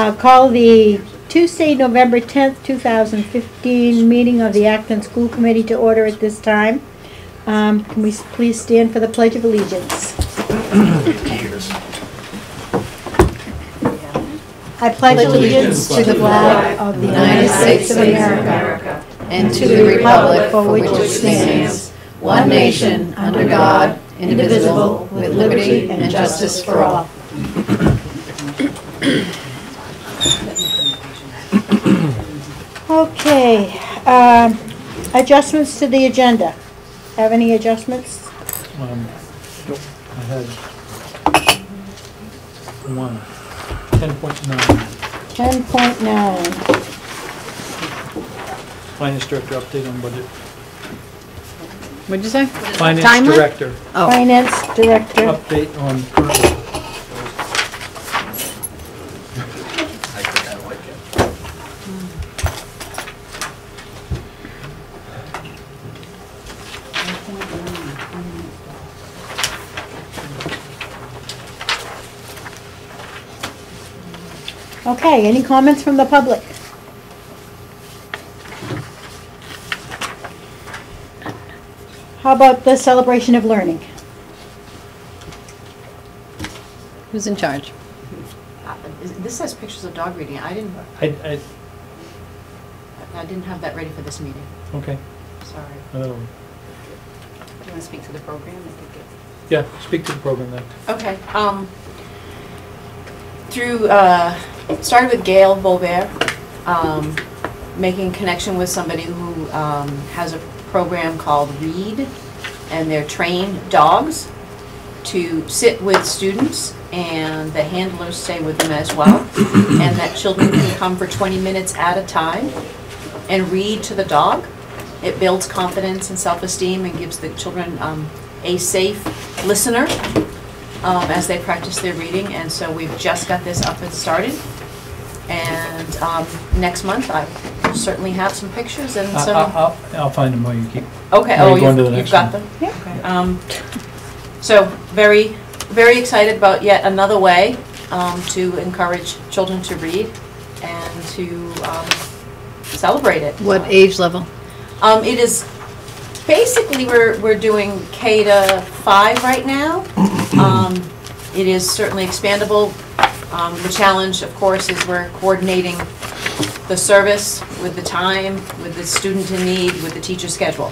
Call the Tuesday, November 10th, 2015 meeting of the Acton School Committee to order at this time. Can we please stand for the Pledge of Allegiance? I pledge allegiance to the flag of the United States of America and to the republic for which it stands, one nation, under God, indivisible, with liberty and justice for all. Okay, adjustments to the agenda. Have any adjustments? Nope. I had one. 10.9. 10.9. Finance director update on budget. What'd you say? Finance Timeline? director Oh. Finance director. update on current. Okay, any comments from the public? How about the celebration of learning? Who's in charge? This says pictures of dog reading. I didn't have that ready for this meeting. Okay. Sorry. Oh. Do you want to speak to the program? Yeah, speak to the program then. Okay. Started with Gail Beaubert, making connection with somebody who has a program called READ, and they're trained dogs to sit with students, and the handlers stay with them as well, and that children can come for 20 minutes at a time and read to the dog. It builds confidence and self-esteem and gives the children a safe listener as they practice their reading, and so we've just got this up and started. And next month I certainly have some pictures and some. I'll find them while you keep. Okay. While Oh, you go on to the you've next got one. them. Yeah. Okay. So very, very excited about yet another way to encourage children to read and to celebrate it. What age level? It is basically we're doing K to 5 right now. It is certainly expandable. The challenge, of course, is we're coordinating the service with the time, with the student in need, with the teacher schedule.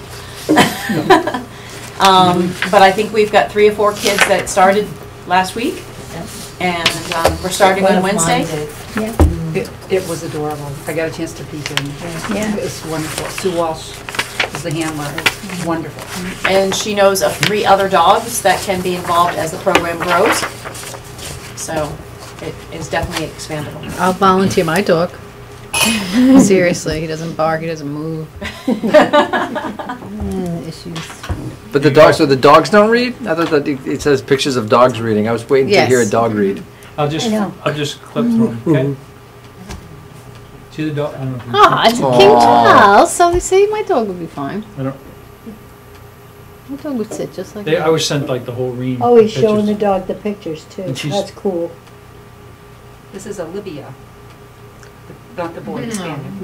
But I think we've got 3 or 4 kids that started last week, and we're starting on Wednesday. Yeah. It was adorable. I got a chance to peek in. Yeah. It was wonderful. Sue Walsh is the handler. It's wonderful. And she knows of 3 other dogs that can be involved as the program grows. So it is definitely expandable. I'll volunteer my dog. Seriously, he doesn't bark, he doesn't move. Issues. But the dogs, so the dogs don't read? I thought that it says pictures of dogs reading. I was waiting to hear a Yes. dog read. I'll just clip through them. Okay. See the dog? I don't know. If you Ah, it's a Aw. King Charles, so we see my dog would be fine. I don't. My dog would sit just like I that. was sent like the whole read. Oh, he's showing the pictures. dog the pictures too. And she's- That's cool. This is Olivia, not the boy Spaniel.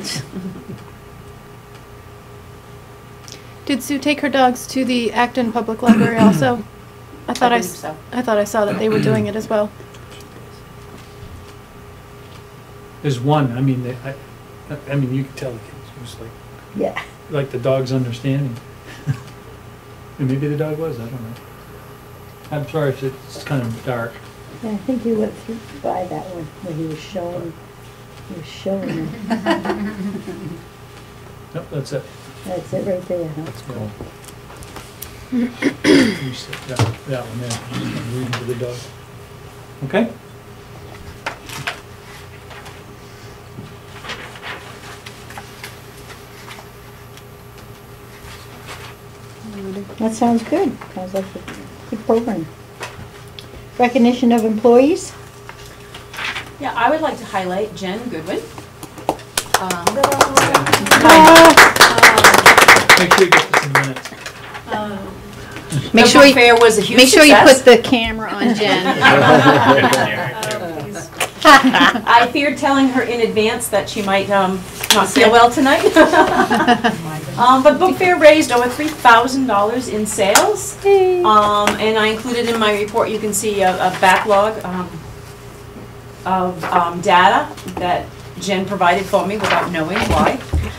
Did Sue take her dogs to the Acton Public Library also? I thought believe so. I thought I saw that they were doing it as well. There's one. I mean, I mean, you can tell the kids. It was Yeah. like the dog's understanding. And maybe the dog was. I don't know. I'm sorry if it's kind of dark. Yeah, I think you went through by that one where he was showing. He was showing them. Nope, that's it. That's it right there. Huh? That's cool. You said that one there. I'm just gonna read to the dog. Okay. That sounds good. Sounds like a good program. Recognition of employees. Yeah, I would like to highlight Jen Goodwin. Make sure you get this in minutes. Make sure you, Fair was a huge make sure you success. put the camera on Jen. I feared telling her in advance that she might not feel well tonight. But Book Fair raised over $3,000 in sales. And I included in my report, you can see a backlog of data that Jen provided for me without knowing why.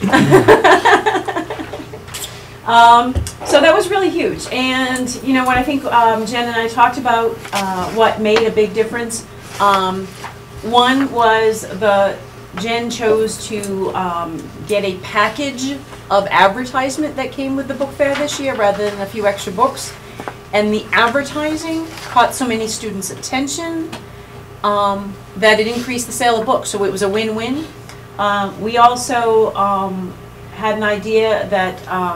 So that was really huge. And, you know, what I think Jen and I talked about, what made a big difference, one was Jen chose to get a package of advertisement that came with the book fair this year rather than a few extra books. And the advertising caught so many students' attention that it increased the sale of books, so it was a win-win. We also had an idea that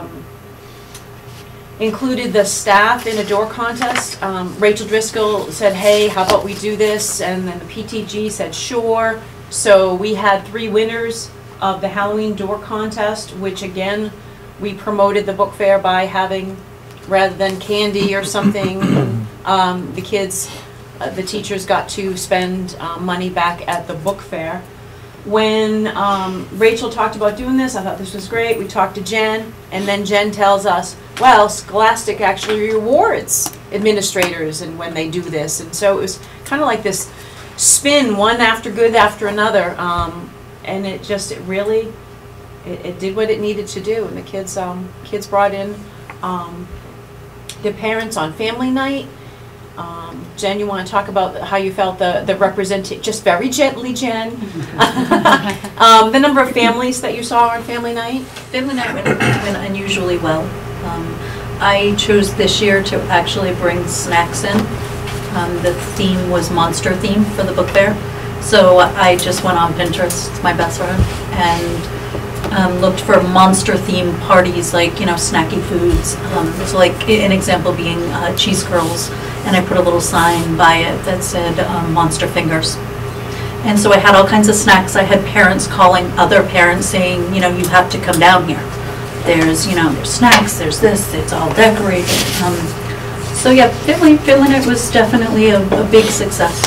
included the staff in a door contest. Rachel Driscoll said, hey, how about we do this? And then the PTG said, sure. So we had 3 winners of the Halloween door contest, which again, we promoted the book fair by having, rather than candy or something, the kids, the teachers got to spend money back at the book fair. When Rachel talked about doing this, I thought this was great. We talked to Jen, and then Jen tells us, well, Scholastic actually rewards administrators and when they do this. And so it was kind of like this spin, one after good after another. And it just, it really, it did what it needed to do. And the kids brought in their parents on family night. Jen, you want to talk about how you felt the representation, just very gently, Jen, the number of families that you saw on family night? Family night went unusually well. I chose this year to actually bring snacks in. The theme was monster theme for the book fair. So I just went on Pinterest, it's my best friend, and looked for monster theme parties, like, you know, snacky foods. So like an example being cheese curls, and I put a little sign by it that said Monster Fingers. And so I had all kinds of snacks. I had parents calling other parents saying, you know, you have to come down here. There's, you know, there's snacks, there's this, it's all decorated. So yeah, family night was definitely a big success.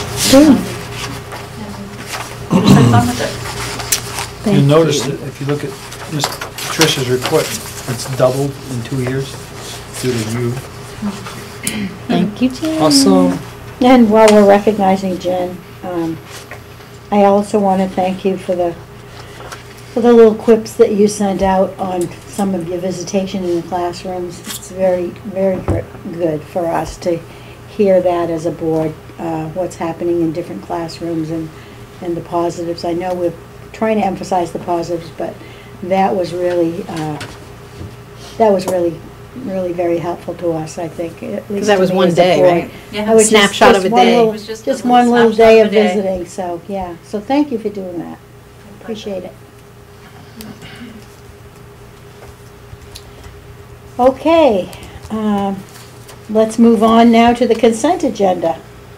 Had fun with it. You'll notice that if you look at Ms. Patricia's report, it's doubled in 2 years due to you. Thank you, Jen. Awesome. And while we're recognizing Jen, I also want to thank you for the little quips that you sent out on some of your visitation in the classrooms. It's very, very good for us to hear that as a board, what's happening in different classrooms and the positives. I know we're trying to emphasize the positives, but that was really really very helpful to us, I think. Because that was one day, right? Yeah, That was snapshot of a day. Little, It was just a one little snapshot day of of a day. visiting, so yeah. So thank you for doing that. Appreciate it. Okay, let's move on now to the consent agenda.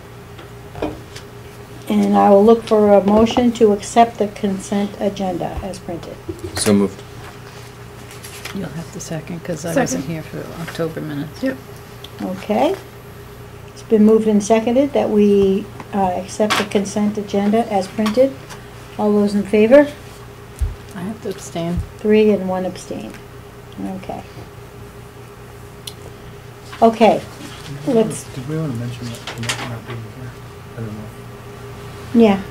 And I will look for a motion to accept the consent agenda as printed. So moved. You'll have to second, because I Second. wasn't here for October minutes. Yep. Okay. It's been moved and seconded that we accept the consent agenda as printed. All those in favor? I have to abstain. 3 and 1 abstain. Okay. Okay, let's, Did we want to mention that Jeanette not being here? I don't know. yeah.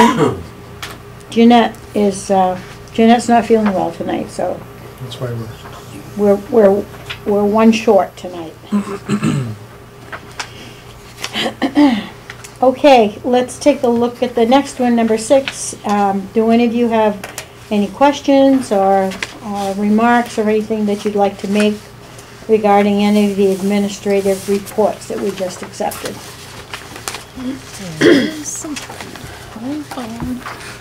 Jeanette's not feeling well tonight, so That's why we're one short tonight. Okay, let's take a look at the next one, number 6. Do any of you have any questions or remarks or anything that you'd like to make regarding any of the administrative reports that we just accepted? Hold on.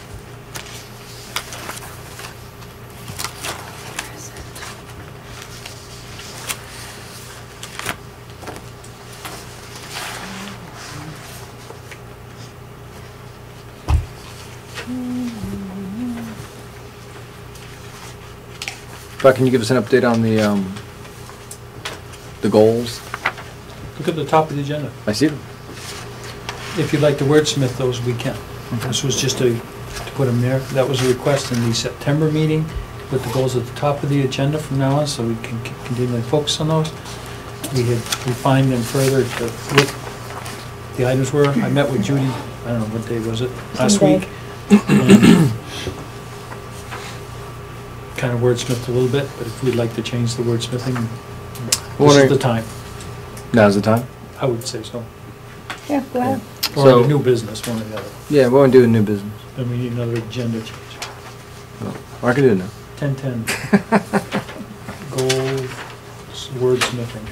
But can you give us an update on the goals? Look at the top of the agenda. I see them. If you'd like to wordsmith those, we can. This was just to put them there. That was a request in the September meeting, to put the goals at the top of the agenda from now on, so we can continually focus on those. We had refined them further to what the items were. I met with Judy, I don't know, what day was it? Last Sunday. week. Kind of wordsmithed a little bit, but if we'd like to change the wordsmithing, this is the time. Now's the time? I would say so. Yeah, go ahead. Or So- the new business, one or the other. Yeah, we're gonna do a new business. Then we need another agenda change. Or I can do it now. 10-10. Goal wordsmithing.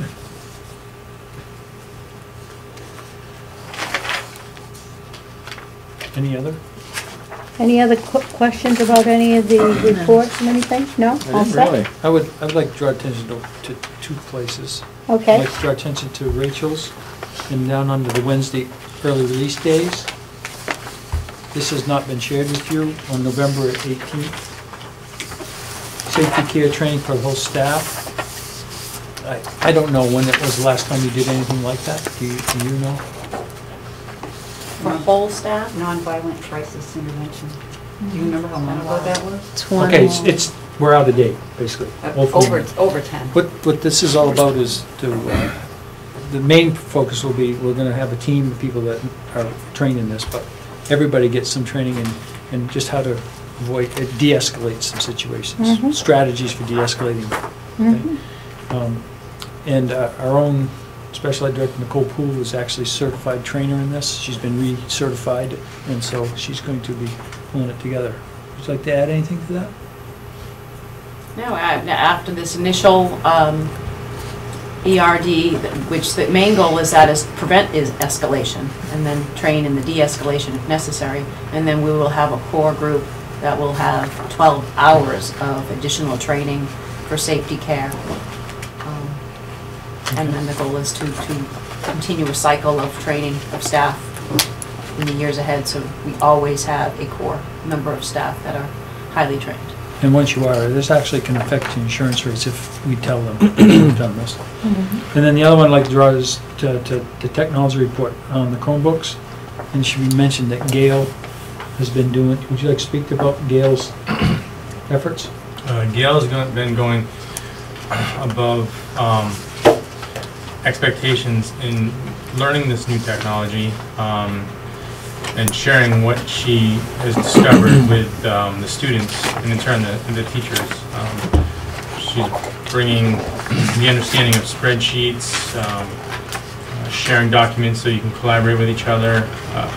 Any other? Any other questions about any of the reports and anything? No? All set? Really? I would like to draw attention to two places. I'd Okay. like to draw attention to Rachel's and down under the Wednesday early release days. This has not been shared with you on November 18th. Safety care training for the whole staff. I don't know when it was the last time you did anything like that. Do you know? For whole staff? Nonviolent crisis intervention. Do you remember how long ago that was? 20. Okay, we're out of date, basically. Over 10. What this is all about is the main focus will be, we're gonna have a team of people that are trained in this, but everybody gets some training in just how to de-escalate some situations, strategies for de-escalating. Okay? And our own Special Ed Director, Nicole Poole, is actually a certified trainer in this. She's been recertified, and so she's going to be pulling it together. Would you like to add anything to that? No, after this initial ERD, which the main goal is prevent escalation, and then train in the de-escalation if necessary, and then we will have a core group that will have 12 hours of additional training for safety care. And then the goal is to continue a cycle of training of staff in the years ahead, so we always have a core number of staff that are highly trained. And once you are, this actually can affect your insurance rates if we tell them we've done this. And then the other one I'd like to draw is to the technology report on the Chromebooks. And it should be mentioned that Gail has been doing, would you like to speak about Gail's efforts? Gail has been going above expectations in learning this new technology and sharing what she has discovered with the students and in turn the teachers. She's bringing the understanding of spreadsheets, sharing documents so you can collaborate with each other,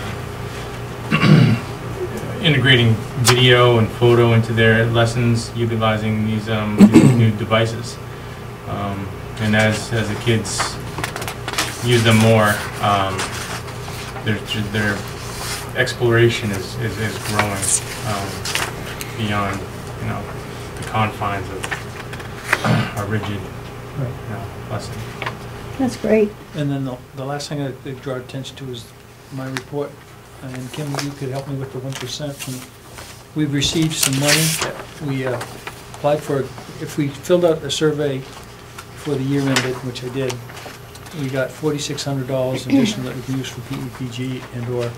integrating video and photo into their lessons, utilizing these new devices. And as the kids use them more, their exploration is growing beyond, the confines of a rigid lesson. That's great. And then the last thing I'd draw attention to is my report. And Kim, you could help me with the 1%. And we've received some money that we applied for. If we filled out a survey for the year ended, which I did, we got $4,600 additional that we can use for PEPG and/or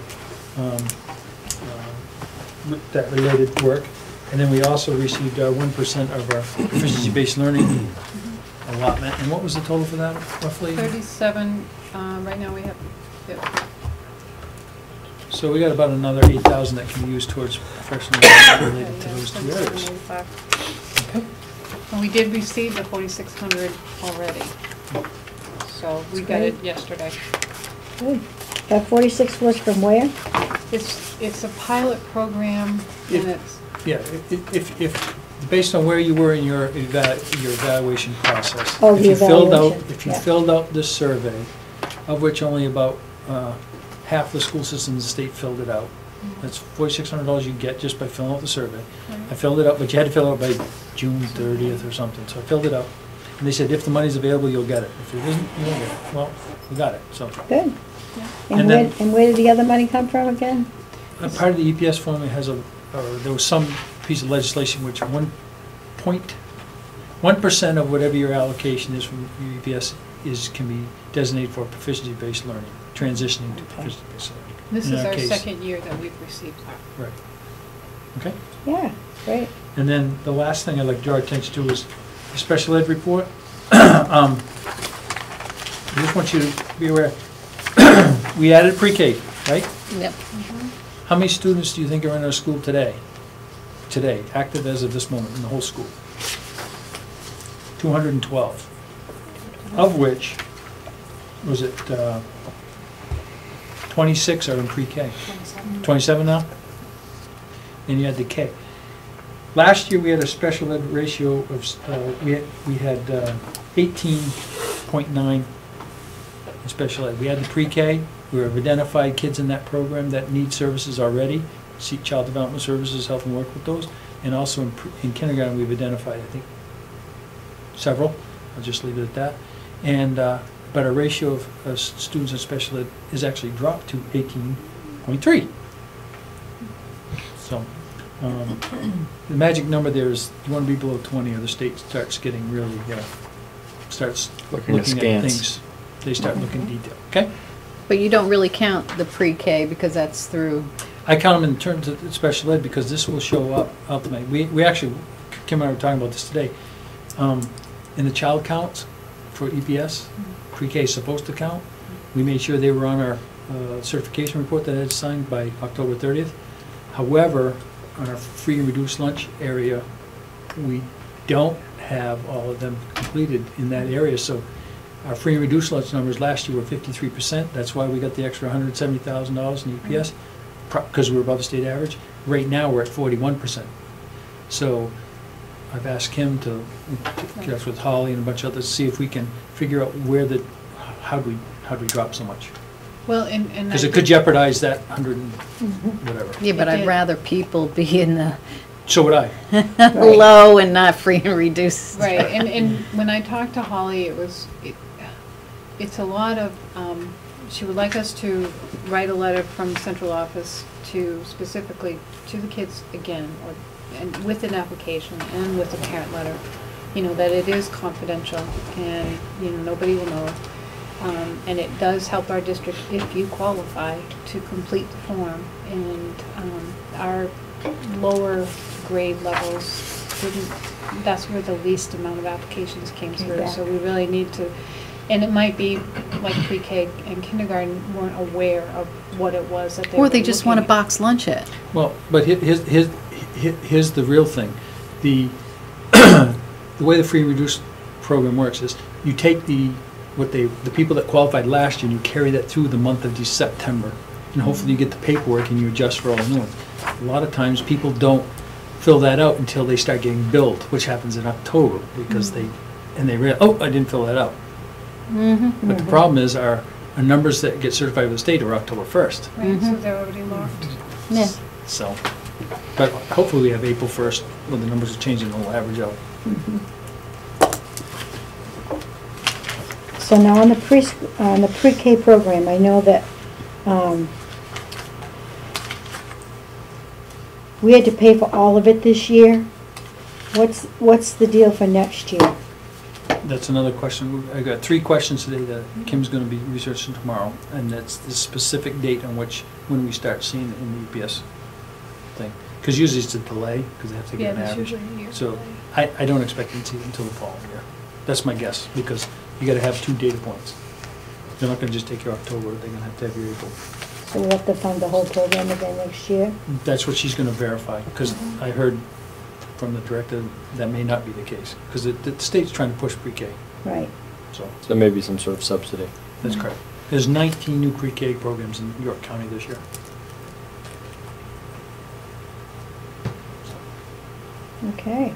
that related work. And then we also received 1% of our proficiency-based learning allotment. And what was the total for that, roughly? 37, right now we have, yeah. So we got about another 8,000 that can be used towards professional development related to those two areas. Okay. And we did receive the 4,600 already. So we got it yesterday. Good. That 46 was from where? It's a pilot program and it's, Yeah, if based on where you were in your evaluation process. Oh, if the you filled out evaluation, If you yeah. filled out this survey, of which only about half the school systems in the state filled it out. That's $4,600 you get just by filling out the survey. I filled it out, but you had to fill it out by June 30th or something, so I filled it out. And they said, if the money's available, you'll get it. If it isn't, you won't get it. Well, we got it, so. Good. And And then- where did the other money come from again? Part of the EPS formula has there was some piece of legislation which 1% of whatever your allocation is from your EPS can be designated for proficiency-based learning, transitioning to proficiency-based learning. This in is our our case. second year that we've received that. Right. Okay? Yeah, great. And then the last thing I'd like to draw attention to is the special ed report. I just want you to be aware, we added pre-K, right? Yep. How many students do you think are in our school today? Today, active as of this moment in the whole school? 212. Of which, was it 26 are in pre-K? 27 now? And you had the K. Last year, we had a special ed ratio of, we had 18.9 in special ed. We had the pre-K, we have identified kids in that program that need services already, seek child development services, help them work with those, and also in kindergarten, we've identified, I think, several, I'll just leave it at that. And, but our ratio of students in special ed is actually dropped to 18.3. So, the magic number there is you want to be below 20 or the state starts getting really, starts Looking at looking at scans. things. They start looking detail, okay? But you don't really count the pre-K because that's through, I count them in terms of special ed because this will show up ultimately. We actually, Kim and I were talking about this today. In the child counts for EPS, pre-K is supposed to count. We made sure they were on our certification report that I had signed by October 30th. However, on our free and reduced lunch area, we don't have all of them completed in that area. So our free and reduced lunch numbers last year were 53%. That's why we got the extra $170,000 in EPS, because we were above the state average. Right now, we're at 41%. So I've asked him to discuss with Holly and a bunch of others to see if we can figure out where how do we drop so much? Well, and Because it could jeopardize that 100 and whatever. yeah, but It I'd did. rather people be in the So would I. low and not free and reduced. Right, and when I talked to Holly, it's a lot of, she would like us to write a letter from the central office to specifically to the kids again, and with an application and with a parent letter, that it is confidential and, nobody will know. And it does help our district if you qualify to complete the form. And our lower grade levels that's where the least amount of applications came through. So we really need to, and it might be like pre-K and kindergarten weren't aware of what it was that they were Or they just want to looking at. box lunch it. Well, but here's the real thing. The the way the free and reduced program works is you take the people that qualified last year and you carry that through the month of September, and hopefully you get the paperwork and you adjust for all the new ones. A lot of times people don't fill that out until they start getting billed, which happens in October because they realize, oh, I didn't fill that out. But the problem is our numbers that get certified with the state are October 1st. Right, so they're already locked. Yeah. So, but hopefully we have April 1st when the numbers are changing and we'll average out. So now on the pre-K program, I know that we had to pay for all of it this year. What's the deal for next year? That's another question. I got 3 questions today that Kim's going to be researching tomorrow, and that's the specific date on when we start seeing it in the EPS thing. Because usually it's a delay, because they have to Yeah, get an there's average. usually a year So delay. I don't expect it until the following year. That's my guess, because you got to have 2 data points. They're not going to just take your October, they're going to have your April. So we'll have to fund the whole program again next year? That's what she's going to verify, because I heard from the director that may not be the case, because the state's trying to push pre-K. Right. So So there may be some sort of subsidy. that's correct. There's 19 new pre-K programs in York County this year. Okay.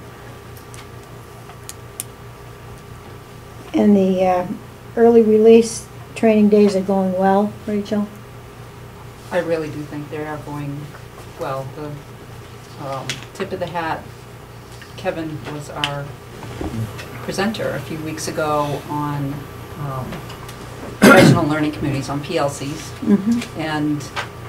And the early release training days are going well, Rachel? I really do think they are going well. The tip of the hat, Kevin was our presenter a few weeks ago on professional learning communities, on PLCs. Mm-hmm. And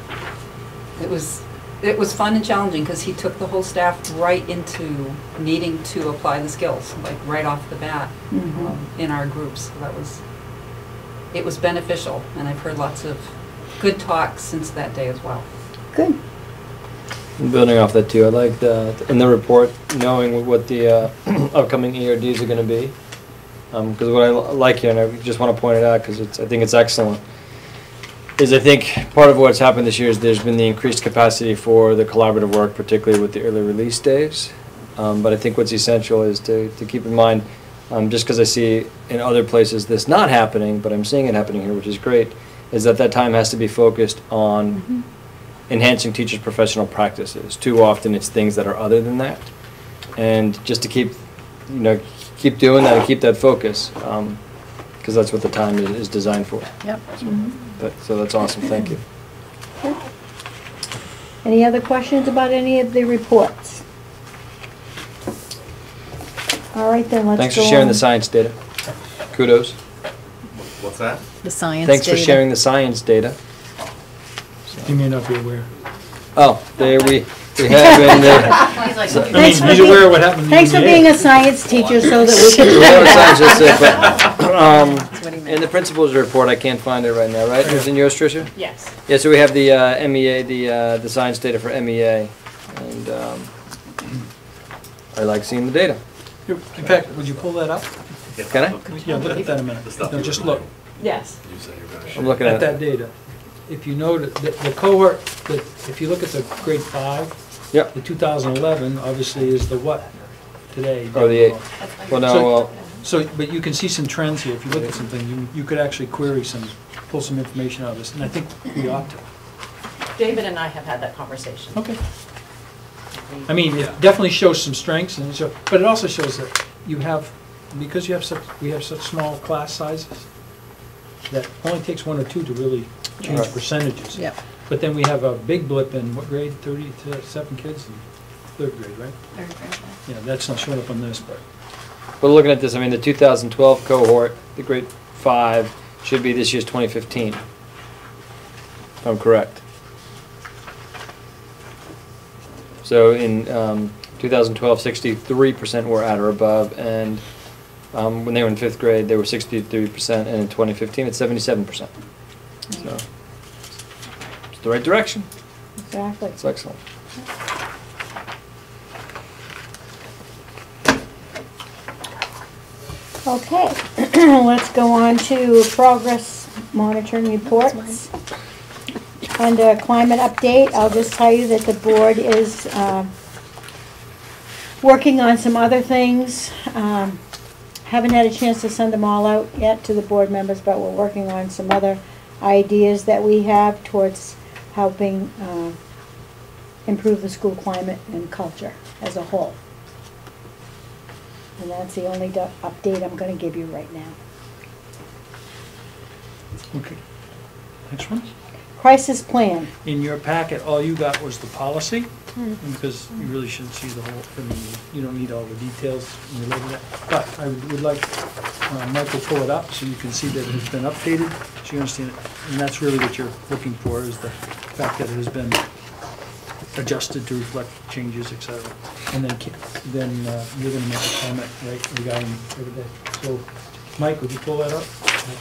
it was fun and challenging because he took the whole staff right into needing to apply the skills, like right off the bat, in our groups. So it was beneficial, and I've heard lots of good talks since that day as well. Good. Building off that too, I like in the report, knowing what the upcoming ERDs are going to be. Because what I like here, and I just want to point it out because I think it's excellent, is I think part of what's happened this year is there's been the increased capacity for the collaborative work, particularly with the early release days. But I think what's essential is to keep in mind, just because I see in other places this not happening, but I'm seeing it happening here, which is great, is that time has to be focused on enhancing teachers' professional practices. Too often it's things that are other than that. And just to keep doing that and keep that focus, because that's what the time is designed for. Yep. So that's awesome, thank you. Any other questions about any of the reports? All right, then let's go on. Thanks for sharing the science data. Kudos. What's that? The science Thanks for data. sharing the science data. You may not be aware. Oh, there we have been there. Thanks for he's being- aware of what happened in the Thanks for EDA. being a science teacher so that we Well, can. science is it, but, That's what he meant. in the principal's report, I can't find it right now, right? Is it in yours, Tricia? Yes. Yeah, so we have the MEA, the science data for MEA, and I like seeing the data. In fact, would you pull that up? Can I? Yeah, look at that a minute. No, just look Yes. I'm looking at at that it. data. If you notice, the cohort, if you look at the grade 5, Yep. the 2011 obviously is the what today? Oh, the 8. Well, no, well, So, but you can see some trends here. If you look at something, you could actually query pull some information out of this, and I think we ought to. David and I have had that conversation. Okay. I mean, it definitely shows some strengths, but it also shows that because we have such small class sizes, that only takes 1 or 2 to really change Right. percentages. Yep. But then we have a big blip in what grade? 37 kids in 3rd grade, right? Yeah, that's not showing up on this, but. but looking at this, I mean, the 2012 cohort, the grade 5, should be this year's 2015, if I'm correct. So in 2012, 63% were at or above, and when they were in 5th grade, they were 63%, and in 2015, it's 77%. So it's the right direction. Exactly. It's excellent. Okay, let's go on to progress monitoring reports. Under climate update, I'll just tell you that the board is working on some other things. Haven't had a chance to send them all out yet to the board members, but we're working on some other ideas that we have towards helping improve the school climate and culture as a whole. And that's the only update I'm going to give you right now. Okay. Next one. Crisis plan. In your packet, all you got was the policy, because you really shouldn't see the whole, I mean, you don't need all the details related to that. But I would like Michael to pull it up so you can see that it's been updated, so you understand it. And that's really what you're looking for, is the fact that it has been adjusted to reflect changes, et cetera. And then you're going to make a comment, right, regarding everything. So, Mike, would you pull that up?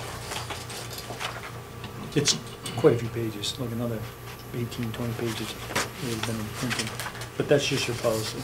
It's quite a few pages, like another 18, 20 pages that have been printed. But that's just your policy.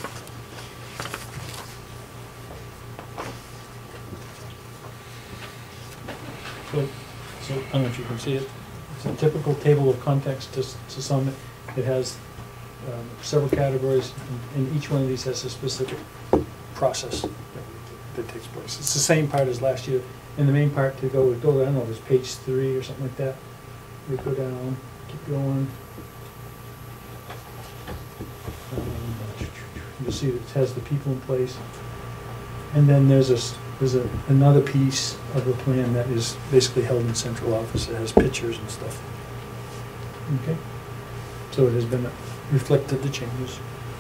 So I don't know if you can see it. It's a typical table of contents to some. It has several categories, and each one of these has a specific process that takes place. It's the same part as last year. And the main part to go, I don't know, it was page 3 or something like that. We go down, keep going. You'll see that it has the people in place. And then there's another piece of the plan that is basically held in central office. It has pictures and stuff. Okay? So it has been reflected the changes.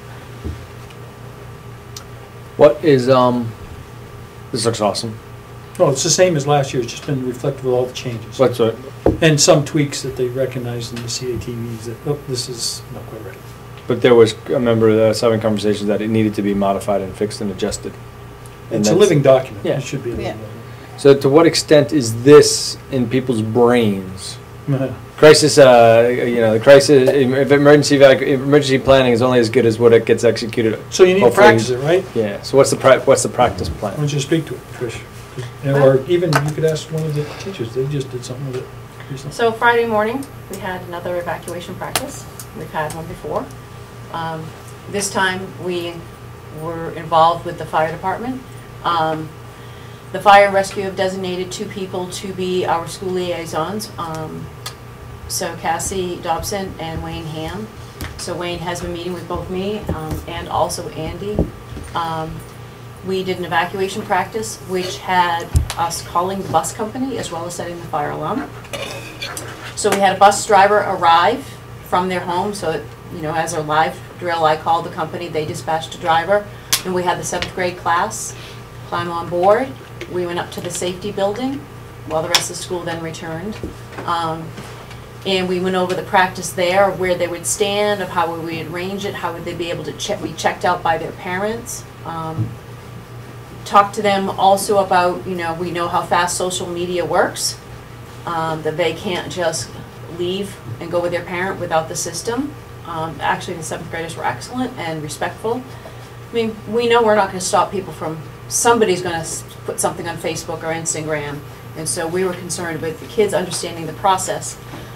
What is, this looks awesome. Oh, it's the same as last year. It's just been reflective of all the changes. What's it? And some tweaks that they recognized in the CAT meetings that, oh, this is not quite right. But there was, I remember us having conversations that it needed to be modified and fixed and adjusted. And It's a that's- living document. Yeah. It should be a living document. So to what extent is this in people's brains crisis, the crisis, emergency planning is only as good as what it gets executed. So you need to Hopefully- practice it, right? Yeah, so what's the practice Why plan? don't you speak to it, Trish? Or even you could ask one of the teachers, they just did something with it recently. So Friday morning, we had another evacuation practice. We've had one before. This time, we were involved with the fire department. The fire and rescue have designated 2 people to be our school liaisons. So Cassie Dobson and Wayne Ham. So Wayne has been meeting with both me and also Andy. We did an evacuation practice, which had us calling the bus company as well as setting the fire alarm. So we had a bus driver arrive from their home, so as our live drill, I called the company, they dispatched a driver, and we had the 7th grade class climb on board. We went up to the safety building while the rest of the school then returned. And we went over the practice there, where they would stand, of how would we arrange it, how would they be able to check, we checked out by their parents. Talked to them also about, we know how fast social media works, that they can't just leave and go with their parent without the system. Actually, the 7th graders were excellent and respectful. I mean, we know we're not going to stop people from, somebody's going to put something on Facebook or Instagram, and so we were concerned with the kids understanding the process.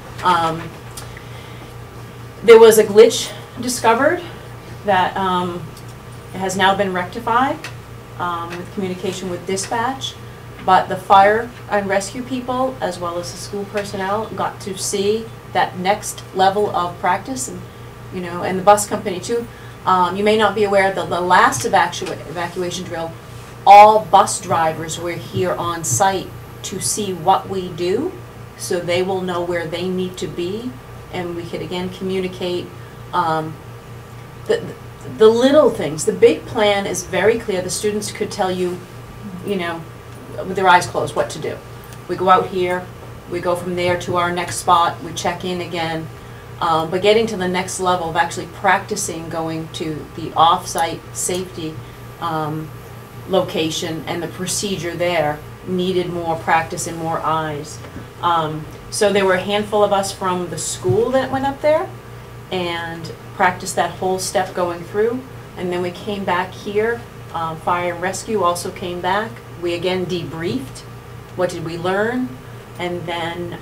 There was a glitch discovered that has now been rectified with communication with dispatch, but the fire and rescue people, as well as the school personnel, got to see that next level of practice, and and the bus company too. You may not be aware that the last evacuation drill, all bus drivers were here on site to see what we do, so they will know where they need to be, and we could again communicate the little things. The big plan is very clear. The students could tell you, with their eyes closed, what to do. We go out here, we go from there to our next spot, we check in again. But getting to the next level of actually practicing going to the off-site safety location and the procedure there needed more practice and more eyes. So there were a handful of us from the school that went up there and practiced that whole step going through. And then we came back here. Fire and rescue also came back. We again debriefed. What did we learn? And then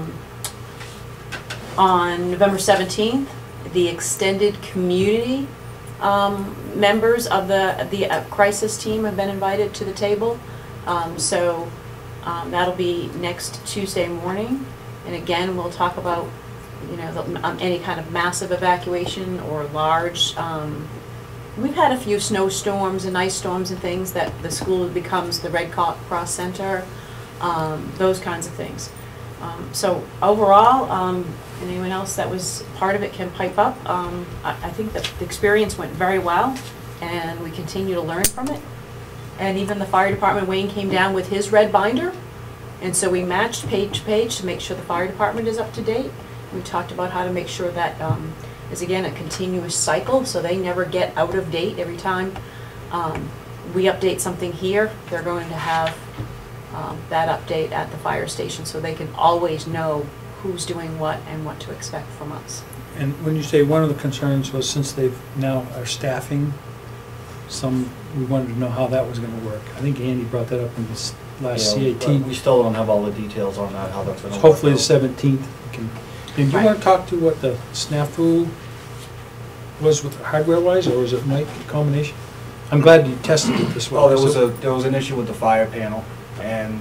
on November 17th, the extended community members of the crisis team have been invited to the table. So that'll be next Tuesday morning. And again, we'll talk about any kind of massive evacuation or large. We've had a few snowstorms and ice storms and things that the school becomes the Red Cross Center, those kinds of things. So overall, anyone else that was part of it can pipe up. I think that the experience went very well, and we continue to learn from it. And even the fire department, Wayne came down with his red binder, and so we matched page to page to make sure the fire department is up to date. We talked about how to make sure that is again a continuous cycle, so they never get out of date. Every time we update something here, they're going to have that update at the fire station, so they can always know who's doing what and what to expect from us. And when you say one of the concerns was, since they've now are staffing, we wanted to know how that was going to work. I think Andy brought that up in this last CAT. We still don't have all the details on that, how that's going to work. Hopefully the 17th. And do you want to talk to what the snafu was with hardware-wise, or was it Mike, a combination? I'm glad you tested it this way. Oh, there was an issue with the fire panel, and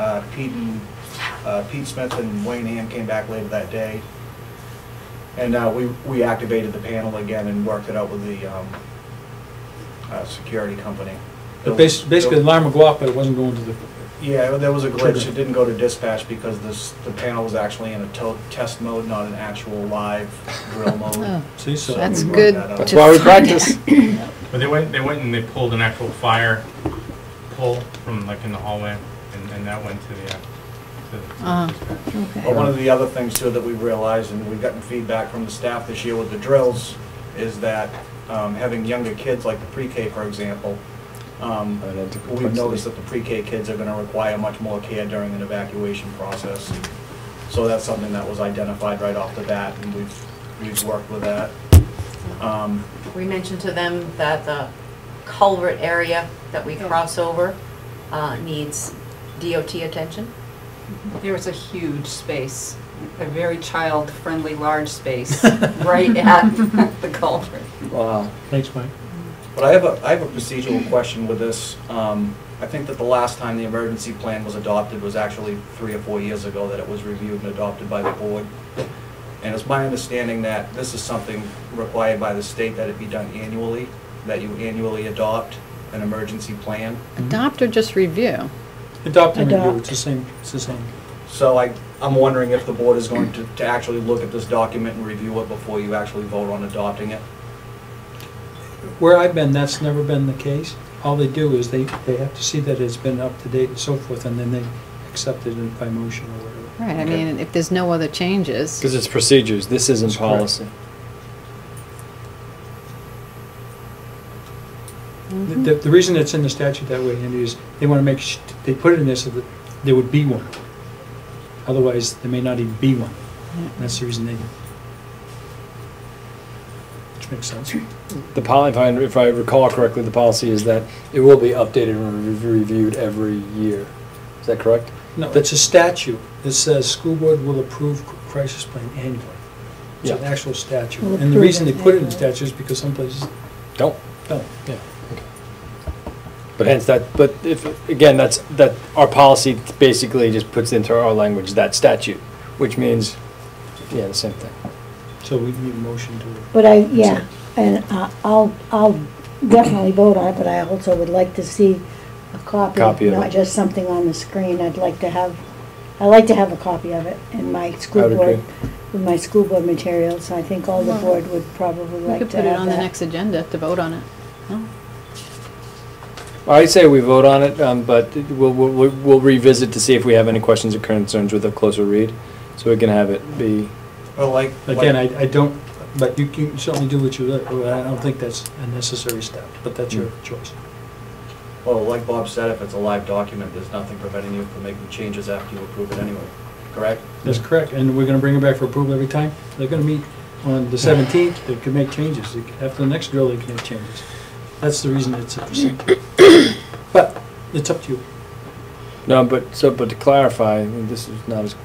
Pete Smith and Wayne Ham came back later that day, and we activated the panel again and worked it out with the security company. But basically, the alarm would go off, but it wasn't going to the... Yeah, there was a glitch. It didn't go to dispatch because the panel was actually in a test mode, not an actual live drill mode. Oh, see, so that's we worked good. that out. That's why we practice. But they went and they pulled an actual fire pull from like in the hallway, and that went to the dispatch. Okay. But one of the other things too that we realized, and we've gotten feedback from the staff this year with the drills, is that having younger kids like the pre-K, for example, we've noticed that the pre-K kids are going to require much more care during an evacuation process. So that's something that was identified right off the bat, and we've worked with that. We mentioned to them that the culvert area that we cross over needs DOT attention. There was a huge space, a very child-friendly large space, right at the culvert. Wow. Thanks, Mike. But I have a procedural question with this. I think that the last time the emergency plan was adopted was actually 3 or 4 years ago that it was reviewed and adopted by the board. And it's my understanding that this is something required by the state, that it be done annually, that you annually adopt an emergency plan. Adopt or just review? Adopt and review, Adopt. it's the same. So I'm wondering if the board is going to actually look at this document and review it before you actually vote on adopting it. Where I've been, that's never been the case. All they do is they have to see that it's been up to date and so forth, and then they accept it by motion or whatever. Right, I Okay. mean, if there's no other changes. Because it's procedures, this isn't That's correct. policy. The reason it's in the statute that way, Andy, is they want to make, they put it in there so that there would be one. Otherwise, there may not even be one. That's the reason they do. Which makes sense. If I recall correctly, the policy is that it will be updated and reviewed every year. Is that correct? No, it's a statute. It says school board will approve crisis plan annually. It's an Yeah. actual statute. Will And the approve reason they it put it in annually. statute is because some places Don't. don't, yeah. But hence but if, again, that our policy basically just puts into our language that statute, which means, yeah, the same thing. So we need a motion to. But and I'll definitely vote on it, but I also would like to see a Copy of not it. just something on the screen. I'd like to have a copy of it in my school I would board, agree. with my school board materials. I think all the board would probably We like could to put it have on the that. next agenda to vote on it. No? I say we vote on it, but we'll revisit to see if we have any questions or concerns with a closer read, so we can have it be. Well, Again, I don't, but you can certainly do what you like. I don't think that's a necessary step, but that's your choice. Well, like Bob said, if it's a live document, there's nothing preventing you from making changes after you approve it anyway, correct? That's correct, and we're gonna bring it back for approval every time. They're gonna meet on the 17th, they can make changes. After the next drill, they can make changes. That's the reason it's a procedure. But it's up to you. No, but to clarify, and this is not as,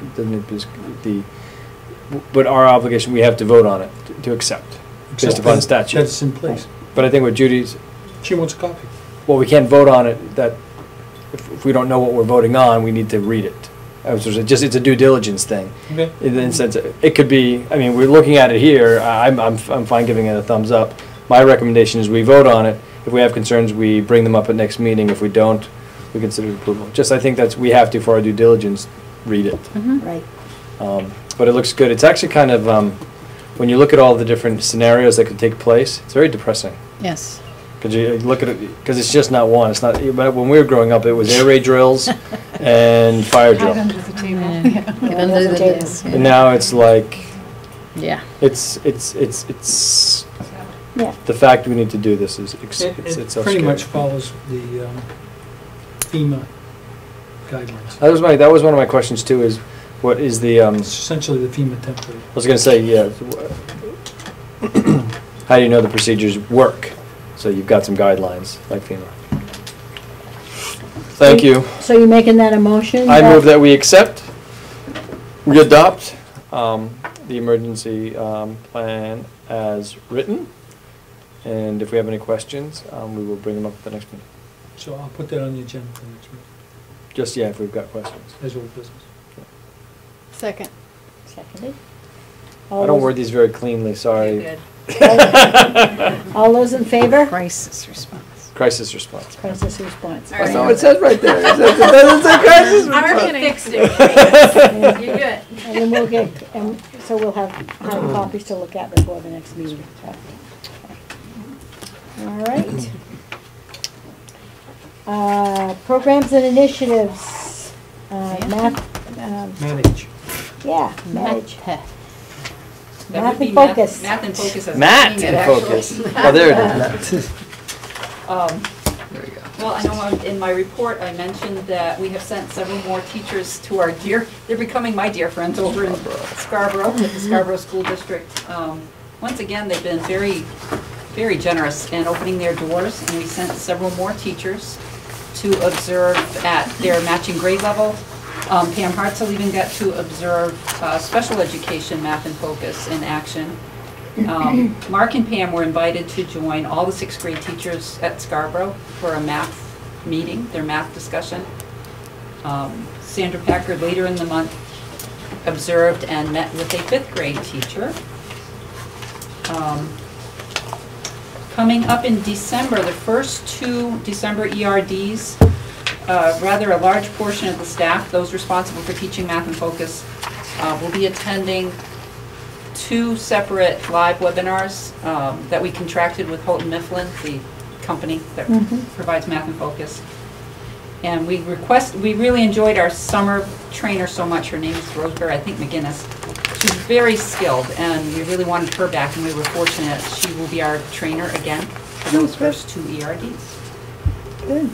but our obligation, we have to vote on it to accept, based upon statute. That's in place. But I think what Judy's, She wants a copy. well, we can't vote on it, that if we don't know what we're voting on, we need to read it. It's a due diligence thing. Okay. In the sense, it could be, I mean, we're looking at it here, I'm fine giving it a thumbs up. My recommendation is we vote on it. If we have concerns, we bring them up at next meeting. If we don't, we consider approval. Just, I think we have to, for our due diligence, read it. Right. But it looks good. It's actually kind of, when you look at all the different scenarios that could take place, it's very depressing. Yes. Because you look at it, because it's just not one. It's not, but when we were growing up, it was air raid drills and fire Hide drill. under the table. Yeah. Get under the Table. desk. And now it's like, Yeah. it's, Yeah. the fact we need to do this is, It it's so pretty scary. much follows the FEMA guidelines. That was one of my questions too, is what is the, It's essentially the FEMA template. I was gonna say, yeah. How do you know the procedures work? So you've got some guidelines, like FEMA. Thank you. So you're making that a motion? I move that we accept, we adopt the emergency plan as written. And if we have any questions, we will bring them up at the next meeting. So I'll put that on the agenda for next week, Just, yeah, if we've got questions. as old business. Second. Seconded. I don't word these very cleanly, sorry. Good. All those in favor? Crisis response. Crisis response. Crisis response. All right. No, it says right there. It doesn't say crisis I response. already fixed it. You're good. And then we'll get, so we'll have hard copies to look at before the next meeting. All right. Programs and initiatives, math, Manage. yeah, manage. That Math would be and focus. Math and focus as Matt seeing it, in actually. focus. Oh, there it is. Um, There we go. Well, I know in my report, I mentioned that we have sent several more teachers to our they're becoming my dear friends over in Scarborough, at the Scarborough School District. Once again, they've been very, very generous in opening their doors, and we sent several more teachers to observe at their matching grade level. Pam Hartzell even got to observe special education math and focus in action. Mark and Pam were invited to join all the 6th grade teachers at Scarborough for a math meeting, their math discussion. Sandra Packard later in the month observed and met with a 5th grade teacher. Coming up in December, the first 2 December ERDs, rather a large portion of the staff, those responsible for teaching math and focus, will be attending 2 separate live webinars that we contracted with Houghton Mifflin, the company that provides math and focus. And we really enjoyed our summer trainer so much. Her name is Roseberry, I think McGinnis. She's very skilled, and we really wanted her back, and we were fortunate she will be our trainer again for those first 2 ERDs. Good.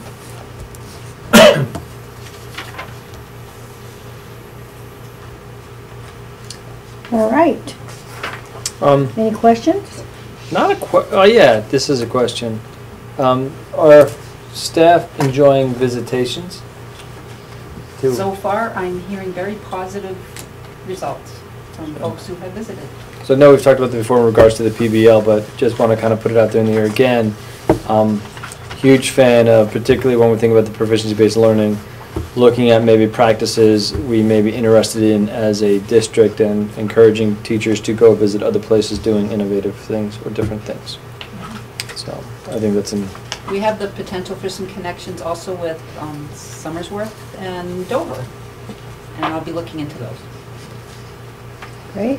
All right. Any questions? Not a oh yeah, this is a question. Are staff enjoying visitations? So far, I'm hearing very positive results from folks who have visited. So I know we've talked about this before in regards to the PBL, but just want to kind of put it out there in the air again. Huge fan of, particularly when we think about the proficiency-based learning, looking at maybe practices we may be interested in as a district and encouraging teachers to go visit other places doing innovative things or different things. So I think that's in. We have the potential for some connections also with Somersworth and Dover, and I'll be looking into those. Great.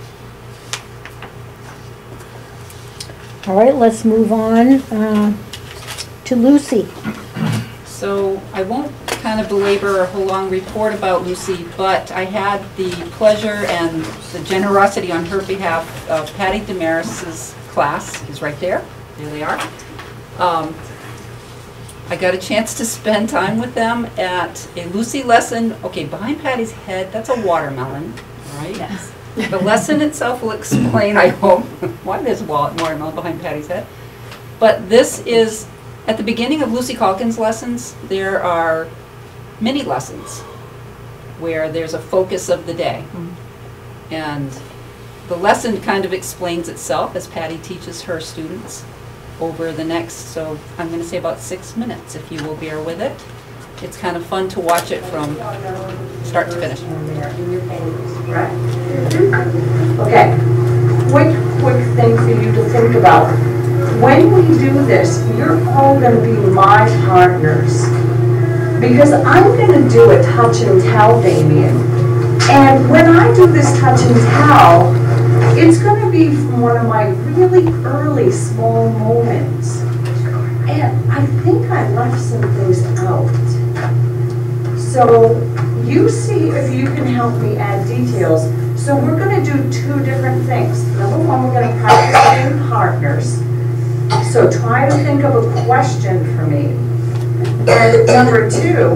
All right, let's move on to Lucy. So I won't kind of belabor a whole long report about Lucy, but I had the pleasure and the generosity on her behalf of Patty Damaris's class. He's right there. There they are. I got a chance to spend time with them at a Lucy lesson. Okay, behind Patty's head, that's a watermelon, right? Yes. The lesson itself will explain, I hope, why there's a watermelon behind Patty's head. But this is, at the beginning of Lucy Calkins' lessons, there are mini lessons where there's a focus of the day. And the lesson kind of explains itself as Patty teaches her students over the next, so I'm going to say about 6 minutes, if you will bear with it. It's kind of fun to watch it from start to finish. Okay, quick thing for you to think about. When we do this, you're all going to be my partners. Because I'm going to do a touch and tell, Damien. And when I do this touch and tell, it's going to be from one of my really early small moments. And I think I left some things out. So you see if you can help me add details. So we're going to do 2 different things. Number 1, we're going to practice being partners. So try to think of a question for me. And number 2,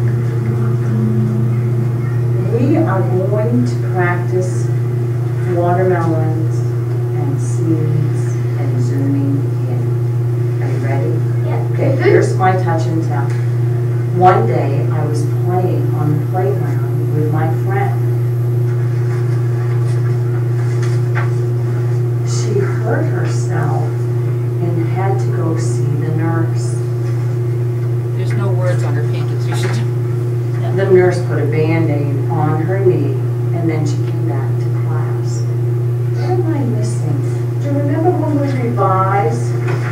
we are going to practice watermelons and seeds and zooming in. Are you ready? Yeah. Okay, here's my touch and tell. One day I was playing on the playground with my friend. She hurt herself and had to go see the nurse. There's no words on her pages. You should. The nurse put a Band-Aid on her knee, and then she came back to class. What am I missing? Do you remember when we revised?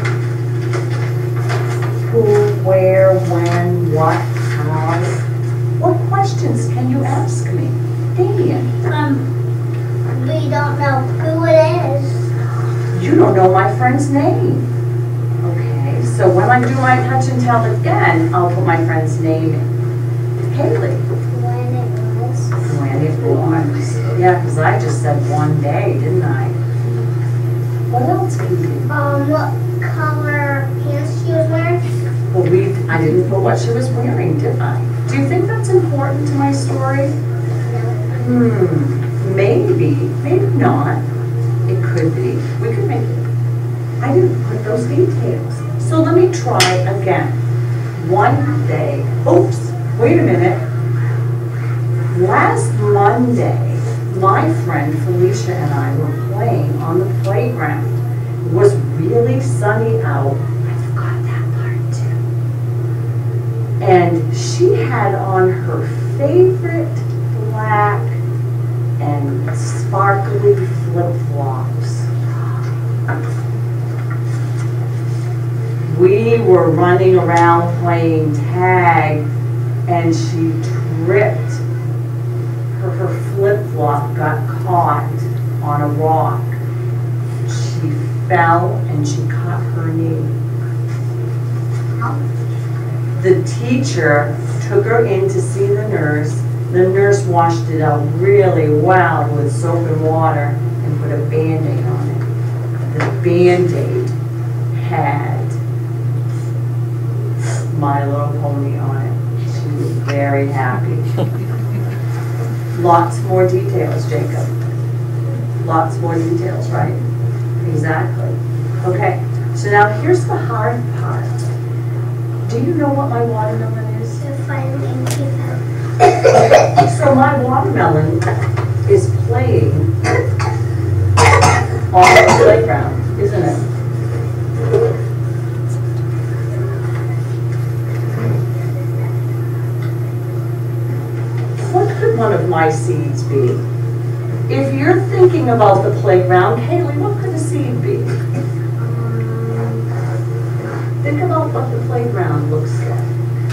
Who, where, when, what, how? What questions can you ask me? Damien. We don't know who it is. You don't know my friend's name. Okay, so when I do my touch and tell again, I'll put my friend's name in. Haley. When it was. When it was. Yeah, because I just said one day, didn't I? What else can you do? What color pants she was wearing? Well, I didn't put what she was wearing, did I? Do you think that's important to my story? Maybe, maybe not. It could be. We could make it. I didn't put those details. So let me try again. One day, oops, wait a minute. Last Monday, my friend Felicia and I were playing on the playground. It was really sunny out. I forgot that part too. And she had on her favorite black and sparkly flip-flops. We were running around playing tag and she tripped. Her flip-flop got caught on a rock. She fell and she cut her knee. The teacher took her in to see the nurse. The nurse washed it out really well with soap and water and put a Band-Aid on it. The Band-Aid had My Little Pony on it. She was very happy. Lots more details, Jacob. Lots more details, right? Exactly. Okay, so now here's the hard part. Do you know what my watermelon is? So my watermelon is playing on the playground, isn't it? What could one of my seeds be? If you're thinking about the playground, Kaylee, what could a seed be? Think about what the playground looks like.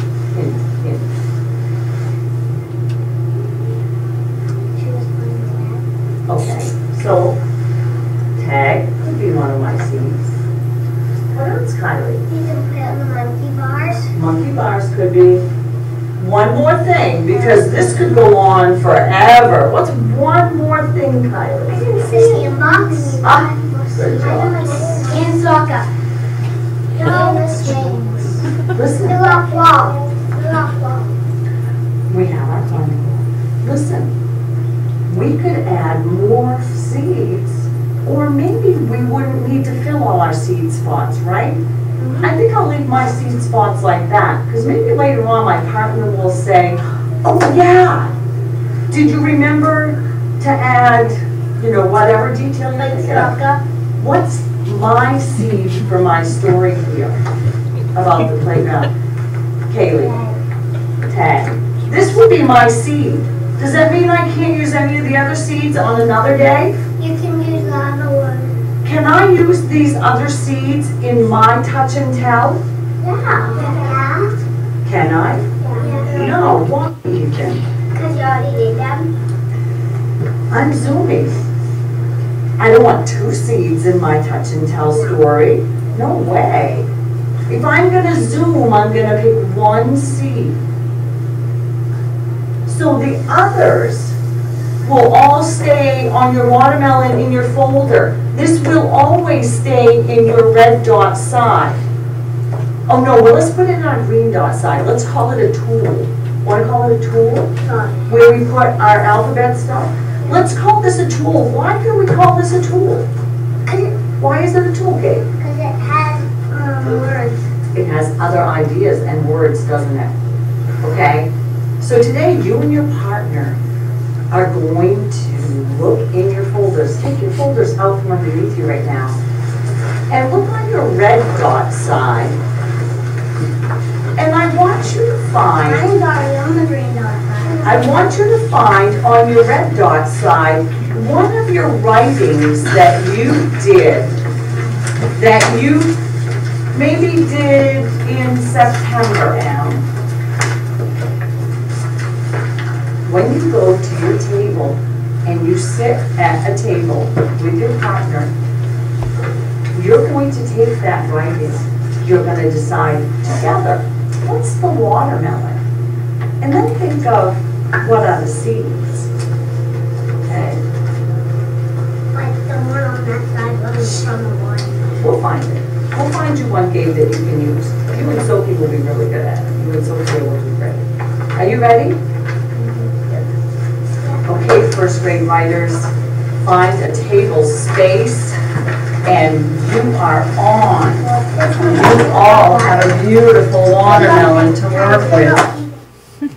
Okay, so tag could be one of my seeds. What else, Kylie? You can put on the monkey bars. Monkey bars could be. One more thing, because this could go on forever. What's one more thing, Kylie? I can see a box. Good job. And soccer. No swings. Listen. The rock wall. The rock wall. We have our plan. Listen, we could add more seeds, or maybe we wouldn't need to fill all our seed spots, right? I think I'll leave my seed spots like that, because maybe later on my partner will say, oh yeah, did you remember to add, you know, whatever detail you think of? What's my seed for my story here about the playground? Kaylee, tag. This would be my seed. Does that mean I can't use any of the other seeds on another day? You can use the other one. Can I use these other seeds in my touch and tell? Yeah. Can I? Yeah. No, why even? Because you already did them. I'm zooming. I don't want two seeds in my touch and tell story. No way. If I'm gonna zoom, I'm gonna pick one seed. So the others will all stay on your watermelon in your folder. This will always stay in your red dot side. Oh no, well let's put it in our green dot side. Let's call it a tool. Want to call it a tool? Where we put our alphabet stuff? Let's call this a tool. Why do we call this a tool? Why is it a tool, Kate? Because it has words. It has other ideas and words, doesn't it? Okay? So today, you and your partner are going to look in your folders. Take your folders out from underneath you right now. And look on your red dot side. And I want you to find... I'm sorry, on the green dot side. I want you to find on your red dot side one of your writings that you did, that you maybe did in September, Em. When you go to your table and you sit at a table with your partner, you're going to take that writing. You're going to decide together, what's the watermelon? And then think of what are the seeds. Okay? Like the one on that side wasn't from the one. We'll find it. We'll find you one, Gabe, that you can use. You and Sophie will be really good at it. You and Sophie will be great. Are you ready? Okay, first grade writers, find a table space, and you are on. You all have a beautiful watermelon to work with.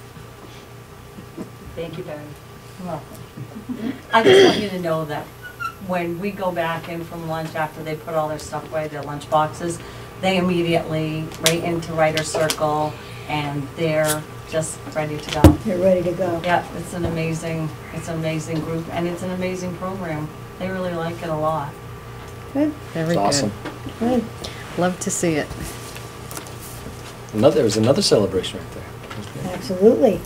Thank you, Barry. You're welcome. I just want you to know that when we go back in from lunch after they put all their stuff away, their lunch boxes, they immediately right into Writer Circle, and they're just ready to go. They're ready to go. Yeah, it's an amazing group, and it's an amazing program. They really like it a lot. Good. Very It's awesome. Good. Love to see it. There was another celebration right there. Absolutely.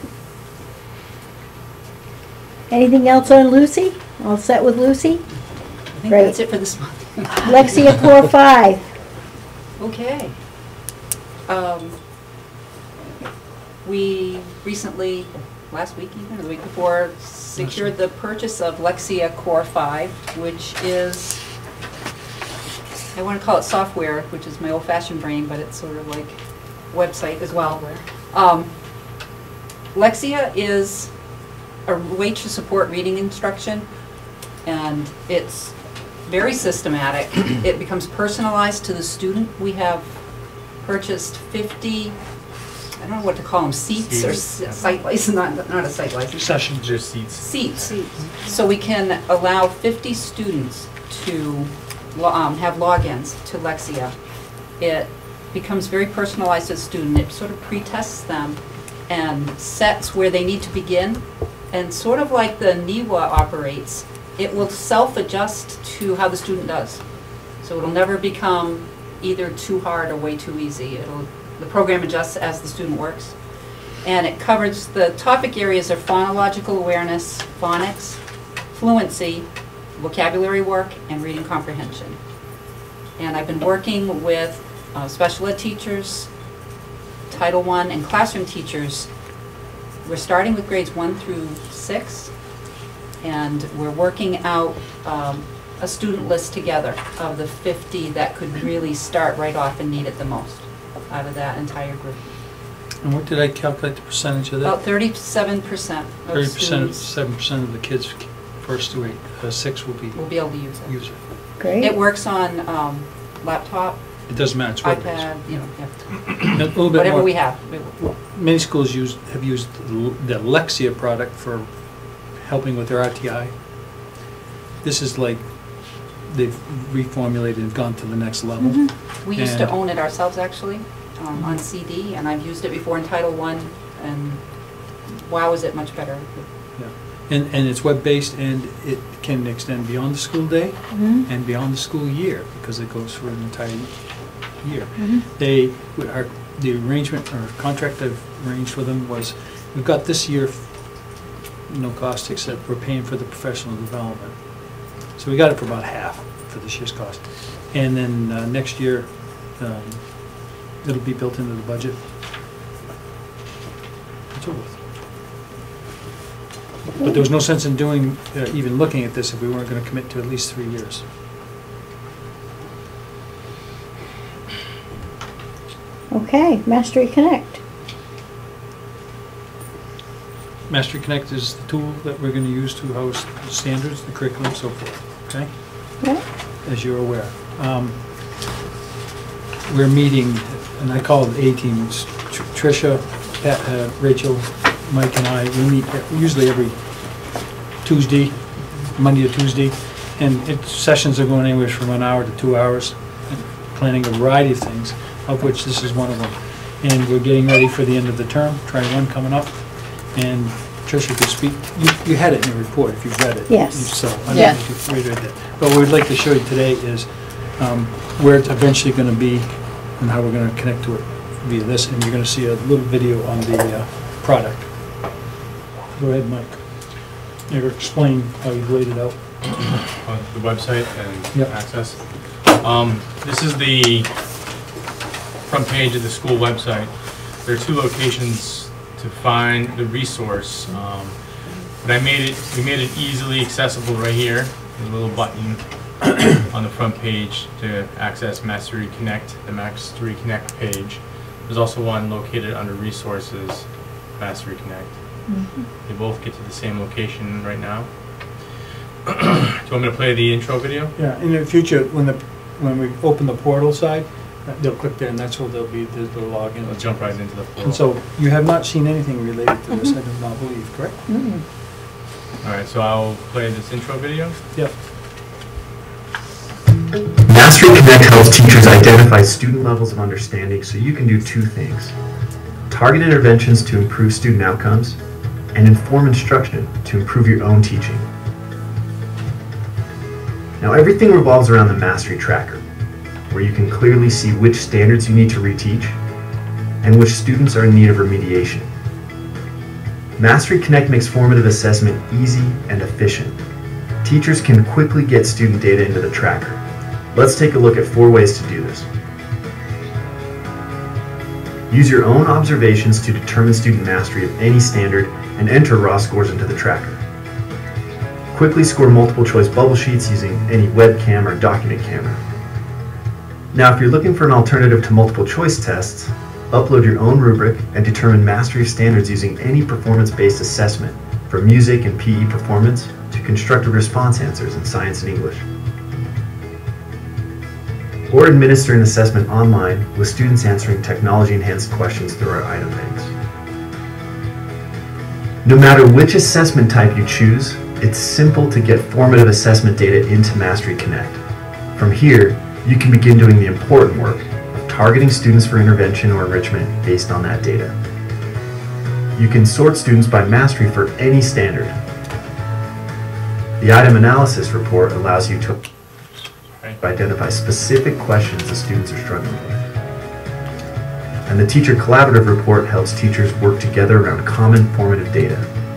Anything else on Lucy? All set with Lucy? I think Great. that's it for this month. Lexia Core 5. Okay. We recently, last week even, or the week before, secured the purchase of Lexia Core 5, which is, I want to call it software, which is my old-fashioned brain, but it's sort of like website as well. Lexia is a way to support reading instruction, and it's very systematic. It becomes personalized to the student. We have purchased 50, I don't know what to call them, seats or site license, not a site license. Sessions, just seats. Seats. So we can allow 50 students to have logins to Lexia. It becomes very personalized to the student. It sort of pre-tests them and sets where they need to begin. And sort of like the NEWA operates, it will self-adjust to how the student does. So it'll never become either too hard or way too easy. The program adjusts as the student works. And it covers the topic areas of phonological awareness, phonics, fluency, vocabulary work, and reading comprehension. And I've been working with special ed teachers, Title I, and classroom teachers. We're starting with grades 1 through 6, and we're working out a student list together of the 50 that could really start right off and need it the most out of that entire group. And what did I calculate the percentage of that? About 37% of 30%, students 7% of the kids first to 6 will be will be able to use it. use it. Great. It works on laptop, It doesn't matter, it's web-based. iPad, A little bit whatever more. we have. Many schools have used the Lexia product for helping with their RTI. This is like they've reformulated and gone to the next level. We used to And- own it ourselves, actually, on CD, and I've used it before in Title I, and wow, is it much better. Yeah. And it's web-based, and it can extend beyond the school day and beyond the school year, because it goes for an entire year. The arrangement or contract I've arranged with them was, we've got this year no cost except we're paying for the professional development. So we got it for about half for this year's cost. And then next year, it'll be built into the budget. It's over with. But there was no sense in doing, even looking at this if we weren't going to commit to at least 3 years. Okay, Mastery Connect. Mastery Connect is the tool that we're going to use to host the standards, the curriculum, and so forth, okay? Yeah. As you're aware. We're meeting, and I call it the A-team, it's Tricia, Rachel, Mike, and I. We meet usually every Tuesday, Monday or Tuesday, and sessions are going anywhere from 1 hour to 2 hours, planning a variety of things, of which this is one of them. And we're getting ready for the end of the term, try one coming up, and Tricia could speak. You had it in your report if you've read it. Yes. So I don't Yeah. know if you've read it. But what we'd like to show you today is where it's eventually going to be and how we're going to connect to it via this, and you're going to see a little video on the product. Go ahead, Mike. You explain how you've laid it out. On the website and Yep. access. This is the front page of the school website. There are 2 locations to find the resource. But we made it easily accessible right here. There's a little button on the front page to access Mastery Connect, the Mastery Connect page. There's also one located under Resources, Mastery Connect. They both get to the same location right now. Do you want me to play the intro video? Yeah, in the future, when we open the portal side, they'll click there and that's where they'll be, they'll log in. I'll jump right into the portal. And so you have not seen anything related to this, I do not believe, correct? All right, so I'll play this intro video. Yep. Mastery Connect helps teachers identify student levels of understanding so you can do two things: target interventions to improve student outcomes, and inform instruction to improve your own teaching. Now everything revolves around the Mastery Tracker, where you can clearly see which standards you need to reteach and which students are in need of remediation. Mastery Connect makes formative assessment easy and efficient. Teachers can quickly get student data into the tracker. Let's take a look at 4 ways to do this. Use your own observations to determine student mastery of any standard and enter raw scores into the tracker. Quickly score multiple choice bubble sheets using any webcam or document camera. Now, if you're looking for an alternative to multiple choice tests, upload your own rubric and determine mastery standards using any performance-based assessment, from music and PE performance to constructive response answers in science and English. Or administer an assessment online with students answering technology-enhanced questions through our item banks. No matter which assessment type you choose, it's simple to get formative assessment data into Mastery Connect. From here, you can begin doing the important work of targeting students for intervention or enrichment based on that data. You can sort students by mastery for any standard. The item analysis report allows you to identify specific questions the students are struggling with. And the teacher collaborative report helps teachers work together around common formative data.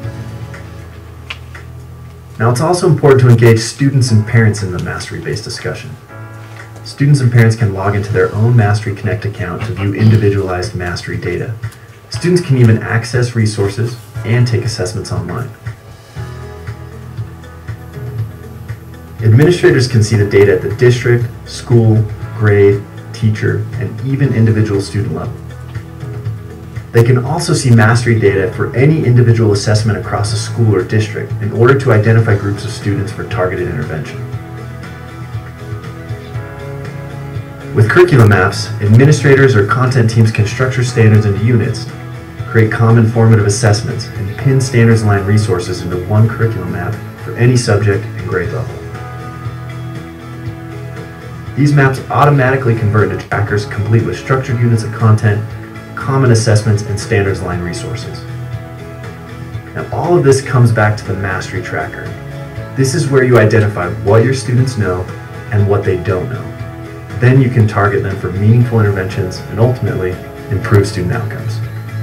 Now, it's also important to engage students and parents in the mastery-based discussion. Students and parents can log into their own Mastery Connect account to view individualized mastery data. Students can even access resources and take assessments online. Administrators can see the data at the district, school, grade, teacher, and even individual student level. They can also see mastery data for any individual assessment across a school or district in order to identify groups of students for targeted intervention. With curriculum maps, administrators or content teams can structure standards into units, create common formative assessments, and pin standards-aligned resources into one curriculum map for any subject and grade level. These maps automatically convert into trackers complete with structured units of content, common assessments, and standards-aligned resources. Now, all of this comes back to the Mastery Tracker. This is where you identify what your students know and what they don't know. Then you can target them for meaningful interventions and ultimately improve student outcomes.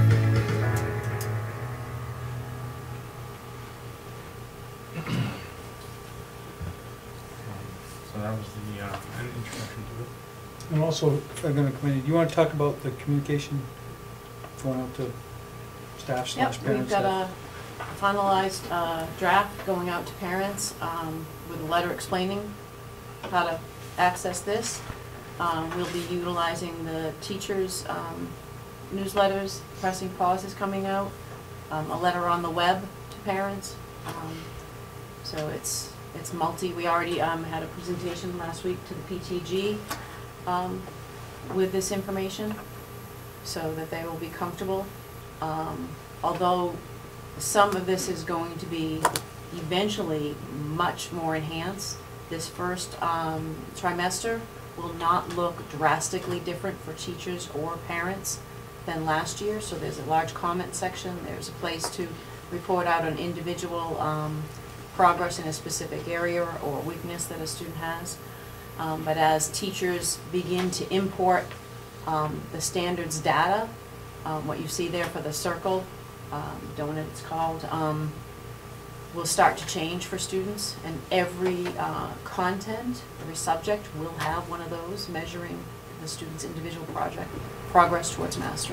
So that was the an introduction to it. And also, I'm going to come in, do you want to talk about the communication going out to staff slash Yep, parents? we've got a finalized draft going out to parents with a letter explaining how to access this. We'll be utilizing the teachers' newsletters, Pressing Pause is coming out, a letter on the web to parents. So it's multi. We already had a presentation last week to the PTG with this information so that they will be comfortable. Although some of this is going to be eventually much more enhanced, this first trimester will not look drastically different for teachers or parents than last year. So there's a large comment section. There's a place to report out on individual progress in a specific area or weakness that a student has. But as teachers begin to import the standards data, what you see there for the circle, donut it's called, will start to change for students, and every content, every subject will have one of those measuring the student's individual progress towards mastery.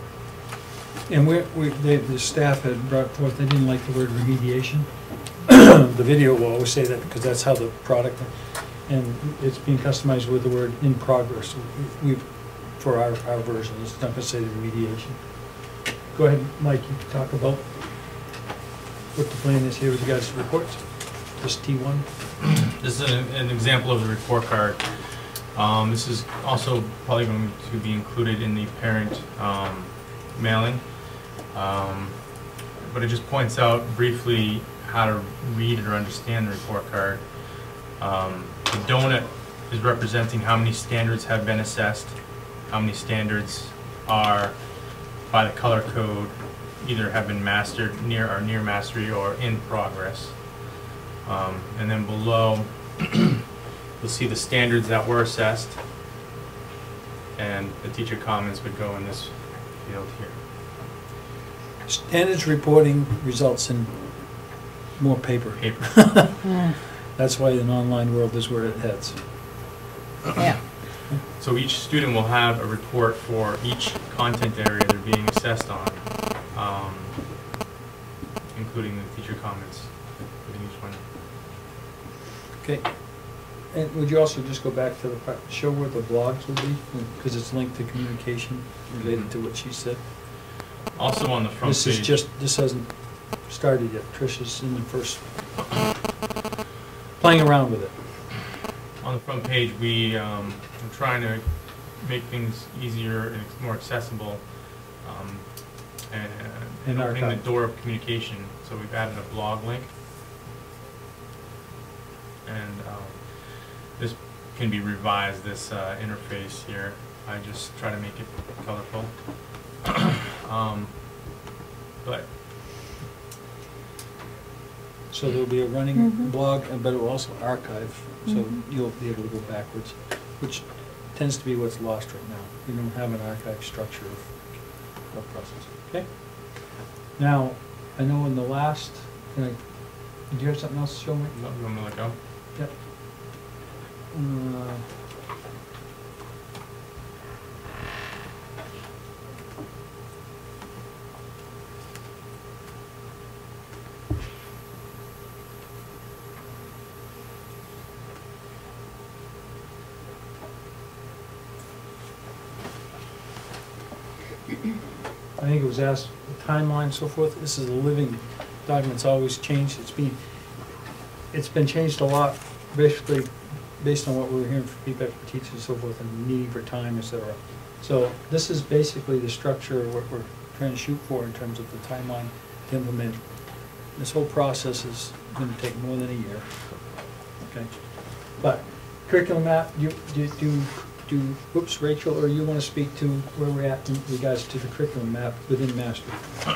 And the staff had brought forth, they didn't like the word remediation. the video will always say that because that's how the product, and it's being customized with the word in progress. We've, for our version, it's not gonna say the remediation. Go ahead, Mike, you can talk about what the plan is here with regards to reports. This T1. This is an example of the report card. This is also probably going to be included in the parent mailing. But it just points out briefly how to read or understand the report card. The donut is representing how many standards have been assessed, how many standards are by the color code either have been mastered, near mastery, or in progress. And then below, you'll see the standards that were assessed, and the teacher comments would go in this field here. Standards reporting results in more paper. That's why an online world is where it heads. Yeah. So each student will have a report for each content area they're being assessed on, including the teacher comments within each one. Okay. And would you also just go back to the show where the blogs will be, because it's linked to communication related to what she said. Also on the front page. This hasn't started yet. Tricia's in the first playing around with it. On the front page, we're trying to make things easier and more accessible, and opening the door of communication. So we've added a blog link, and this can be revised. This interface here, I just try to make it colorful. But so there'll be a running blog, but it will also archive, so you'll be able to go backwards, which tends to be what's lost right now. We don't have an archive structure of process. Okay. Now, I know in the last, do you have something else to show me? No, you want me to let go? Yep. I think it was asked the timeline and so forth. This is a living document. It's always changed. It's been changed a lot, basically based on what we were hearing from feedback from teachers and so forth, and needing for time, etc. So this is basically the structure of what we're trying to shoot for in terms of the timeline to implement. This whole process is going to take more than a year. Okay, but curriculum map. Whoops, Rachel, or you want to speak to where we're at in regards to the curriculum map within Mastery?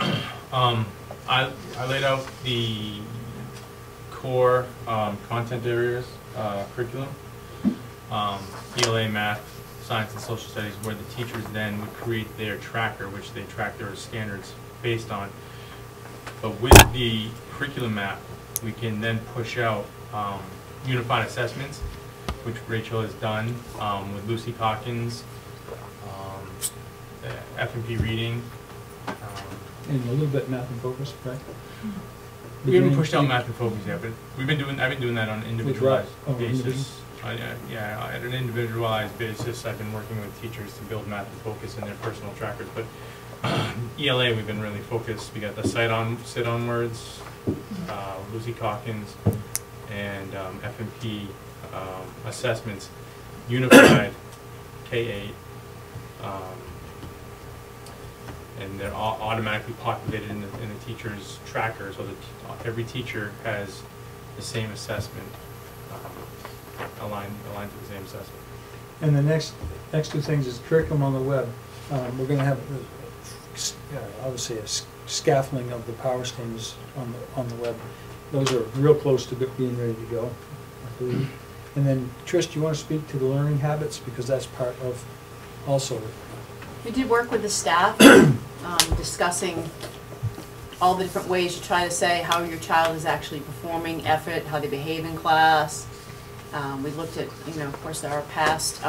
I laid out the core content areas, curriculum, ELA, math, science, and social studies, where the teachers then would create their tracker, which they track their standards based on. But with the curriculum map, we can then push out unified assessments, which Rachel has done with Lucy Calkins, F&P reading. And a little bit math and focus, right? We haven't pushed out math and focus yet, but I've been doing that on an individualized basis. Yeah, at an individualized basis, I've been working with teachers to build math and focus in their personal trackers. But ELA, we've been really focused. We got the sit-on words, Lucy Calkins, and F&P assessments, unified K-8, and they're all automatically populated in the teacher's tracker, so that every teacher has the same assessment, aligned to the same assessment. And the next two things is curriculum on the web. We're going to have, I would say, a scaffolding of the power standards on the web. Those are real close to being ready to go, I believe. And then, Trish, do you want to speak to the learning habits, because that's part of also. We did work with the staff, discussing all the different ways you try to say how your child is actually performing effort, how they behave in class. We looked at, of course, our past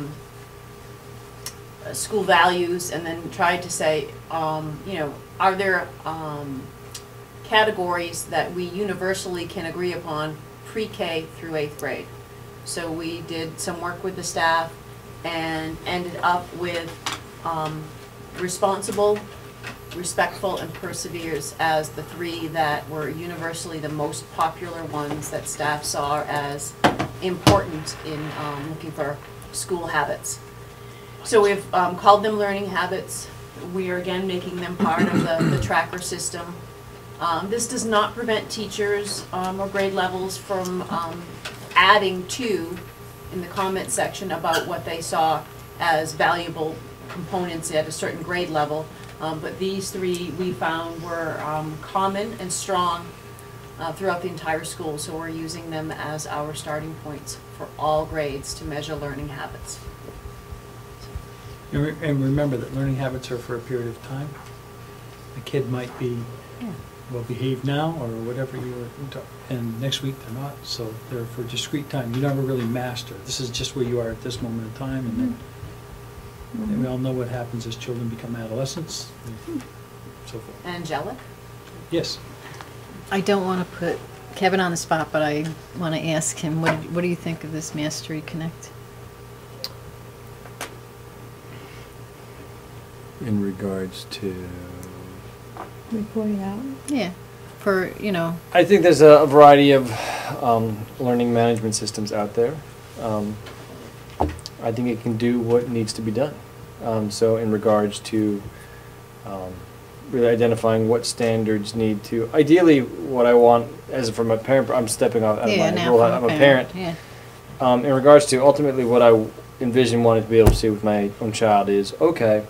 school values, and then tried to say, are there categories that we universally can agree upon pre-K through 8th grade. So we did some work with the staff and ended up with responsible, respectful, and perseveres as the 3 that were universally the most popular ones that staff saw as important in looking for school habits. So we've called them learning habits. We are again making them part of the tracker system. This does not prevent teachers or grade levels from adding to in the comment section about what they saw as valuable components at a certain grade level. But these 3 we found were common and strong throughout the entire school, so we're using them as our starting points for all grades to measure learning habits. And remember that learning habits are for a period of time. A kid might be well behaved now or whatever you were, and next week they're not, so they're for discrete time. You never really master. This is just where you are at this moment in time, and then and we all know what happens as children become adolescents, and so forth. Angelic? Yes. I don't want to put Kevin on the spot, but I want to ask him, what do you think of this Mastery Connect? In regards to... Reporting out? Yeah, for, you know... I think there's a variety of learning management systems out there. I think it can do what needs to be done. So in regards to really identifying what standards need to... Ideally, what I want, as from a parent, I'm stepping off out of my role, I'm a parent. Yeah. In regards to ultimately what I envision wanting to be able to see with my own child is, okay,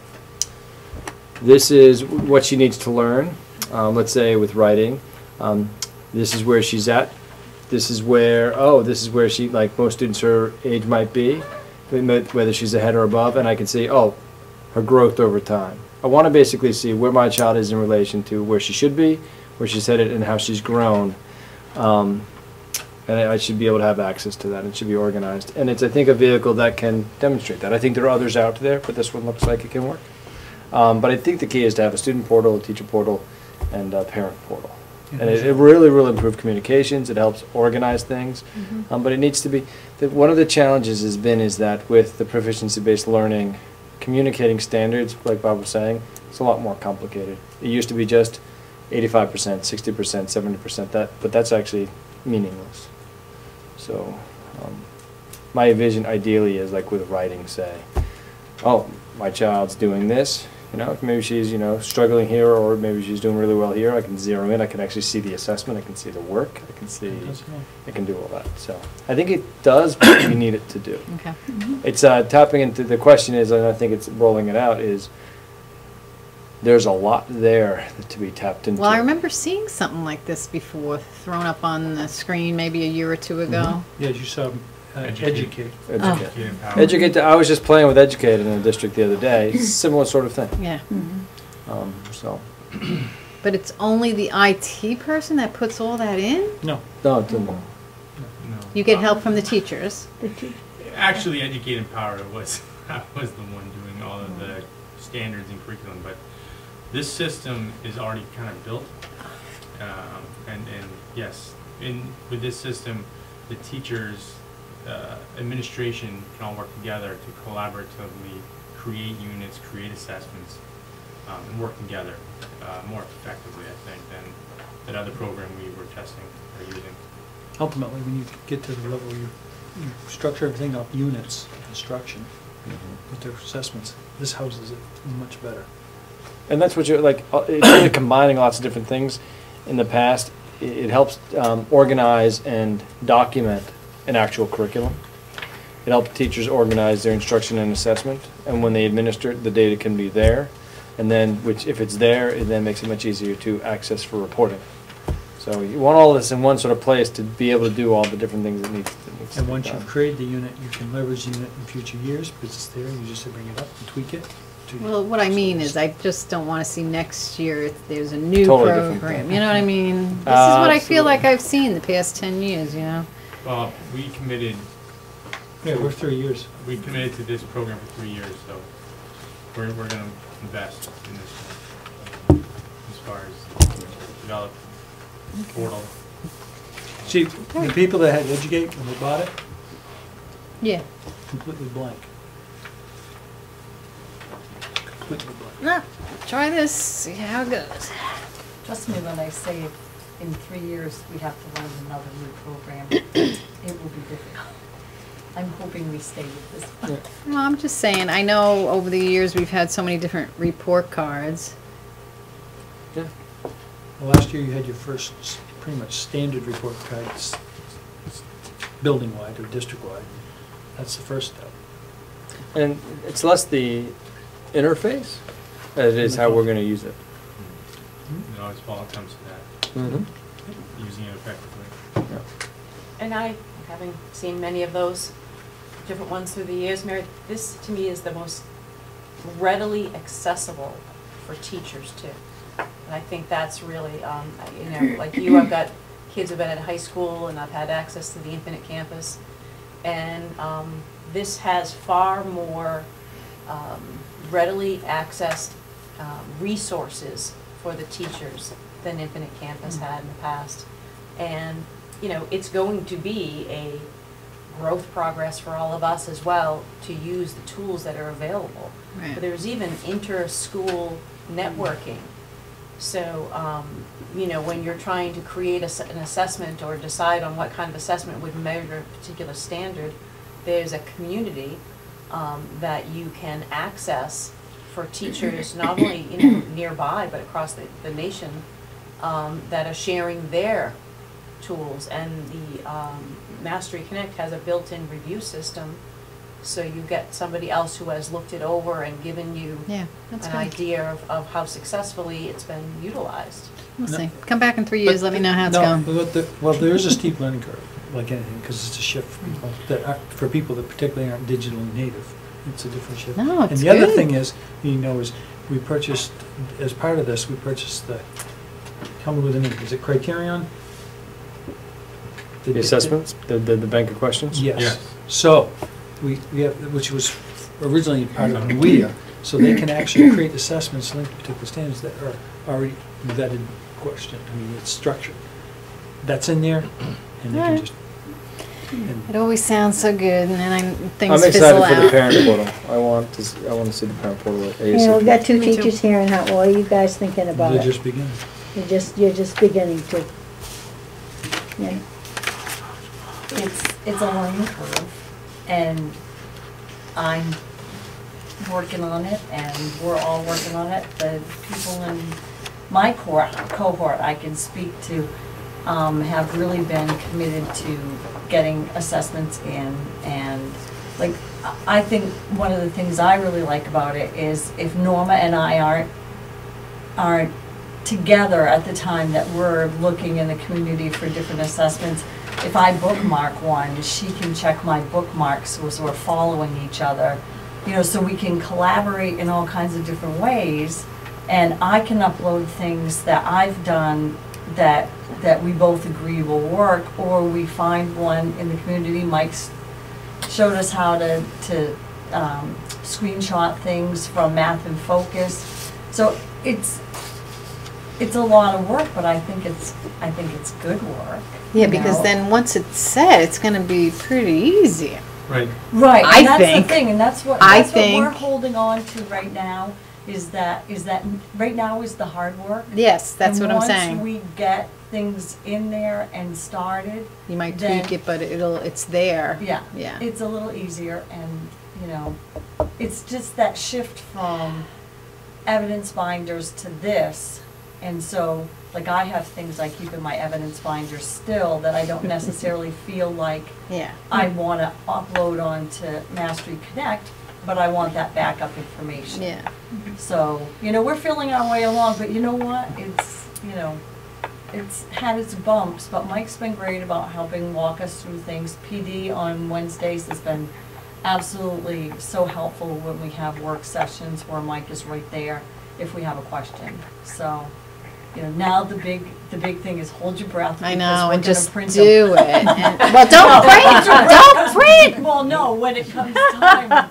this is what she needs to learn, let's say with writing. This is where she's at. This is where, this is where she, like most students her age might be, whether she's ahead or above, and I can see, her growth over time. I want to basically see where my child is in relation to where she should be, where she's headed, and how she's grown. And I should be able to have access to that. It should be organized. And it's, I think, a vehicle that can demonstrate that. I think there are others out there, but this one looks like it can work. But I think the key is to have a student portal, a teacher portal, and a parent portal. And it really will improve communications. It helps organize things. But it needs to be, one of the challenges has been is that with the proficiency-based learning, communicating standards, like Bob was saying, it's a lot more complicated. It used to be just 85%, 60%, 70%, but that's actually meaningless. So my vision ideally is like with writing, say, my child's doing this, maybe she's, struggling here, or maybe she's doing really well here. I can zero in, I can actually see the assessment, I can see the work, I can see, I can do all that. So I think it does, but we need it to do. Okay. It's tapping into, the question is, and I think it's rolling it out, is there's a lot there to be tapped into. Well, I remember seeing something like this before, thrown up on the screen maybe a year or two ago. Yeah, you saw Educate. Educate. I was just playing with Educate in the district the other day. Similar sort of thing. Yeah. So. But it's only the IT person that puts all that in? No. No, it didn't. No. You get help from the teachers. Actually, Educate Empower was the one doing all of the standards and curriculum, but this system is already kind of built. And yes, with this system, the teachers, administration can all work together to collaboratively create units, create assessments, and work together more effectively, I think, than other program we were testing or using. Ultimately, when you get to the level you structure everything up, units, instruction, with their assessments, this houses it much better. And that's what you're like. It's really combining lots of different things. In the past, it helps organize and document an actual curriculum. It helps teachers organize their instruction and assessment, and when they administer it, the data can be there. And then, if it's there, it then makes it much easier to access for reporting. So you want all this in one sort of place to be able to do all the different things that needs to And once be done. you've created the unit, you can leverage the unit in future years because it's there, and you just bring it up and tweak it. Well, what I mean is I just don't want to see next year there's a new Totally different program. thing. You know what I mean? This is what I feel Absolutely. like I've seen the past 10 years, Well, we committed. Yeah, we're 3 years. We committed to this program for 3 years, so we're going to invest in this one as far as develop portal. See, the people that had Educate when they bought it, Yeah. completely blank. Completely blank. No, try this, see how it goes. Trust me when I say in 3 years we have to learn another new program, it will be difficult. I'm hoping we stay with this one. Well, I'm just saying, I know over the years we've had so many different report cards. Yeah. Well, last year you had your first pretty much standard report cards, building-wide or district-wide. That's the first step. And it's less the interface as it is how we're going to use it. It always fall attempts at that, Mm-hmm. using it effectively. Yeah. And I, having seen many of those different ones through the years, Mary, this to me is the most readily accessible for teachers too. And I think that's really, you know, like you, I've got kids who've been at high school and I've had access to the Infinite Campus. And this has far more readily accessed resources for the teachers than Infinite Campus had in the past. And, you know, it's going to be a growth progress for all of us as well to use the tools that are available. Right. But there's even inter-school networking. So, you know, when you're trying to create an assessment or decide on what kind of assessment would measure a particular standard, there's a community that you can access for teachers not only, you know, nearby but across the nation that are sharing their tools. And the Mastery Connect has a built-in review system, so you get somebody else who has looked it over and given you Yeah, that's an good. idea of how successfully it's been utilized. We'll No. see. Come back in 3 years, let me know how it's No, going. but well, there is a steep learning curve, like anything, because it's a shift for people that aren't, for people that particularly aren't digitally native. It's a different shift. No, it's And the other good. thing is, you know, is we purchased, as part of this, we purchased the, tell me what the name, is it Criterion? The assessments, the bank of questions? Yes. Yes. So, we have, which was originally part of NWIA, so they can actually create assessments linked to particular standards that are already vetted question. I mean, it's structured. That's in there, and they can Alright. just. and- It always sounds so good, and then things I'm fizzle excited for the out. parent portal. I want to see the parent portal at You know, we've got ASAP. two Me too. teachers here in Hot. What are you guys thinking about They're it? just beginning. You're just beginning to. Yeah. It's a learning curve, and I'm working on it, and we're all working on it. The people in my cohort I can speak to have really been committed to getting assessments in, and like I think one of the things I really like about it is if Norma and I aren't together at the time that we're looking in the community for different assessments, if I bookmark one, she can check my bookmarks, so we're following each other, you know, so we can collaborate in all kinds of different ways. And I can upload things that I've done that we both agree will work, or we find one in the community. Mike's showed us how to screenshot things from Math in Focus. So it's a lot of work, but I think it's good work. Yeah, you because know? then once it's set, it's gonna be pretty easy. Right. Right, I and that's think- the thing, and that's what I we're think- holding on to right now, is that right now is the hard work. Yes, that's what I'm And saying. once we get things in there and started, You might then- tweak it, but it's there. yeah, Yeah. it's a little easier, and, you know, it's just that shift from evidence binders to this. And so, like, I have things I keep in my evidence binder still that I don't necessarily feel like Yeah. I want to upload onto Mastery Connect, but I want that backup information. Yeah. So, you know, we're feeling our way along, but you know what? It's, you know, it's had its bumps, but Mike's been great about helping walk us through things. PD on Wednesdays has been absolutely so helpful when we have work sessions where Mike is right there if we have a question. So, you know, now the big thing is hold your breath. I because know, we're and gonna just print do them. it. Well, don't print! Don't print! Well, no, when it comes time. Sure,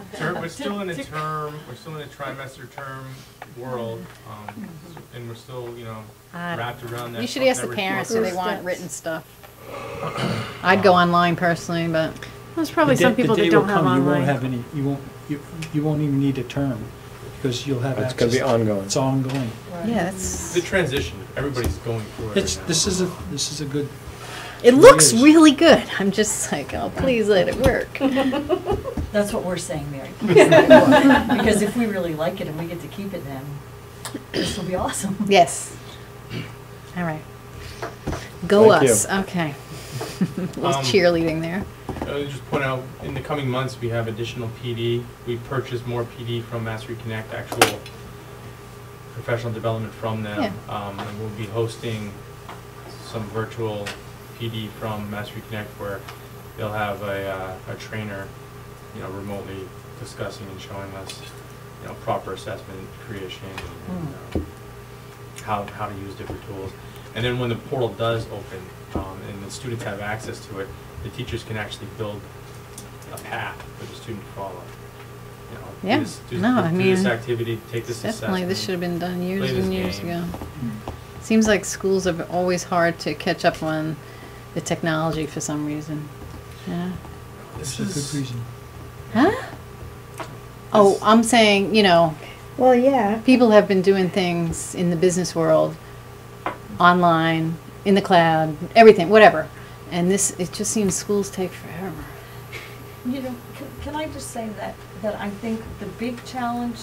we're still in a term, we're still in a trimester term world, and we're still, you know, wrapped around that. You should ask the that parents report. if they want written stuff. I'd go online personally, but There's probably The some day- people the that day don't will have come, you won't online. have any, you won't even need a term, because you'll have It's access. gonna be ongoing. It's ongoing. yeah, it's, The transition, everybody's going through it. It's, right now. this is a good, it looks is. really good. I'm just like, oh, please let it work. That's what we're saying, Mary. Because if we really like it and we get to keep it, then this will be awesome. Yes. All right. Go Thank you. us. Okay. little Um, cheerleading there. Just point out, in the coming months, we have additional PD. We purchased more PD from Mastery Connect, actual professional development from them. And we'll be hosting some virtual PD from Mastery Connect where they'll have a trainer, you know, remotely discussing and showing us, you know, proper assessment creation and how to use different tools. And then when the portal does open and the students have access to it, the teachers can actually build a path for the student to follow. You know, Yeah. do this activity, take this Definitely, this assessment, should have been done years play this and years game. ago. Seems like schools are always hard to catch up on the technology for some reason. Yeah. this is a good reason. Huh? Oh, I'm saying, you know, Well, yeah. people have been doing things in the business world, online, in the cloud, everything, whatever. And this, it just seems schools take forever. You know, can I just say that I think the big challenge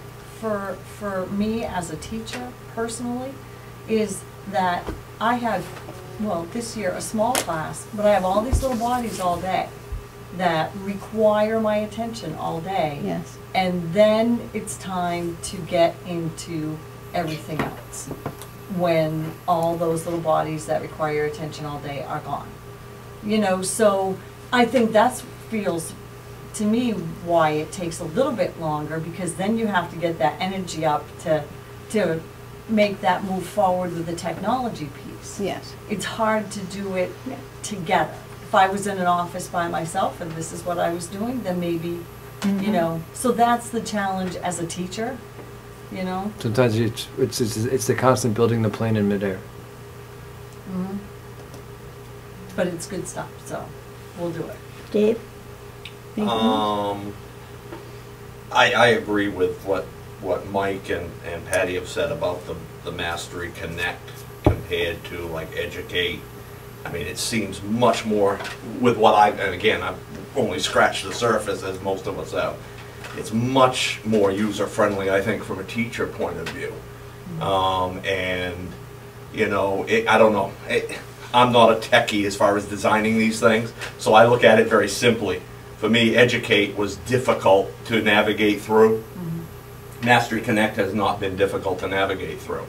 for me as a teacher personally is that I have, well, this year, a small class, but I have all these little bodies all day that require my attention all day. Yes. And then it's time to get into everything else when all those little bodies that require your attention all day are gone. You know, so I think that feels to me why it takes a little bit longer, because then you have to get that energy up to make that move forward with the technology piece. Yes. It's hard to do it together. If I was in an office by myself and this is what I was doing, then maybe, you know, so that's the challenge as a teacher, you know? Sometimes it's the constant building the plane in midair. But it's good stuff, so we'll do it. Dave? I agree with what Mike and Patty have said about the Mastery Connect compared to like Educate. I mean, it seems much more with what and again, I've only scratched the surface as most of us have. It's much more user-friendly, I think, from a teacher point of view. And, you know, I don't know. I'm not a techie as far as designing these things, so I look at it very simply. For me, Educate was difficult to navigate through. Mastery Connect has not been difficult to navigate through.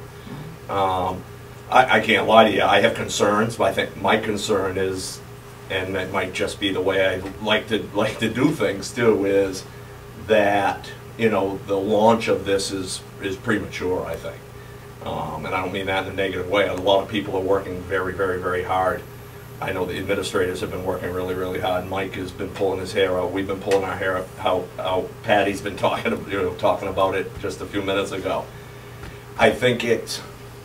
I can't lie to you, I have concerns, but I think my concern is, and it might just be the way I like to do things too, is that, you know, the launch of this is premature, I think. And I don't mean that in a negative way. A lot of people are working very, very, very hard. I know the administrators have been working really, really hard. Mike has been pulling his hair out. We've been pulling our hair out. How Patty's been talking about it just a few minutes ago. I think it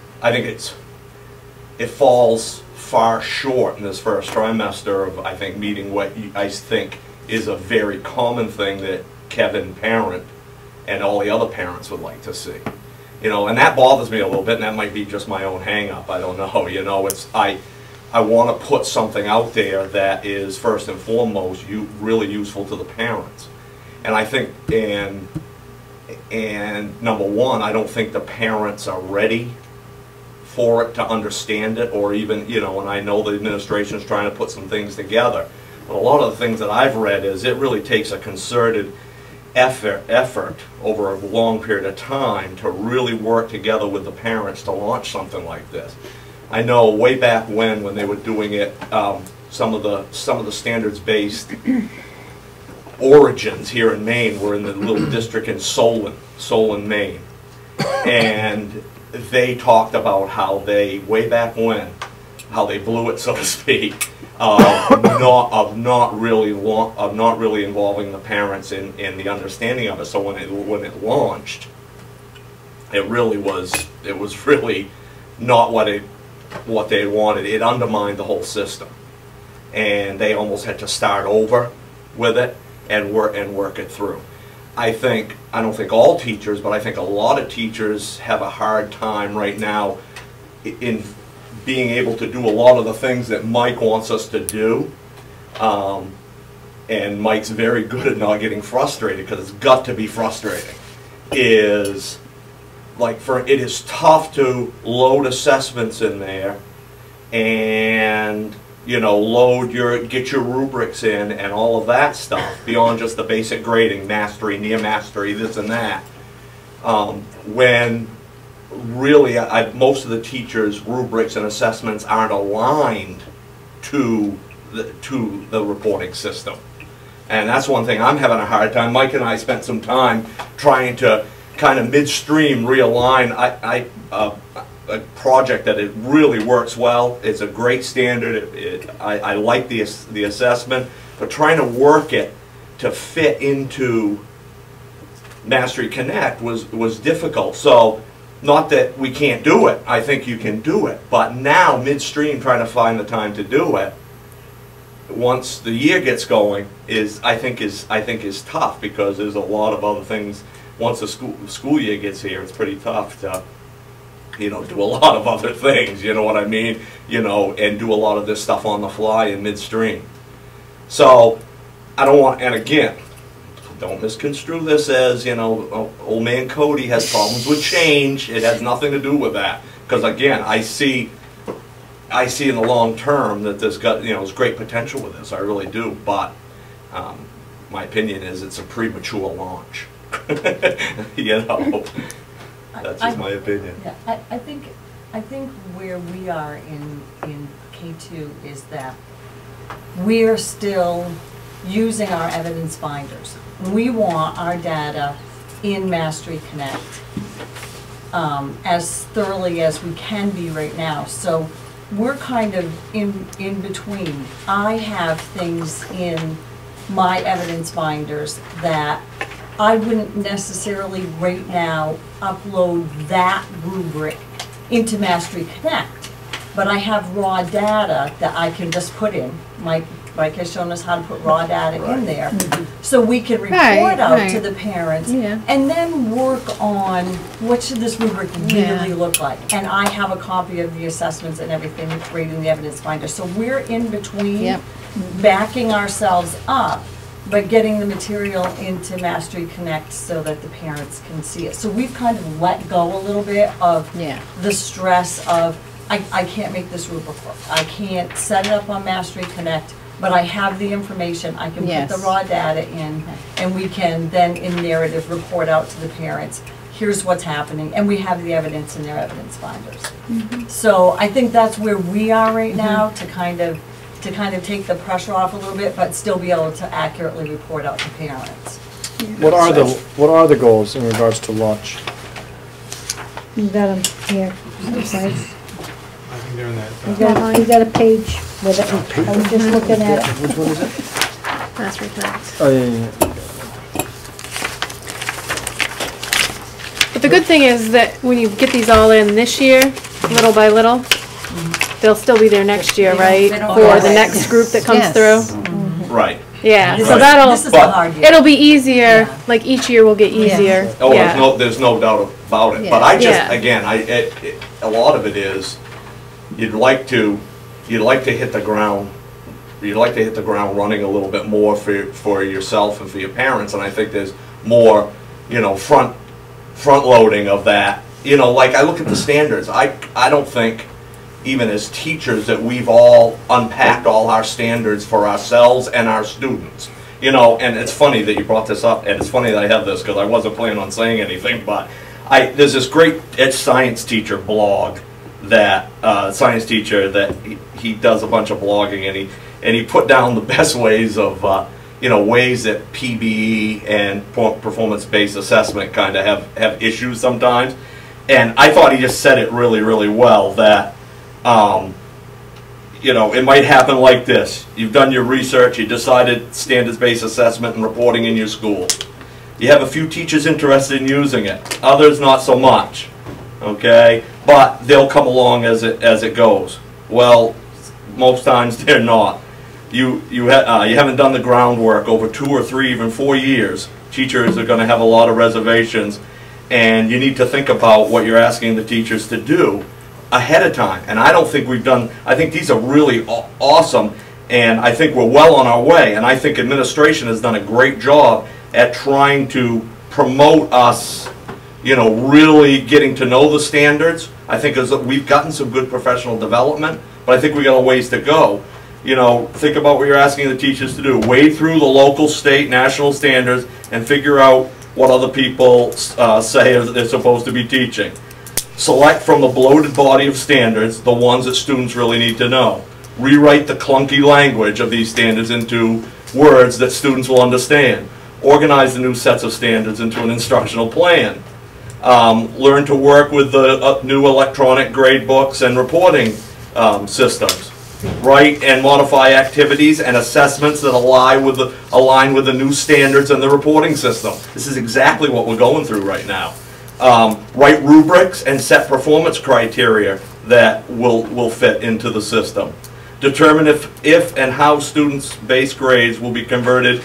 falls far short in this first trimester of, I think, meeting what I think is a very common thing that Kevin parent and all the other parents would like to see. You know, and that bothers me a little bit, and that might be just my own hang-up. I don't know. You know, I want to put something out there that is first and foremost really useful to the parents. And I think, and number one, I don't think the parents are ready for it to understand it, or even, you know, and I know the administration is trying to put some things together. But a lot of the things that I've read is it really takes a concerted effort over a long period of time to really work together with the parents to launch something like this. I know way back when they were doing it, some of the standards-based origins here in Maine were in the little district in Solon, Maine, and they talked about how they, way back when, how they blew it, so to speak, of not really involving the parents in the understanding of it. So when it launched, it was really not what they wanted. It undermined the whole system, and they almost had to start over with it and work it through. I don't think all teachers, but I think a lot of teachers have a hard time right now in being able to do a lot of the things that Mike wants us to do. And Mike's very good at not getting frustrated, because it's got to be frustrating. Is like it is tough to load assessments in there and get your rubrics in and all of that stuff beyond just the basic grading, mastery, near mastery, this and that. When really most of the teachers' rubrics and assessments aren't aligned to the reporting system. And that's one thing I'm having a hard time. Mike and I spent some time trying to kind of midstream realign a project that it really works well. It's a great standard. I like the assessment, but trying to work it to fit into Mastery Connect was difficult. So not that we can't do it. I think you can do it. But now midstream trying to find the time to do it once the year gets going I think is tough, because there's a lot of other things. Once the school year gets here, it's pretty tough to do a lot of other things, you know what I mean? And do a lot of this stuff on the fly in midstream. So, I don't want, and again, don't misconstrue this as, old man Cody has problems with change. It has nothing to do with that. Because again, I see in the long term that there's great potential with this. I really do. But my opinion is it's a premature launch. That's just my opinion. Yeah, I think where we are in K2 is that we're still using our evidence binders. We want our data in Mastery Connect as thoroughly as we can be right now. So we're kind of in between. I have things in my evidence binders that I wouldn't necessarily right now upload that rubric into Mastery Connect, but I have raw data that I can just put in. Mike has shown us how to put raw data in there, so we can report out to the parents, and then work on what should this rubric really look like. And I have a copy of the assessments and everything right in the evidence binder. So we're in between, backing ourselves up, but getting the material into Mastery Connect so that the parents can see it. So we've kind of let go a little bit of the stress of, I can't make this rubric work. I can't set it up on Mastery Connect, but I have the information. I can put the raw data in, and we can then in narrative report out to the parents, here's what's happening, and we have the evidence in their evidence binders. So I think that's where we are right now, to kind of take the pressure off a little bit, but still be able to accurately report out to parents. What are the goals in regards to launch? You got them here. I think they're in that. You got a page with it. I was just looking at it. Which one is it? Mastery Connect. Oh yeah. But the good thing is that when you get these all in this year, little by little, they'll still be there next year, right? For the next group that comes through. Right. Yeah, This so is- that'll, this is the hard year. it'll be easier, like each year will get easier. Oh, Yeah. there's no doubt about it. Yeah. But I just, Yeah. again, a lot of it is, you'd like to hit the ground. You'd like to hit the ground running a little bit more for yourself and for your parents. And I think there's more, front loading of that. Like I look at the standards. I don't think, even as teachers, that we've all unpacked all our standards for ourselves and our students. And it's funny that you brought this up, and it's funny that I have this, because I wasn't planning on saying anything, but there's this great science teacher blog that, he does a bunch of blogging, and he put down the best ways of, ways that PBE and performance-based assessment kind of have issues sometimes. And I thought he just said it really, really well, that you know, it might happen like this. You've done your research, you decided standards-based assessment and reporting in your school. You have a few teachers interested in using it, others not so much, okay? But they'll come along as it goes. Well, most times they're not. You haven't done the groundwork over 2 or 3, even 4 years. Teachers are going to have a lot of reservations, and you need to think about what you're asking the teachers to do ahead of time. And I don't think we've done, I think these are really awesome, and I think we're well on our way, and I think administration has done a great job at trying to promote us, you know, really getting to know the standards. I think we've gotten some good professional development, but I think we got a ways to go. You know, think about what you're asking the teachers to do. Wade through the local, state, national standards and figure out what other people say they're supposed to be teaching. Select from the bloated body of standards the ones that students really need to know. Rewrite the clunky language of these standards into words that students will understand. Organize the new sets of standards into an instructional plan. Learn to work with the new electronic grade books and reporting systems. Write and modify activities and assessments that align with the new standards and the reporting system. This is exactly what we're going through right now. Write rubrics and set performance criteria that will fit into the system. Determine if and how students' grades will be converted,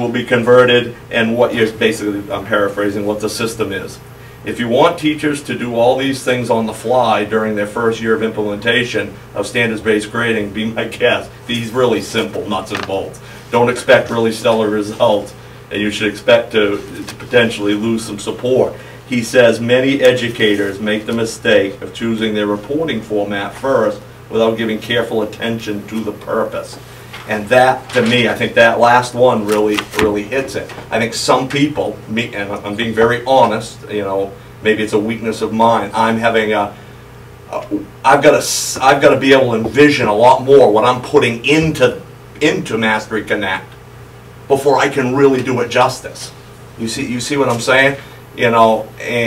and what you're basically, I'm paraphrasing, what the system is. If you want teachers to do all these things on the fly during their first year of implementation of standards-based grading, be my guest. These really simple nuts and bolts. Don't expect really stellar results, and you should expect to potentially lose some support. He says many educators make the mistake of choosing their reporting format first without giving careful attention to the purpose. And that, to me, I think that last one really hits it. I think some people, and I'm being very honest, you know, maybe it's a weakness of mine. I'm having I've got to be able to envision a lot more what I'm putting into Mastery Connect before I can really do it justice. You see what I'm saying? You know,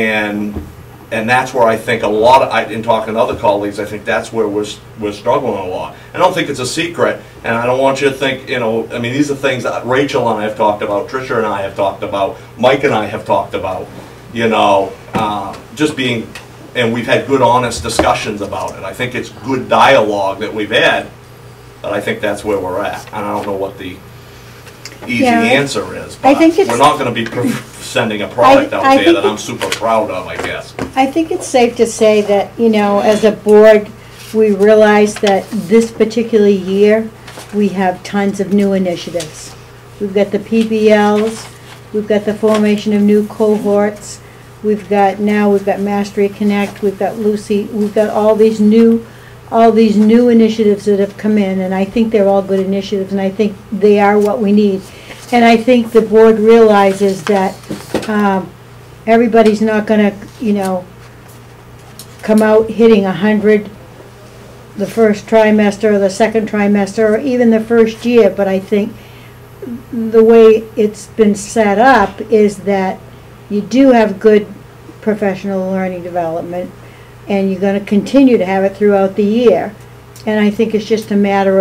and that's where I think a lot of, in talking to other colleagues, I think that's where we're struggling a lot. I don't think it's a secret, and I don't want you to think, you know, I mean, these are things that Rachel and I have talked about, Tricia and I have talked about, Mike and I have talked about, you know, just being, and we've had good, honest discussions about it. I think it's good dialogue that we've had, but I think that's where we're at. And I don't know what the easy answer is, but we're not going to be sending a product out there that I'm super proud of, I guess. I think it's safe to say that, you know, as a board, we realize that this particular year, we have tons of new initiatives. We've got the PBLs, we've got the formation of new cohorts, we've got Mastery Connect, we've got Lucy, we've got all these new initiatives that have come in, and I think they're all good initiatives, and I think they are what we need. And I think the board realizes that everybody's not going to, you know, come out hitting 100 the first trimester or the second trimester or even the first year, but I think the way it's been set up is that you do have good professional learning development, and you're going to continue to have it throughout the year. And I think it's just a matter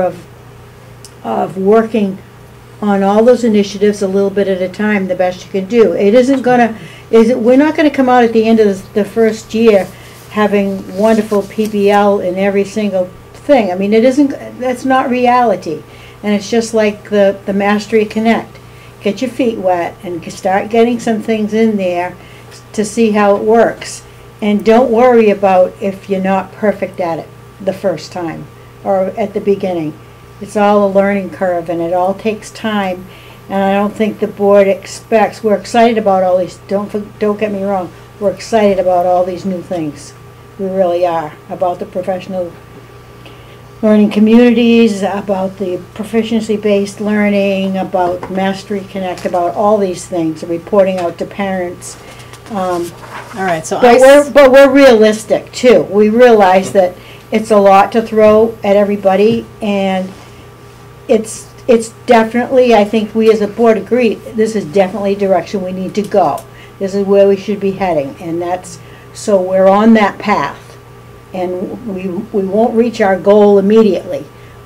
of working on all those initiatives a little bit at a time, the best you can do. It isn't going to, we're not going to come out at the end of the first year having wonderful PBL in every single thing. I mean, it isn't, that's not reality. And it's just like the Mastery Connect. Get your feet wet and start getting some things in there to see how it works. And don't worry about if you're not perfect at it the first time or at the beginning. It's all a learning curve, and it all takes time. And I don't think the board expects, we're excited about all these, don't get me wrong, we're excited about all these new things. We really are, about the professional learning communities, about the proficiency-based learning, about Mastery Connect, about all these things, reporting out to parents. All right, so but we're realistic too. We realize that it's a lot to throw at everybody, and it's definitely, I think we as a board agree, this is definitely a direction we need to go. This is where we should be heading, and that's, so we're on that path, and we won't reach our goal immediately,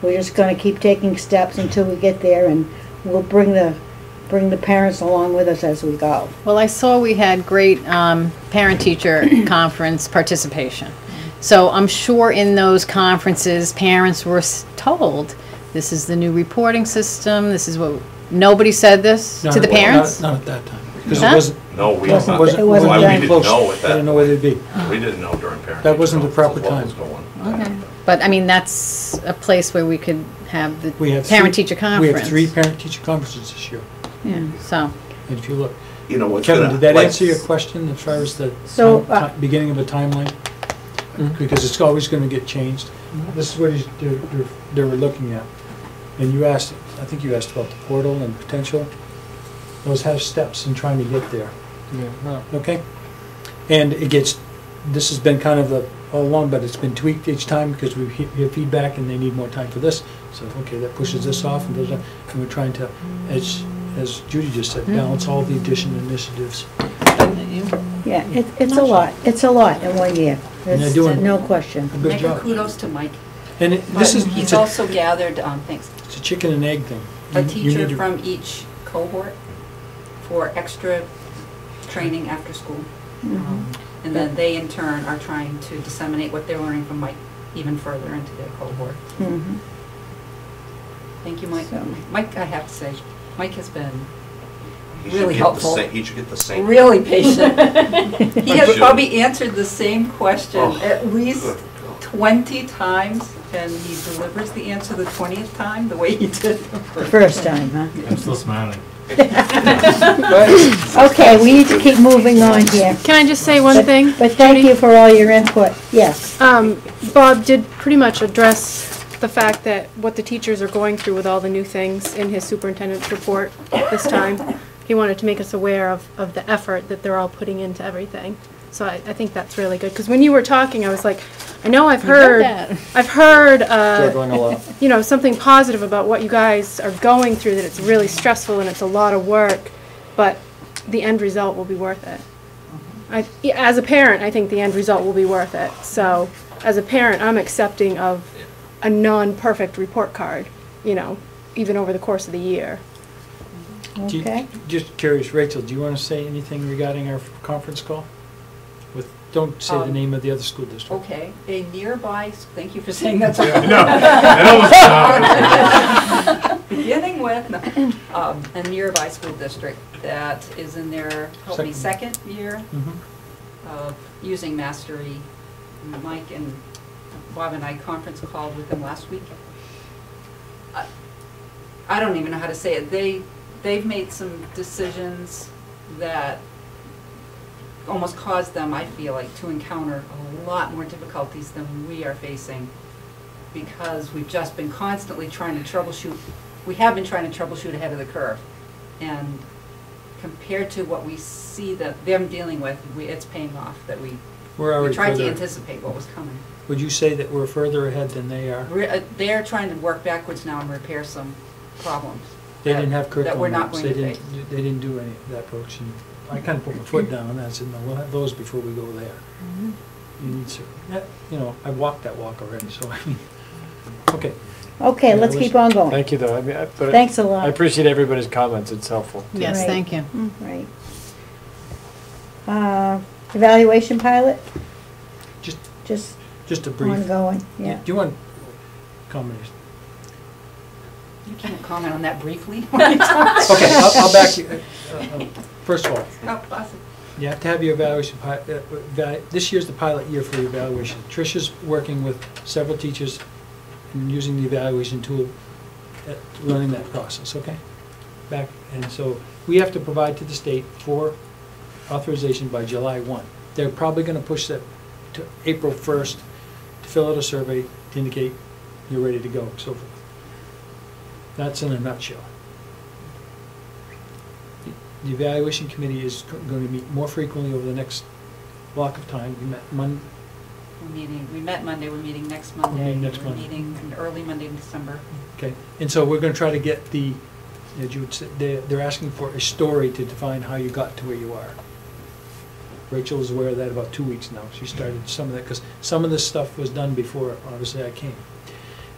We're just gonna keep taking steps until we get there, and we'll bring the parents along with us as we go. Well, I saw we had great parent-teacher conference participation. So I'm sure in those conferences, parents were told, this is the new reporting system, this is what, nobody said this to the parents? Not at that time. Because Huh? it wasn't. No, we Wasn't- wasn't. it wasn't Why, done. we didn't know at I that. didn't know where they'd be. We didn't know during parent. That wasn't the proper what time. was going. Okay. But, I mean, that's a place where we could have the We have parent-teacher conference. We have 3 parent-teacher conferences this year. Yeah, so, And if you look, You know what's Kevin, gonna, did that like- answer your question as far as the So, beginning of a timeline? Because it's always going to get changed. This is what they were looking at. And you asked, I think you asked about the portal and potential. Those have steps in trying to get there. Okay? And it gets, this has been kind of all along, but it's been tweaked each time because we hear feedback and they need more time for this. So, okay, that pushes this off and and we're trying to, as Judy just said, balance all the additional initiatives. Yeah, it's a lot. It's a lot in 1 year. And they're There's doing no question. a good Make a job. kudos to Mike. And this is, He's also gathered, thanks, it's a chicken and egg thing. a You teacher need to- from each cohort for extra training after school. And then they in turn are trying to disseminate what they're learning from Mike even further into their cohort. Mhm. Thank you, Mike. So- Mike, I have to say, Mike has been He should really get the helpful. He should get the same. really patient. He has Should. probably answered the same question Oh, at least good 20 times, and he delivers the answer the 20th time the way he did The first time, huh? I'm still smiling. Okay, we need to keep moving on here. Can I just say one But- thing? But thank you for all your input. Yes. Bob did pretty much address the fact that what the teachers are going through with all the new things in his superintendent's report this time. He wanted to make us aware of the effort that they're all putting into everything. So I think that's really good, because when you were talking, I was like, I know I've heard, Struggling a lot. you know, something positive about what you guys are going through, that it's really stressful and it's a lot of work, but the end result will be worth it. As a parent, I think the end result will be worth it. So, as a parent, I'm accepting of a non-perfect report card, you know, even over the course of the year. Do you- Okay. Just curious, Rachel, do you want to say anything regarding our conference call? Don't say the name of the other school district. Okay, a nearby, thank you for saying that. Beginning with, a nearby school district that is in their, help me, second year of using Mastery. Mike and Bob and I conference called with them last week. I don't even know how to say it. They've made some decisions that almost caused them, I feel like, to encounter a lot more difficulties than we are facing, because we've just been constantly trying to troubleshoot. We have been trying to troubleshoot ahead of the curve, and compared to what we see that them dealing with, it's paying off. That we tried to anticipate what was coming. Would you say that we're further ahead than they are? They're trying to work backwards now and repair some problems. They didn't have curriculum. That we're not maps. going to face. They didn't do any of that approach. And I kind of put my foot down and I said, no, we'll have those before we go there. You need to, you know, I've walked that walk already, so I mean, okay. Okay, Yeah, let's let's- keep on going. Thank you, though. I mean, but Thanks a lot. I appreciate everybody's comments. It's helpful. yes, Right. thank you. Right. Evaluation pilot? Just Just a brief. ongoing, yeah. Do you want comment? You can't comment on that briefly. Okay, I'll back you. First of all, Oh, awesome. you have to have your evaluation, this year's the pilot year for your evaluation. Tricia's working with several teachers and using the evaluation tool, learning that process, okay? And so we have to provide to the state for authorization by July 1. They're probably going to push that to April 1st to fill out a survey to indicate you're ready to go, and so forth. That's in a nutshell. The evaluation committee is going to meet more frequently over the next block of time. We met Monday, we're meeting next Monday. meeting next Monday. We're meeting early Monday in December. Okay, and so we're going to try to get as you would say, they're asking for a story to define how you got to where you are. Rachel was aware of that about 2 weeks now. She started some of that, because some of this stuff was done before, obviously, I came.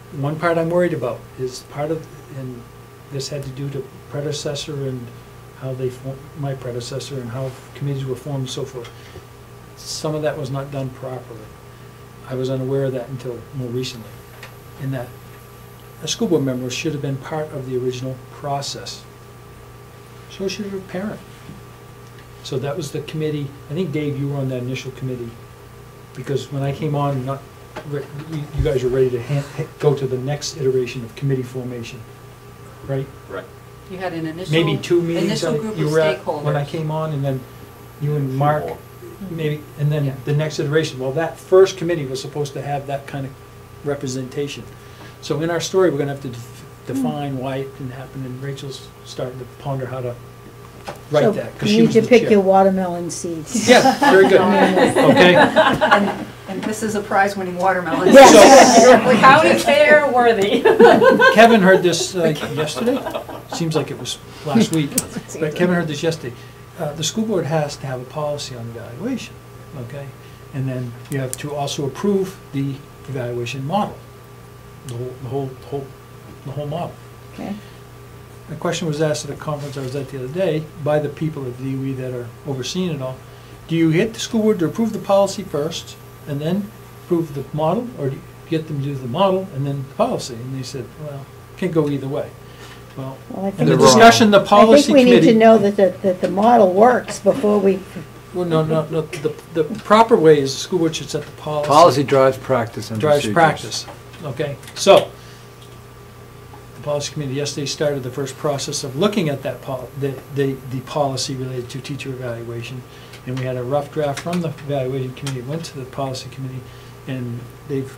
one part I'm worried about is part of, and this had to do to predecessor and how they, my predecessor and how committees were formed and so forth. Some of that was not done properly. I was unaware of that until more recently, in that a school board member should have been part of the original process. So should a parent. So that was the committee. I think, Dave, you were on that initial committee, because when I came on, you guys were ready to go to the next iteration of committee formation, right? Right. You had an initial, Maybe 2 meetings initial group you of were at stakeholders. when I came on, and then you and Mark, more. maybe, and then Yeah. the next iteration. Well, that first committee was supposed to have that kind of representation. So in our story, we're gonna have to define why it didn't happen, and Rachel's starting to ponder how to write that, because she You was need the to pick chair. your watermelon seeds. Yeah, very good, okay? And this is a prize-winning watermelon. Yes. County fair worthy. Kevin heard this yesterday, seems like it was last week, but Kevin heard this yesterday. The school board has to have a policy on evaluation, okay? And then you have to also approve the evaluation model, the whole model. Okay. The question was asked at a conference I was at the other day by the people at DOE that are overseeing it all. Do you get the school board to approve the policy first and then approve the model, or do you get them to do the model and then the policy? And they said, well, can't go either way. Well, I in think the we- discussion, the policy I think we need to committee. know that the model works before we, Well, no, the proper way is the school board should set the policy. Policy drives practice and Drives procedures. practice, okay? So, the policy committee yesterday started the first process of looking at that the policy related to teacher evaluation. And we had a rough draft from the evaluation committee, went to the policy committee, and they've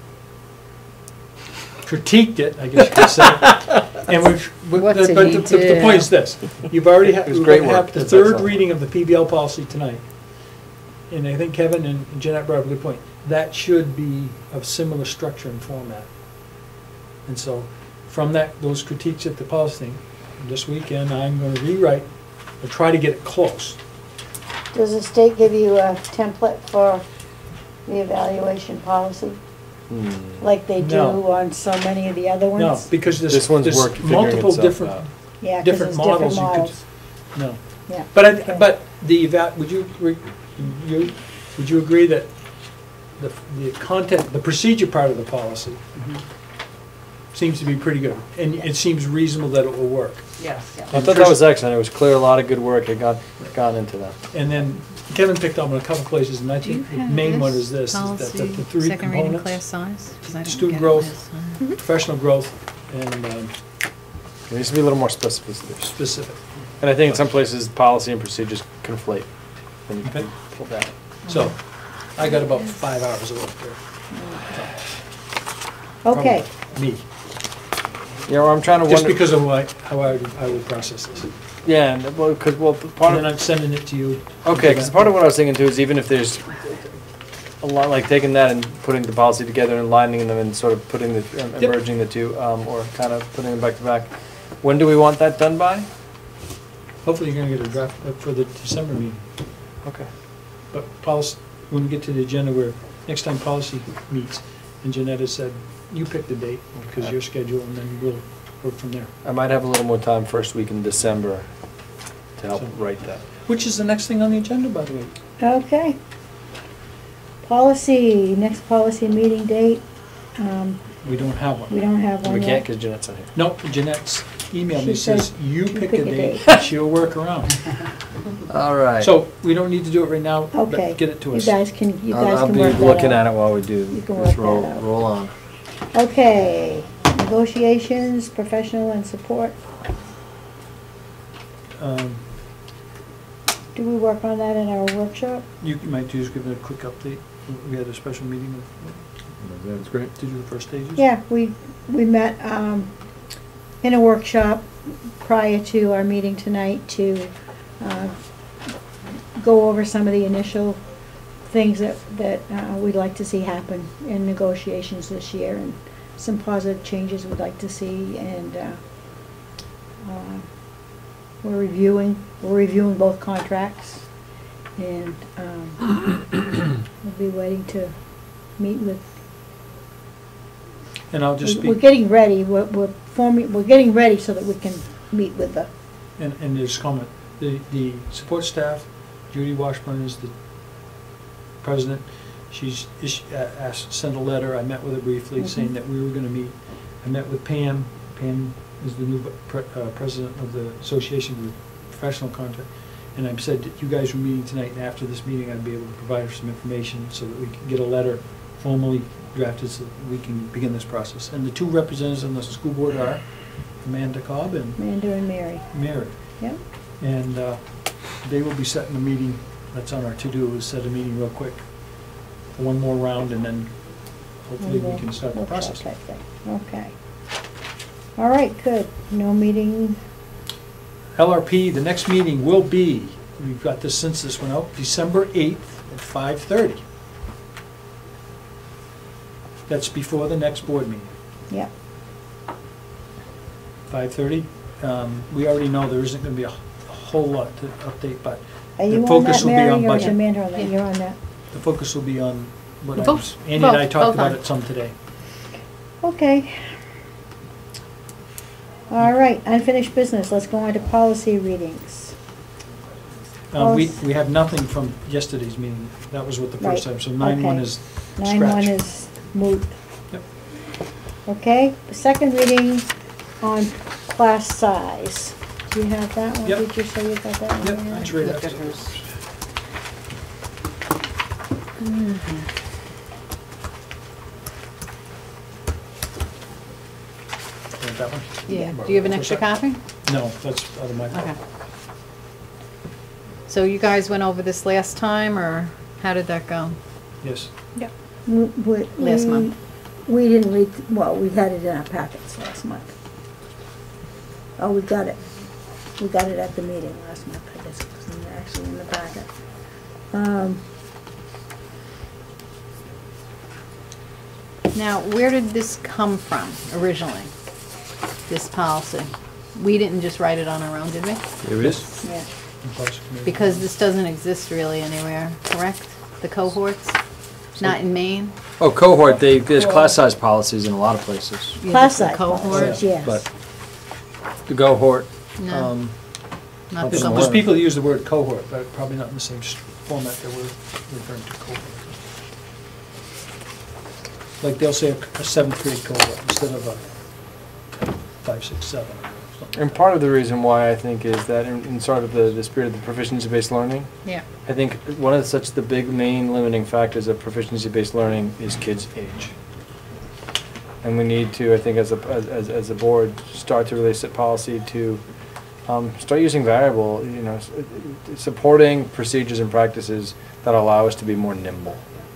critiqued it, I guess you could say. And What did but he the do? point is this, you've already had, It was we're great gonna work. have the That's third excellent. reading of the PBL policy tonight. And I think Kevin and Jeanette brought up a good point. That should be of similar structure and format. And so, from those critiques at the policy thing, this weekend, I'm gonna rewrite, or try to get it close. does the state give you a template for the evaluation policy? Like they do No. on so many of the other ones? No, because This one's there's work figuring multiple itself different, out. Yeah, 'cause different it's models different you could, models. no. Yeah. But okay. but the would you agree that the content, the procedure part of the policy seems to be pretty good, and it seems reasonable that it will work. Yes. I thought that was excellent. It was clear, a lot of good work had gone into that. And then Kevin picked up on a couple places, and I Do you think the have main one this is this, is that policy, the three second reading components, class size? 'Cause I don't student get it growth, this time. professional growth, and There needs to be a little more specificity. specific. And I think in some places, policy and procedures conflate when you Okay. pull that. So, I got about 5 hours of work there. Okay, Me, Yeah, well, I'm trying to just wonder. because of how I would process this. Yeah, and, well, because, well, part And of. then I'm sending it to you. Okay, because part of what I was thinking too is even if there's a lot, like taking that and putting the policy together and aligning them and sort of putting the, Yep. merging the two, or kind of putting them back to back. When do we want that done by? Hopefully you're gonna get a draft for the December meeting. Okay. But policy, when we get to the agenda where, next time policy meets, and Janetta said, you pick the date, because your schedule, and then we'll work from there. I might have a little more time first week in December to help So- write that. Which is the next thing on the agenda, by the way? okay. Policy, next policy meeting date, We don't have one. we don't have one We yet. can't because Jeanette's not here. No, Jeanette's emailed me, She said, says, you pick a date, date." she'll work around. All right. So, we don't need to do it right now, Okay. but get it to You us. guys can, you I'll guys can be work that Looking out. at it while we do. You can Just work that out. roll on. Okay, negotiations, professional and support. Do we work on that in our workshop? You might just give it a quick update. We had a special meeting That's great. to do the first stages. Yeah, we met in a workshop prior to our meeting tonight to go over some of the initial things that we'd like to see happen in negotiations this year, and some positive changes we'd like to see, and we're reviewing both contracts, and we'll be waiting to meet with And I'll just We're speak, getting ready, we're getting ready so that we can meet with the, and there's comment, the support staff, Judy Washburn is the president. She's asked, sent a letter, I met with her briefly, saying that we were gonna meet. I met with Pam. Pam is the new president of the Association of Professional Contract. And I've said that you guys were meeting tonight, and after this meeting, I'd be able to provide her some information so that we can get a letter formally drafted so that we can begin this process. And the two representatives on the school board are Amanda Cobb and Amanda and Mary. Mary. Yep. And they will be setting a meeting, that's on our to-do, is set a meeting real quick. One more round, and then hopefully we can start the process. Okay. All right, good. No meeting. LRP, the next meeting will be, we've got this since this went out, December 8th at 5:30. That's before the next board meeting. Yep. 5:30. We already know there isn't going to be a whole lot to update, but Are the you on focus that, will be Mary, on or is budget. Amanda on that? You're on that. The focus will be on what Both- Andy and I both talked about on. it some today. Okay. All right, unfinished business. Let's go on to policy readings. We have nothing from yesterday's meeting. That was what the first Right. time, so 9-1 Okay. is 9-1 scratch. is moot. Yep. Okay, second reading on class size. Do you have that one? Yep. Did you say you got that one? Yep, Mary? that's right. Look at hers. Want that one? Yeah, do you have an extra copy? No, that's out of my Okay. file. So you guys went over this last time, or how did that go? Yes. Last month. We didn't read, well, we had it in our packets last month. Oh, we got it. We got it at the meeting last month, I guess it was actually in the packet. Now, where did this come from originally, this policy? We didn't just write it on our own, did we? There is. Yeah. Because this doesn't exist really anywhere, correct? The cohorts? Not in Maine? Oh, cohort, there's class size policies in a lot of places. Class The size cohort? policies, yes. But the cohort, No. Not the There's cohort. people that use the word cohort, but probably not in the same format that we're referring to cohort. Like they'll say a seventh grade cohort instead of a 5, 6, 7. and part of the reason why I think is that in sort of the spirit of the proficiency-based learning, Yeah. I think one of the big main limiting factors of proficiency-based learning is kids' age. And we need to, I think, as a board, start to really set policy to start using variable, supporting procedures and practices that allow us to be more nimble.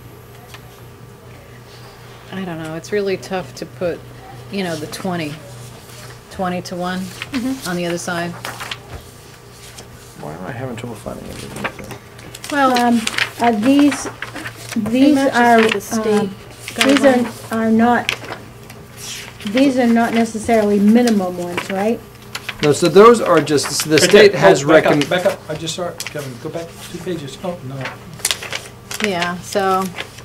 I don't know, it's really tough to put, the 20 to 1 on the other side. Why am I having trouble finding everything? Well, These are, these are not necessarily minimum ones, right? No, so those are just, the Right state there. has Oh, back up, recommended. Back up, I just saw it, Kevin, go back 2 pages. Oh, no. yeah, so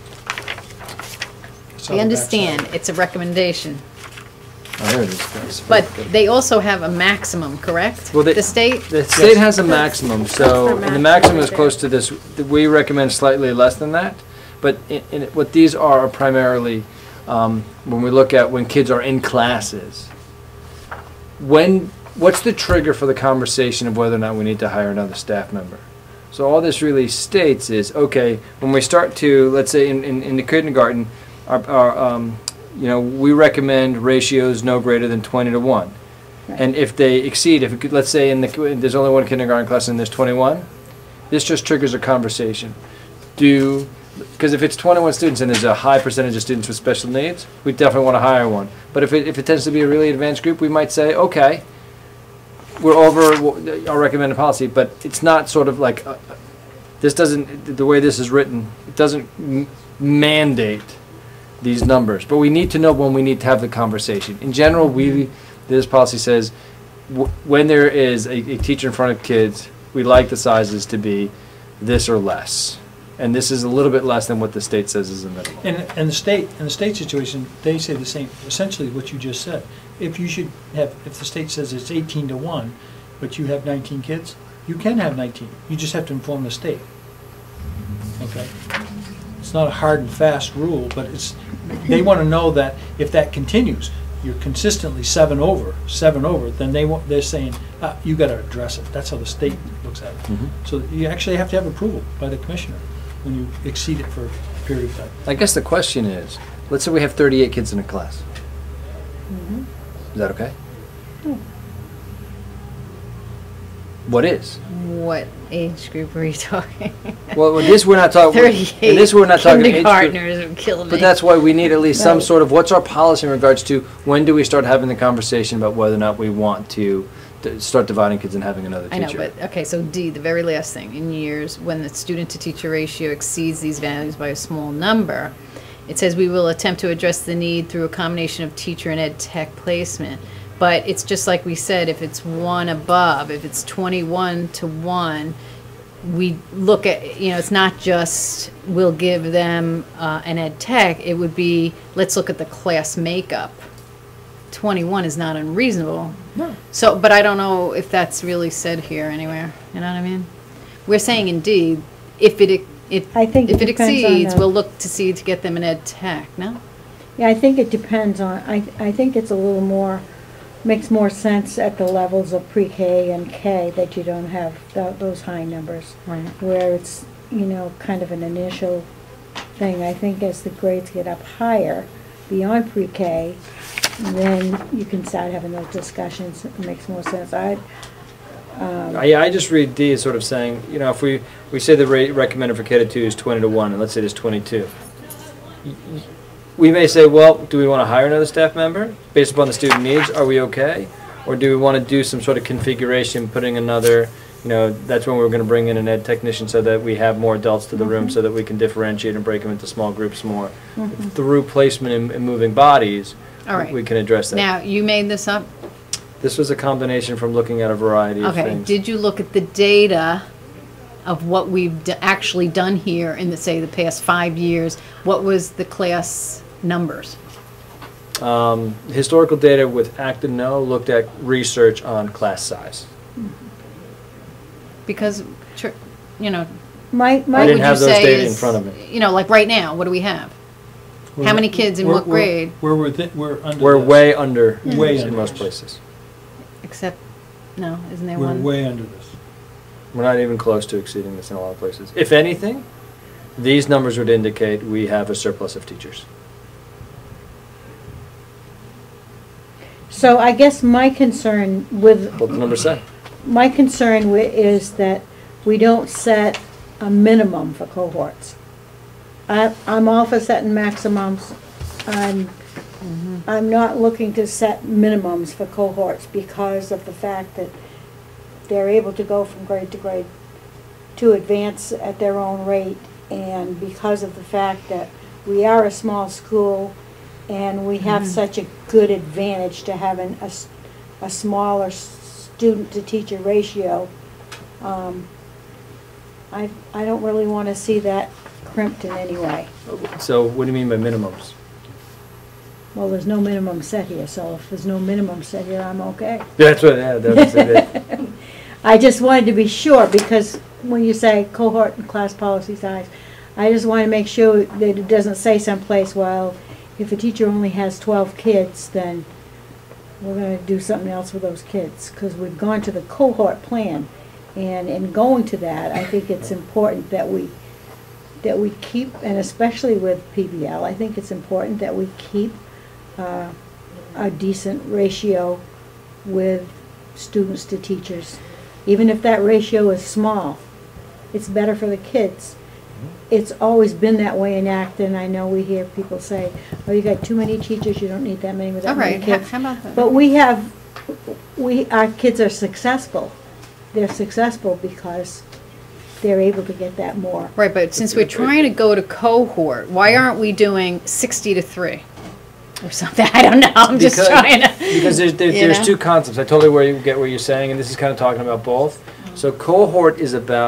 Saw we the understand, backside. it's a recommendation. Oh, there it is. That's But very good. they also have a maximum, correct? Well, The state? The state has a maximum, so, and the maximum is close to this, we recommend slightly less than that, but what these are primarily, when we look at when kids are in classes, what's the trigger for the conversation of whether or not we need to hire another staff member? So all this really states is, okay, when we start to, let's say in the kindergarten, we recommend ratios no greater than 20 to 1. Right. And if they exceed, let's say there's only one kindergarten class and there's 21, this just triggers a conversation. Because if it's 21 students and there's a high percentage of students with special needs, we definitely want to hire one. But if it tends to be a really advanced group, we might say, okay, we're over our recommended policy, but it's not sort of like, the way this is written, it doesn't mandate these numbers, but we need to know when we need to have the conversation. In general, this policy says when there is a teacher in front of kids, we like the sizes to be this or less. And this is a little bit less than what the state says is the minimum. And the state situation, they say the same, essentially what you just said. If the state says it's 18 to 1, but you have 19 kids, you can have 19. You just have to inform the state. Okay? It's not a hard and fast rule, but they want to know that if that continues, you're consistently 7 over, then they're saying, you got to address it. That's how the state looks at it. So you actually have to have approval by the commissioner when you exceed it for a period of time. I guess the question is, let's say we have 38 kids in a class. Is that okay? What is? What age group are you talking? Well, this we're not talking. 38 in this we're not talking age group. kindergartners would kill me. But that's why we need at least some sort of, what's our policy in regards to when do we start having the conversation about whether or not we want to start dividing kids and having another teacher? I know, but, okay, so D, the very last thing, in years when the student-to-teacher ratio exceeds these values by a small number, it says we will attempt to address the need through a combination of teacher and ed tech placement. But it's just like we said, if it's 1 above, if it's 21 to 1, we look at, it's not just we'll give them an ed tech, it would be, let's look at the class makeup. 21 is not unreasonable. No. So, but I don't know if that's really said here anywhere, you know what I mean? We're saying indeed, if it exceeds, we'll look to get them an ed tech, no? Yeah, I think it depends on, I think it's a little more, makes more sense at the levels of pre-K and K that you don't have those high numbers. Right. Where it's, kind of an initial thing. I think as the grades get up higher, beyond pre-K, then you can start having those discussions. It makes more sense. Yeah, I just read D as sort of saying, if we say the rate recommended for K to 2 is 20 to 1, and let's say there's 22. We may say, well, do we want to hire another staff member based upon the student needs? Are we okay? Or do we want to do some sort of configuration, putting another, that's when we're going to bring in an ed technician so that we have more adults to the room so that we can differentiate and break them into small groups more. Through placement and moving bodies, all right, we can address that. Now, you made this up? This was a combination from looking at a variety of Okay, things. did you look at the data of what we've actually done here in the past 5 years? What was the class numbers? Historical data with ACT and No looked at research on class size. Because, I didn't have those data in front of me. Like right now, what do we have? How many kids in what grade? We're under. We're way under in most places. Except, no, isn't there We're one? way under this. We're not even close to exceeding this in a lot of places. If anything, these numbers would indicate we have a surplus of teachers. So I guess my concern with... What the numbers say. My concern is that we don't set a minimum for cohorts. I'm all for setting maximums. I'm not looking to set minimums for cohorts because of the fact that they're able to go from grade to grade to advance at their own rate, and because of the fact that we are a small school and we have such a good advantage to having a smaller student-to-teacher ratio, I don't really want to see that crimped in any way. So what do you mean by minimums? Well, there's no minimum set here, so if there's no minimum set here, I'm okay. That's what, that's it. I just wanted to be sure, because when you say cohort and class policy size, I just want to make sure that it doesn't say someplace, well, if a teacher only has 12 kids, then we're going to do something else with those kids, because we've gone to the cohort plan, and in going to that, I think it's important that we keep, and especially with PBL, I think it's important that we keep a decent ratio with students to teachers. Even if that ratio is small, it's better for the kids. It's always been that way in Acton. I know we hear people say, oh, you got too many teachers, you don't need that many with that many kids. How about that? But our kids are successful. They're successful because they're able to get that more. Right, but since we're trying to go to cohort, why aren't we doing 60 to 3? Or something, I don't know, I'm just trying to. Because there's two concepts. I totally get what you're saying, and this is kind of talking about both. So cohort is about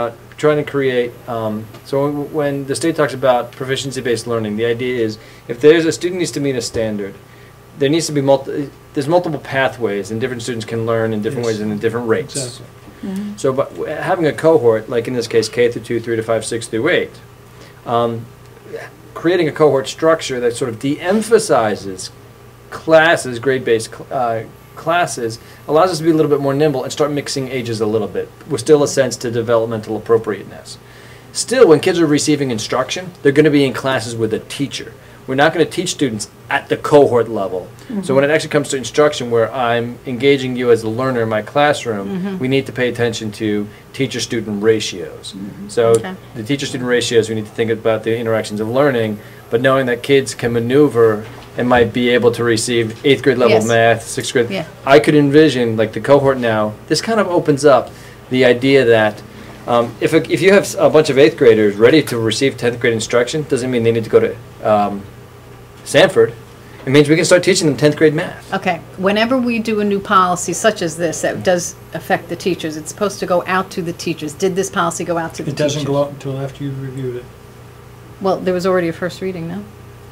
trying to create, so when the state talks about proficiency-based learning, the idea is if there's a student needs to meet a standard, there needs to be there's multiple pathways, and different students can learn in different ways and in different rates. Exactly. So but having a cohort, like in this case, K through 2, 3 to 5, 6 through 8, creating a cohort structure that sort of de-emphasizes classes, grade-based classes, allows us to be a little bit more nimble and start mixing ages a little bit, with still a sense to developmental appropriateness. Still, when kids are receiving instruction, they're going to be in classes with a teacher. We're not going to teach students at the cohort level. So when it actually comes to instruction where I'm engaging you as a learner in my classroom, we need to pay attention to teacher-student ratios. So the teacher-student ratios, we need to think about the interactions of learning, but knowing that kids can maneuver and might be able to receive 8th grade level math, 6th grade. Yeah. I could envision, like the cohort now, this kind of opens up the idea that if you have a bunch of 8th graders ready to receive 10th grade instruction, doesn't mean they need to go to Sanford. It means we can start teaching them 10th grade math. Okay, whenever we do a new policy such as this that does affect the teachers, it's supposed to go out to the teachers. Did this policy go out to the It teachers? doesn't go out until after you've reviewed it. Well, there was already a first reading, no?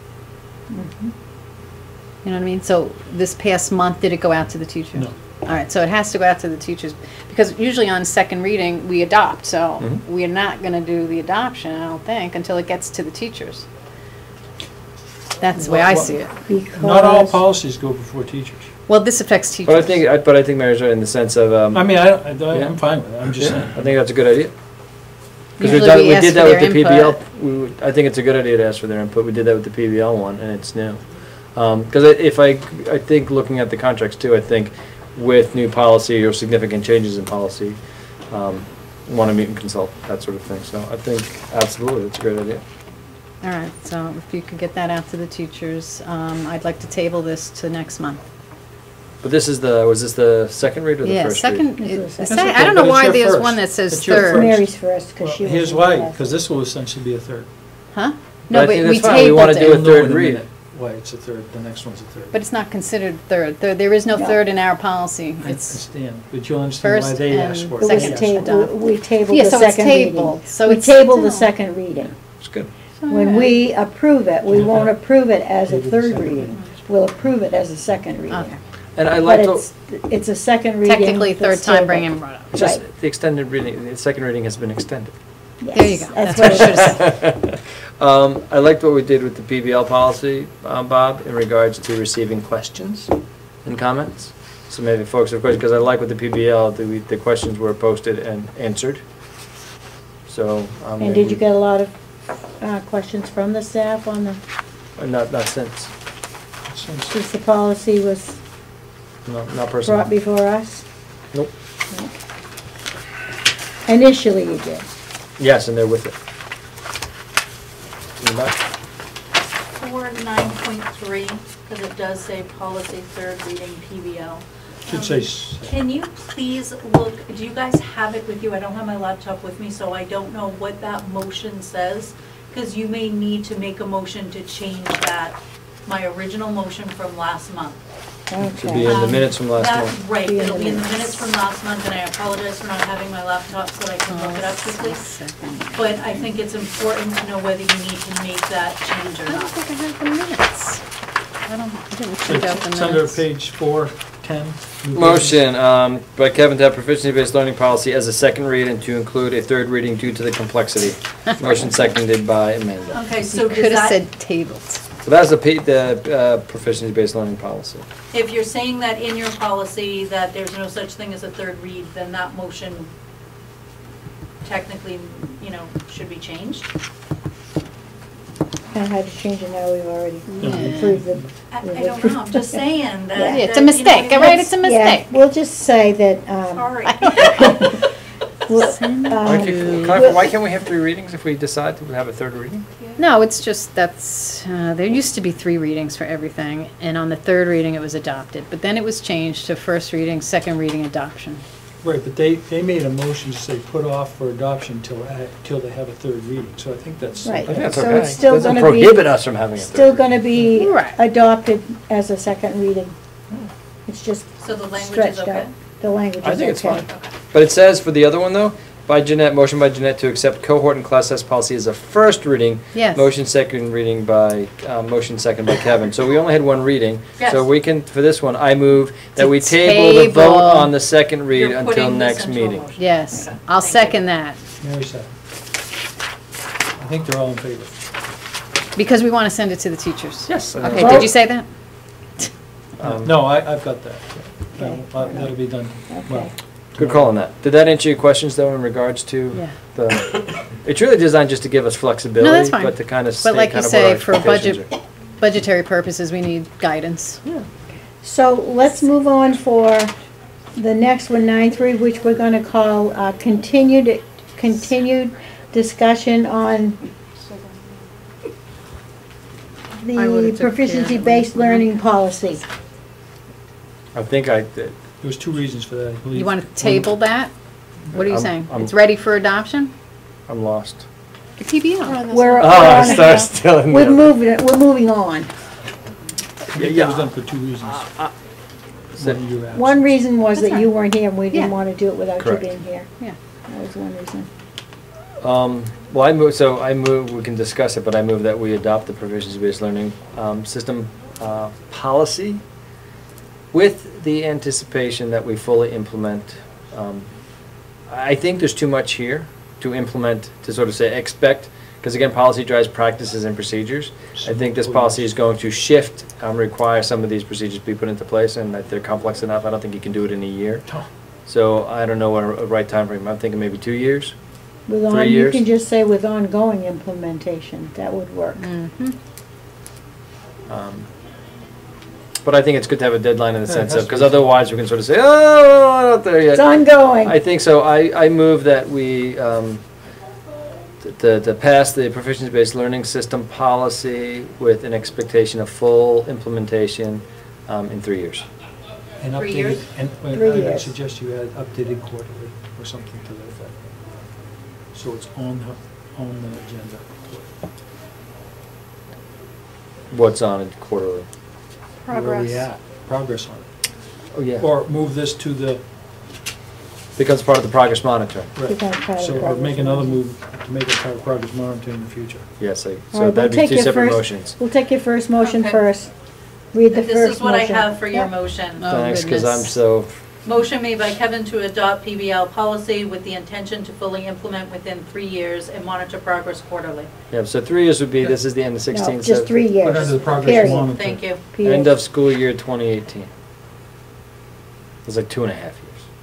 You know what I mean? So this past month, did it go out to the teachers? No. All right, so it has to go out to the teachers, because usually on second reading, we adopt, so we're not going to do the adoption, I don't think, until it gets to the teachers. That's the way I see it. Not all policies go before teachers. Well, this affects teachers. But I think Mary's right in the sense of. I mean, I'm fine with it. I'm just saying. I think that's a good idea. Because Usually we we did that with ask the for their PBL. I think it's a good idea to ask for their input. We did that with the PBL one, and it's new. Because I think looking at the contracts too, I think with new policy or significant changes in policy, want to meet and consult, that sort of thing. So I think absolutely, it's a great idea. All right, so if you could get that out to the teachers, I'd like to table this to next month. But this is was this the second read or the first read? I don't know why there's one that says third. Mary's first, because she was. Here's why, because this will essentially be a third. Huh? No, but we fine. We want to do a tabled third in a read. minute why it's a third, the next one's a third. But it's not considered third. There is no third in our policy. I It's understand, but you'll understand why first they asked and for It was it. second. we tabled Yeah, the so it's second reading. tabled, so We it's tabled the still- second reading. It's good. When we approve it, we won't approve it as a third reading. We'll approve it as a second reading. Okay. And I But like it's a second reading. Technically, third that's time tabled. bringing brought up. it's just Right. the extended reading. The second reading has been extended. Yes, There you go. That's what what I should have said. I liked what we did with the PBL policy, Bob, in regards to receiving questions and comments. So maybe folks have questions, because I like with the PBL, the questions were posted and answered. So. And did you get a lot of questions from the staff on the, Not since. since the policy was No, not personally. brought before us? Nope. Initially you did. Yes, and they're with it. In the back. For 9.3, because it does say policy third reading PBL. Should say Can you please look, do you guys have it with you? I don't have my laptop with me, so I don't know what that motion says, because you may need to make a motion to change that, my original motion from last month. It should be in the minutes from last That- month. Right, it'll be in the minutes from last month, and I apologize for not having my laptop so that I can look it up quickly. But I think it's important to know whether you need to make that change or I don't not. think I have the minutes. I didn't print out the It's under minutes. page 410. Motion by Kevin to have proficiency-based learning policy as a second read and to include a third reading due to the complexity. Motion seconded by Amanda. Okay, so You does could have that, said tabled. So that's the proficiency-based learning policy. if you're saying that in your policy that there's no such thing as a third read, then that motion technically, should be changed? I had to change it now, we've already Yeah. approved it. I don't know, I'm just saying that. Yeah, it's a that, mistake, all right, it's a Yeah, mistake. we'll just say that, Sorry. Why can't we have three readings if we decide to have a third reading? No, it's just there used to be 3 readings for everything, and on the third reading it was adopted, but then it was changed to first reading, second reading, adoption. Right, but they made a motion to say put off for adoption till they have a third reading, so I think that's. Right. I think that's So okay. it's still Doesn't gonna be- prohibit us from having a third still reading. gonna be Right. adopted as a second reading. It's just So the language is stretched okay? out. The language is okay. I think it's fine. But it says for the other one though, by Jeanette, motion by Jeanette to accept cohort and class size policy as a first reading. Yes. Motion second reading by, motion second by Kevin. So we only had one reading. Yes. So we can, for this one, I move that To we table the vote table. on the second read You're until putting this next into a meeting. motion. Yes, Okay. I'll Thank you. second that, Mary said. I think they're all in favor. because we want to send it to the teachers. Yes. Okay, did you say that? No, I've got that. That'll be done well. Okay. Good call on that. Did that answer your questions, though, in regards to Yeah. the, it's really designed just to give us flexibility. No, that's fine. But to kind of But state like kind you of what our say, for expectations are. budgetary purposes, we need guidance. So let's move on for the next one, 9.3, which we're gonna call continued discussion on I would've the took care of proficiency-based it. learning policy. I think I did. There was two reasons for that, I believe. You want to table that? What are you I'm- saying? I'm- It's ready for adoption? I'm lost. The PBL. We're Oh, I on- started still in We're there. moving on. I think that was done for two reasons. So- One you asked. One reason was That's that you weren't here, and we didn't Yeah. wanna do it without you Correct. being here. Yeah. That was one reason. Well, I move, we can discuss it, but I move that we adopt the proficiency-based learning system policy with the anticipation that we fully implement. I think there's too much here to implement, to sort of say, expect, because again, policy drives practices and procedures. I think this policy is going to shift, require some of these procedures to be put into place, and that they're complex enough. I don't think you can do it in a year. Oh. So I don't know what a right time frame. I'm thinking maybe 2 years. With 3 you years? can just say with ongoing implementation, that would work. Mhm. But I think it's good to have a deadline in the Yeah, it sense has of, to because be. otherwise we can sort of say, oh, we're not there yet. It's ongoing. I think so. I move that we, to pass the proficiency-based learning system policy with an expectation of full implementation in 3 years. And 3 updated- years? And 3 I years. suggest you add updated quarterly or something to that effect. So it's on the agenda. What's on it quarterly? Where are we Progress. at? Progress on it. Oh, yeah. Or move this to the, Becomes part of the progress monitoring. right. Becomes part of So, or progress make another monitoring. move to make it part of progress monitoring in the future. Yes, All so right, that'd we'll be two take your separate first- motions. We'll take your first motion Okay. first. Read the first motion. This is what I have for your Yeah. motion. Oh, Thanks, because I'm goodness. so, Motion made by Kevin to adopt PBL policy with the intention to fully implement within 3 years and monitor progress quarterly. yeah, so 3 years would be, this is the end of 16. No, just 3 years. Put under the progress Period. monitor. Thank you. Period. End of school year 2018. It's like 2.5 years.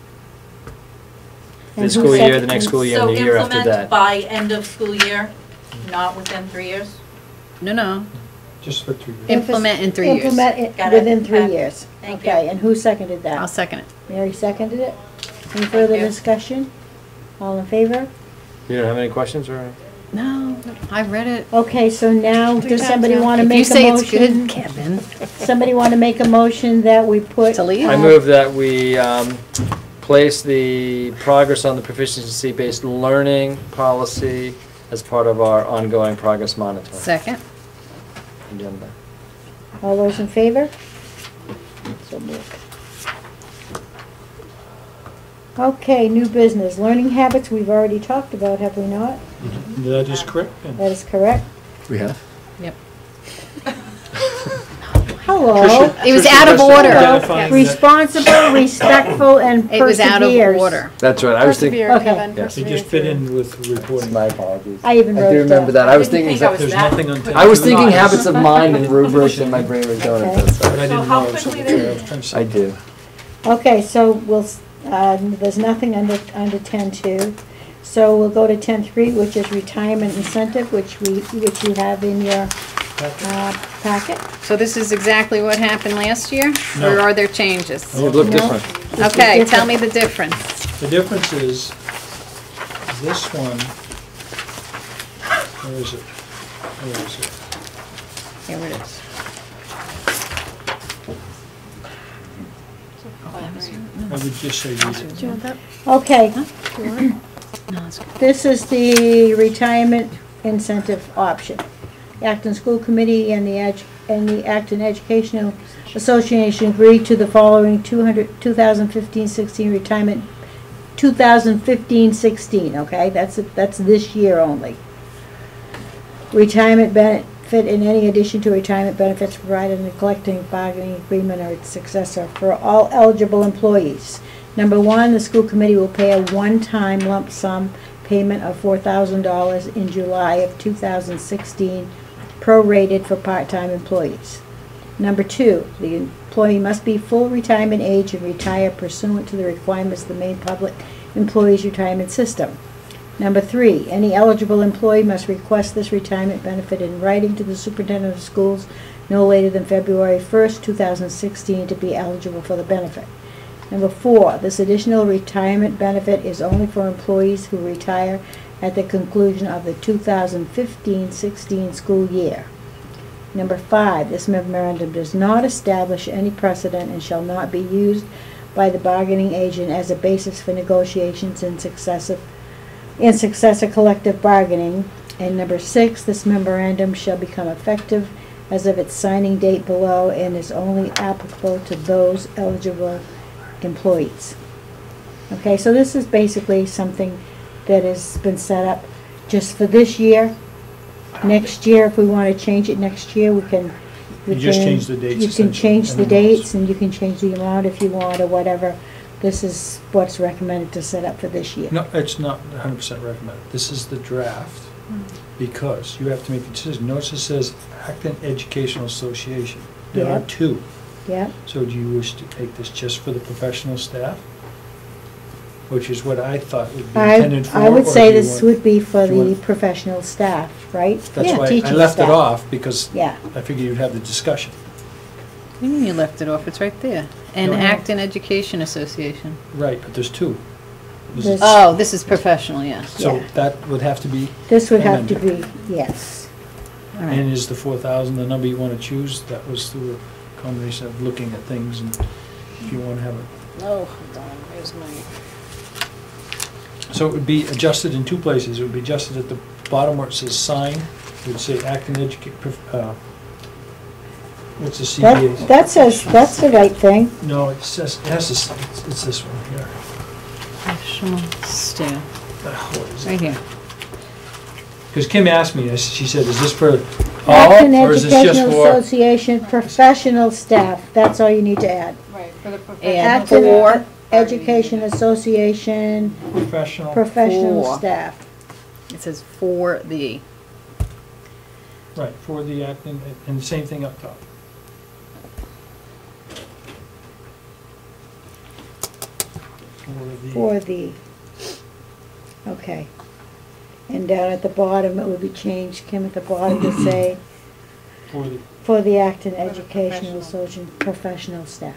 And This who school year, the seconded- next school year, and the year after So that. implement by end of school year, not within 3 years? No. Just for 3 years. Implement in 3 years. Implement it Got it. within 3 Okay. years. Thank you. Okay, and who seconded that? I'll second it. Mary seconded it. Any further you. discussion? All in favor? You don't have any questions, or? No, I read it. Okay, so now, does somebody want to If you make a say it's good, motion? Kevin. Somebody want to make a motion that we put? To leave? I move that we place the progress on the proficiency-based learning policy as part of our ongoing progress monitoring Second. agenda. All those in favor? So moved. Okay, new business, learning habits, we've already talked about, have we not? That is correct. That is correct. We have? Yep. Hello. It was out of order. Identifying that- Responsible, respectful, and It was out of perseveres. order. That's right, I was thinking, Persevere, Okay. Kevin, Yes. They persevere just fit through. in with reporting. my apologies. I even I wrote do it remember down. that, I was didn't thinking, think I was There's that nothing on. I was thinking Not. habits of mind and rubrics, and my brain was going at that But I side. didn't So how know. So quickly I was trying to say. I do. Okay, so there's nothing under 10.2. So we'll go to 10.3, which is retirement incentive, which you have in your packet. So this is exactly what happened last year? Or No. are there changes? It looked No. different. Okay, different. tell me the difference. The difference is, this one, where is it? Where is it? Here it is. I would just say read it. Do you want that? Okay, No, it's good. this is the retirement incentive option. Acton School Committee and the Acton Educational Association agreed to the following 2015-16 retirement 2015-16, okay? That's this year only. Retirement benefit in any addition to retirement benefits provided in the collective bargaining agreement or its successor for all eligible employees. Number one, the school committee will pay a one-time lump sum payment of $4,000 in July of 2016, prorated for part-time employees. Number two, the employee must be full retirement age and retire pursuant to the requirements of the Maine Public Employees Retirement System. Number three, any eligible employee must request this retirement benefit in writing to the superintendent of schools no later than February 1st, 2016 to be eligible for the benefit. Number four, this additional retirement benefit is only for employees who retire at the conclusion of the 2015-16 school year. Number five, this memorandum does not establish any precedent and shall not be used by the bargaining agent as a basis for negotiations in successive collective bargaining. And number six, this memorandum shall become effective as of its signing date below and is only applicable to those eligible employees. Okay, so this is basically something that has been set up just for this year. Next year, if we want to change it next year, we can. You just change the dates. You can change the dates and you can change the amount if you want or whatever. This is what's recommended to set up for this year. No, it's not 100% recommended. This is the draft because you have to make a decision. Notice it says Acton Educational Association. There are two. Yeah. So do you wish to take this just for the professional staff? Which is what I thought would be intended for. I would say this would be for the professional staff, right? That's why I left it off because I figured you'd have the discussion. What do you mean you left it off? It's right there. And Acton Education Association. Right, but there's two. Oh, this is professional, yes. So that would have to be This would have to be, yes. And is the 4,000 the number you want to choose? That was through a combination of looking at things and if you want to have a... Oh, hold on, where's my... So it would be adjusted in two places. It would be adjusted at the bottom where it says sign. It would say Acton what's the CBA? That says, that's the right thing. No, it says, it has to, it's this one here. Professional staff. What is it? Right here. Because Kim asked me, she said, is this for all, Acton or is this just Educational for? Association professional staff. That's all you need to add. Right, for the And Acton Education Association Professional. professional staff. It says for the... Right, for the Acton, and the same thing up top. For the, okay. And down at the bottom, it would be changed, Kim, at the bottom to say, for the Acton Educational Association professional staff.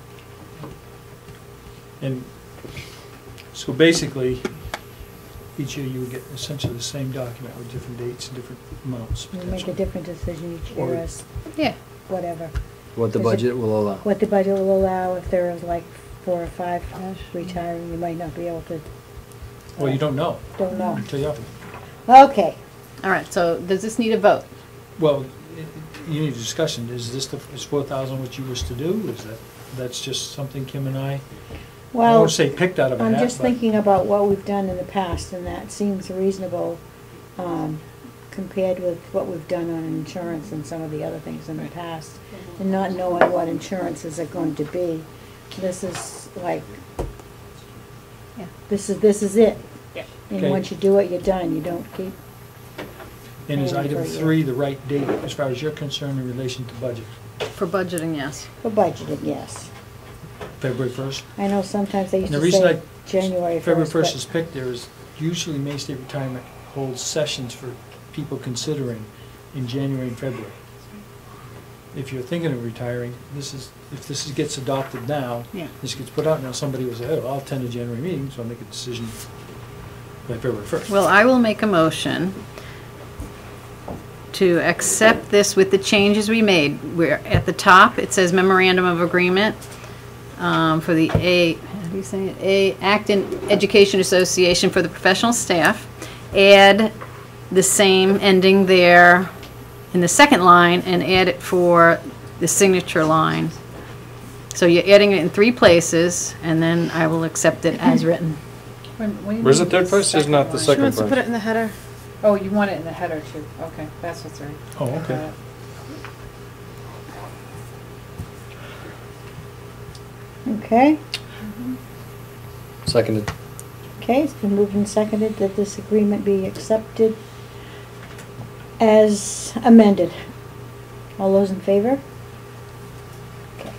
And so basically, each year you would get essentially the same document with different dates and different amounts. We'll make a different decision each year as, whatever. What the budget will allow. What the budget will allow. If there is like 4 or 5 retiring, you might not be able to. Well, you don't know. Don't know. Until you offer. Okay. All right, so does this need a vote? Well, you need a discussion. Is this is 4,000 what you wish to do? Is that's just something Kim and I won't say picked out of a hat. I'm just thinking about what we've done in the past, and that seems reasonable compared with what we've done on insurance and some of the other things in the past, and not knowing what insurances are going to be. This is like, this is it. Yeah. And once you do it, you're done. You don't keep. And is item 3 the right date as far as you're concerned in relation to budget? For budgeting, yes. For budgeting, yes. February 1st? I know sometimes they used And the to reason say January 1st. February 1st but- is picked there is usually Maine State Retirement holds sessions for people considering in January and February. If you're thinking of retiring, if this gets adopted now, this gets put out now, somebody will say, oh, I'll attend a January meeting, so I'll make a decision by February 1st. Well, I will make a motion to accept this with the changes we made. We're at the top, it says memorandum of agreement for the how do you say it? Acton Education Association for the professional staff. Add the same ending there in the second line and add it for the signature line. So you're adding it in 3 places, and then I will accept it as written. When you Where's the mean third price? There's not the line? second price. in the header. Oh, you want it in the header too, okay, that's what's right. Oh, okay. Okay, Seconded. okay, it's been moved and seconded that this agreement be accepted as amended. All those in favor? Okay.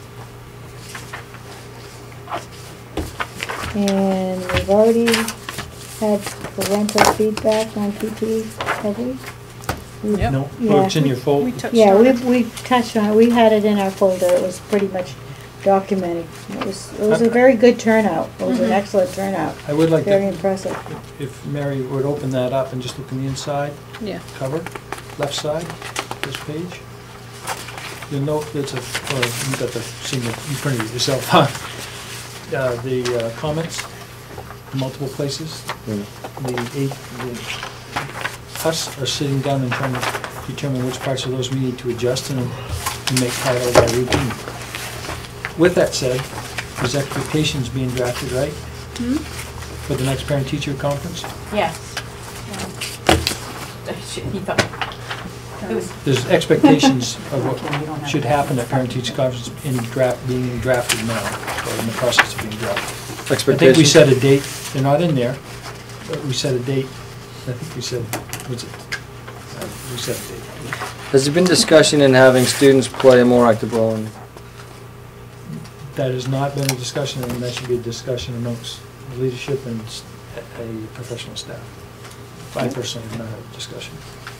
And we've already had parental feedback on PT, have we? No, well, it's in your folder. Yeah, we touched on it, we had it in our folder, it was pretty much documented. It was a very good turnout, it was an excellent turnout. I would like Very to, impressive. if Mary would open that up and just look on the inside. Yeah. Cover, left side, this page. You'll note that's you got the single, you printed it yourself, huh? The comments, multiple places. The us are sitting down and trying to determine which parts of those we need to adjust and make part of our routine. With that said, there's expectations being drafted, right? For the next parent-teacher conference? Yes. He thought, it was, There's expectations of what should happen at parent-teacher conference being drafted now, or in the process of being drafted. I think we set a date, they're not in there, but we set a date, I think we said, what's it? We set a date. Has there been discussion in having students play a more active role in? That has not been a discussion, and that should be a discussion amongst the leadership and a professional staff. I personally have not had a discussion.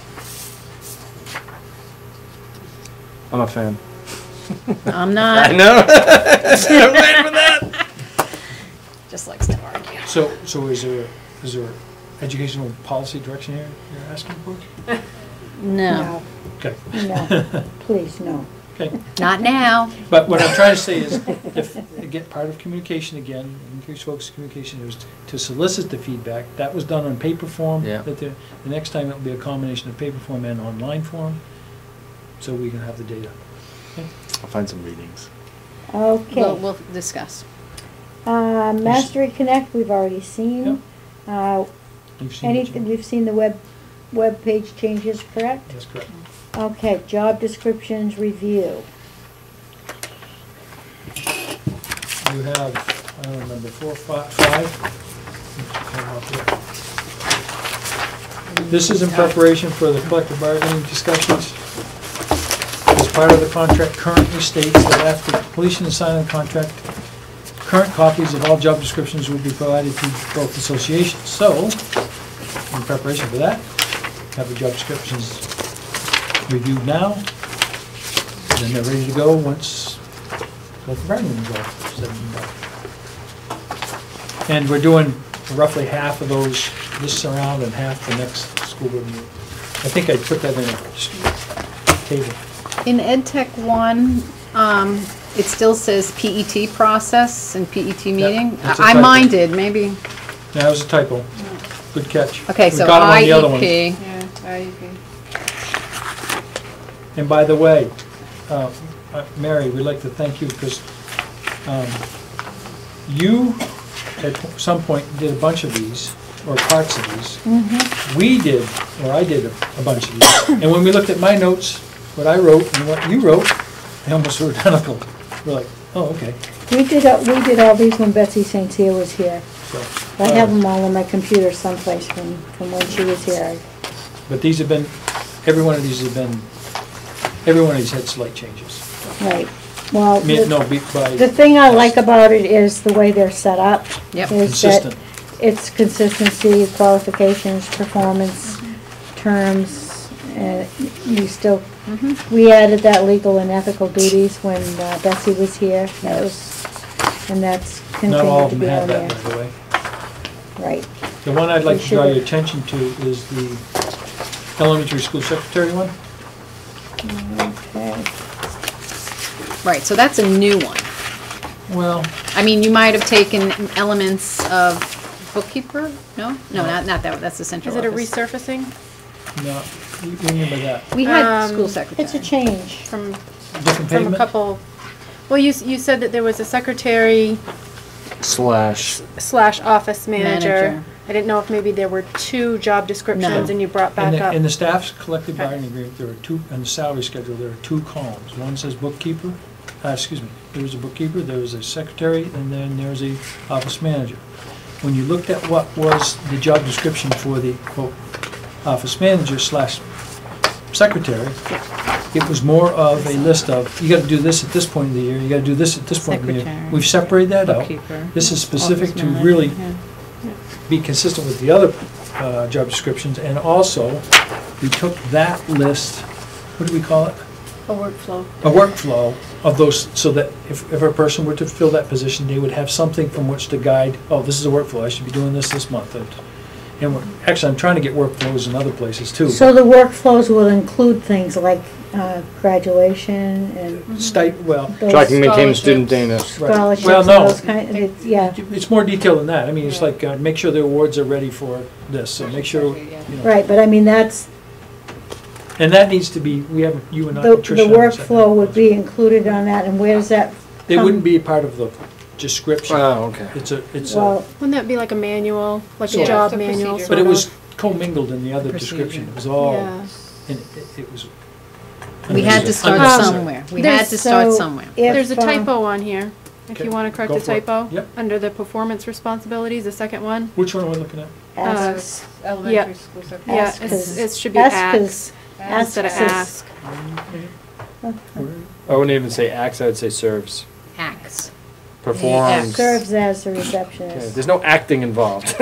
I'm a fan. I'm not. I know. I'm waiting for that. Just likes to argue. So is there educational policy direction here you're asking for? No. Okay. No, please, no. Okay. Not now. But what I'm trying to say is, if, again, part of communication again, increased focus communication, is to solicit the feedback. That was done on paper form. Yeah. That the next time it'll be a combination of paper form and online form, so we can have the data. Okay. I'll find some readings. Okay. We'll discuss. Mastery Connect, we've already seen. You've seen it, Jim? We've seen the web page changes, correct? That's correct. Okay, job descriptions review. You have, I don't remember, 4 or 5? This is in preparation for the collective bargaining discussions. As part of the contract currently states that after completion and signing of the contract, current copies of all job descriptions will be provided to both associations. So, in preparation for that, have the job descriptions reviewed now, then they're ready to go once collective bargaining is all said and done. And we're doing roughly half of those this round and half the next school board meeting. I think I put that in a table. In Ed Tech 1, it still says PET process and PET meeting. it's a I typo. minded, maybe. That was a typo. Good catch. Okay, We so got 'em on the other ones. IEP. Yeah, IEP. And by the way, Mary, we'd like to thank you because you, at some point, did a bunch of these, or parts of these. We did, or I did a bunch of these. And when we looked at my notes, what I wrote and what you wrote, they almost were identical. We're like, oh, okay. We did all these when Betsy St. Cyr was here. So, I have them all on my computer someplace from when she was here. But these have been, every one of these had slight changes. Right. Well, by the thing I like about it is the way they're set up. Yep. Is that Consistent. it's consistency, qualifications, performance, terms, and we still, we added that legal and ethical duties when Betsy was here. That was, and that's Not all continued of to them be had on that, there. by the way. Right. The one I'd like We to draw your should've- attention to is the elementary school secretary one. Okay. Right, so that's a new one. Well, I mean, you might have taken elements of bookkeeper? No? No, not that, that's the central Is it a office. resurfacing? no, you remember that. We had school secretary. It's a change. From Different a payment? couple, well, you said that there was a secretary slash office manager. Manager. I didn't know if maybe there were two job descriptions No. and you brought back up. In the staff's collective bargaining agreement, there are two, in the salary schedule, there are two columns. One says bookkeeper, there was a bookkeeper, there was a secretary, and then there's a office manager. When you looked at what was the job description for the, quote, office manager slash secretary, it was more of a list of, you gotta do this at this point of the year, you gotta do this at this point of the year. Secretary. We've separated that out. Bookkeeper. This is specific Office to manager, really yeah. be consistent with the other job descriptions, and also, we took that list, what do we call it? A workflow. A workflow of those, so that if a person were to fill that position, they would have something from which to guide, oh, this is a workflow, I should be doing this month. And actually, I'm trying to get workflows in other places too. So the workflows will include things like graduation and Well. those Tracking, maintaining student data. scholarships Well, and no. those kind of, yeah. It's more detailed than that. I mean, it's like, make sure the awards are ready for this, so make sure, you know. Right, but I mean, that's, And that needs to be, we have, you and I, the Tricia. workflow would be included on that, and where does that It come- wouldn't be a part of the description. Oh, okay. It's Well, a, Wouldn't that be like a manual, like Yeah. a job It's a manual? procedure. but it sort was of? commingled in the other description. It was all, Yeah. and it was. We had to start unnecessary. somewhere. We had to start So, somewhere. if, There's a typo on here, if Okay, you want to correct go the for it. typo. Yep. Under the performance responsibilities, the second one. Which one are we looking at? asks, Elementary school secretary. Yeah, Asks. it should be Asks. acts instead of Asks. ask. I wouldn't even say acts, I would say serves. Acts. Performs. serves as the Okay, receptionist. there's no acting involved.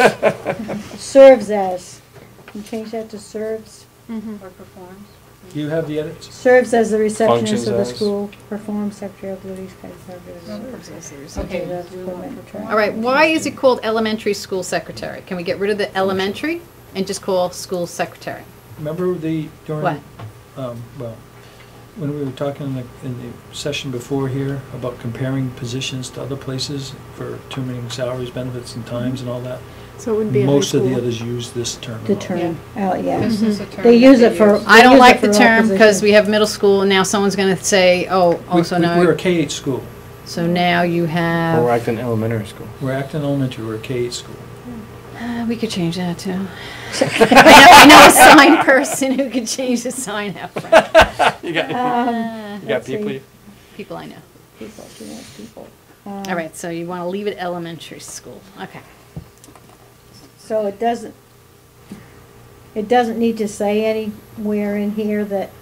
Serves as, can you change that to serves? Mhm. Or performs. Do you have the edits? Serves as the receptionist Functions of the as. school, performs secretarial duties, kind of. Okay, that's we for want my- perform. All right, why is it called elementary school secretary? Can we get rid of the elementary and just call school secretary? Remember during, What? well, when we were talking in the session before here about comparing positions to other places for determining salaries, benefits, and times and all that? So it wouldn't be a high Most of the school. others use this term. The term, oh, yeah. This is a term They that use it for. I they don't use it like the for all term because positions. we have middle school and now someone's going to say, oh, also We're a no. K-8 school. So now you Or have, Acton Elementary School. We're Acton Elementary, we're a K-8 school. we could change that too. I know a sign person who could change the sign out front. You got, you got let's people. see. People I know. People, she wants people. All right, so you want to leave it elementary school. Okay. So it doesn't need to say anywhere in here that,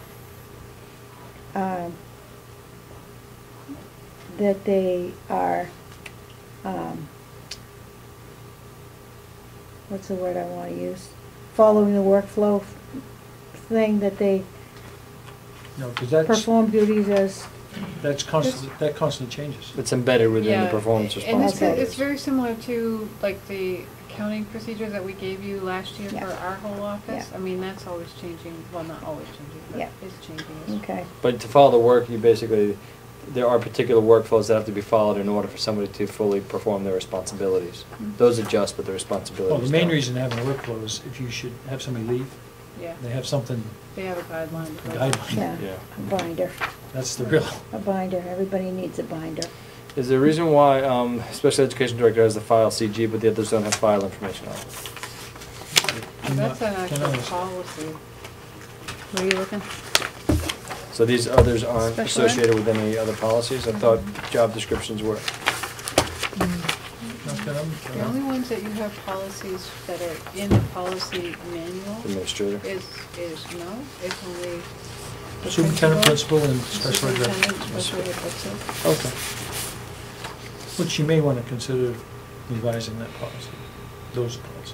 that they are, what's the word I want to use? Following the workflow thing, that they No, because that's perform duties as, that constantly changes. It's embedded within the Yeah, performance and responsibilities. it's very similar to like the accounting procedures that we gave you last year Yeah. for our whole office. Yeah. I mean, that's always changing, well, not always changing, but Yeah. is changing. as well. okay. But to follow the work, you basically, there are particular workflows that have to be followed in order for somebody to fully perform their responsibilities. Those adjust, but the responsibilities Well, the main don't. reason to have a workflow is if you should have somebody leave, Yeah, they have something, they have a guideline. a to go by. guideline. Yeah, Yeah. a binder, That's the real. a binder. Everybody needs a binder. Is there a reason why special education director has the file CG, but the others don't have file information on it? That's an actual Cannot- policy. Where are you looking? So these others aren't Special ed? associated with any other policies? I thought job descriptions were. The only ones that you have policies that are in the policy manual Administrator. is no, it's only the Superintendent, principal, and special ed. Superintendent, special ed, that's it. Okay. Which you may want to consider revising that policy, those policies.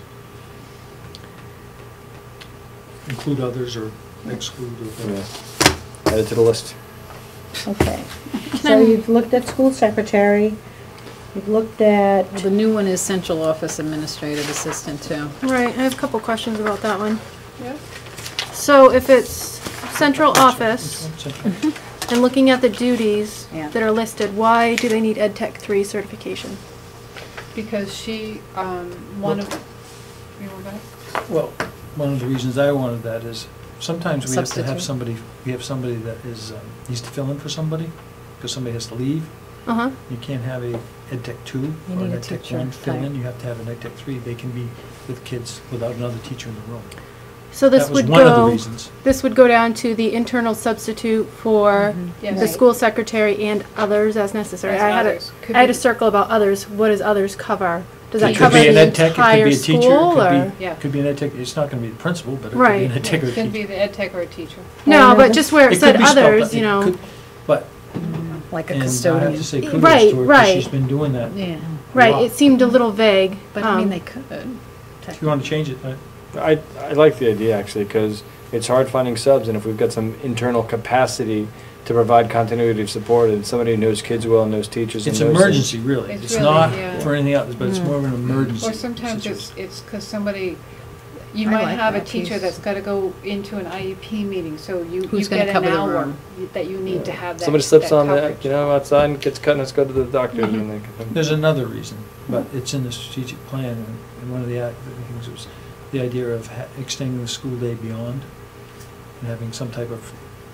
Include others or exclude or whatever. Yeah. Add it to the list. Okay. So you've looked at school secretary, you've looked at, Well, the new one is central office administrative assistant too. Right, I have a couple questions about that one. Yeah. So if it's central office, Which one? Central? and looking at the duties Yeah. that are listed, why do they need Ed Tech 3 certification? Because she, one of, you want that? Well, one of the reasons I wanted that is sometimes we have to have Substitute. somebody, we have somebody that is, needs to fill in for somebody, because somebody has to leave. Uh-huh. You can't have a EdTech 2 You or need an a EdTech teacher, 1 fill in, right. you have to have an EdTech 3. They can be with kids without another teacher in the room. So this That was would one of the go, reasons. this would go down to the internal substitute for Yes. the Right. school secretary and others as necessary. As I had others. Could I had be- a circle about others. What does others cover? Does that It could cover be an the EdTech, it could entire be a teacher, school, it or? could Yeah. be, could be an EdTech, it's not gonna be the principal, but it could Right. be an EdTech or a It can teacher. be the ed tech or a teacher. No, but just where it It said could be spelled, others, but you it know. could- But, Like a and I have custodian. to say kudos Right, to her, right. because she's been doing that. Yeah, Right, lot. it seemed a little vague. but I mean, they could. If you wanna change it, I like the idea actually, because it's hard finding subs, and if we've got some internal capacity to provide continuity of support, and somebody who knows kids well, knows teachers, and it's knows things. emergency, really. It's It's really, not yeah. for anything else, but it's more of an emergency Or sometimes situation. it's because somebody, you I might like have a that teacher piece. that's got to go into an IEP meeting, so you Who's gonna get cover an the hour room? that you need to have that. Somebody slips that on coverage. that, outside and gets cut, and let's go to the doctor. And they can- There's another reason, but it's in the strategic plan, and one of the things was the idea of extending the school day beyond and having some type of,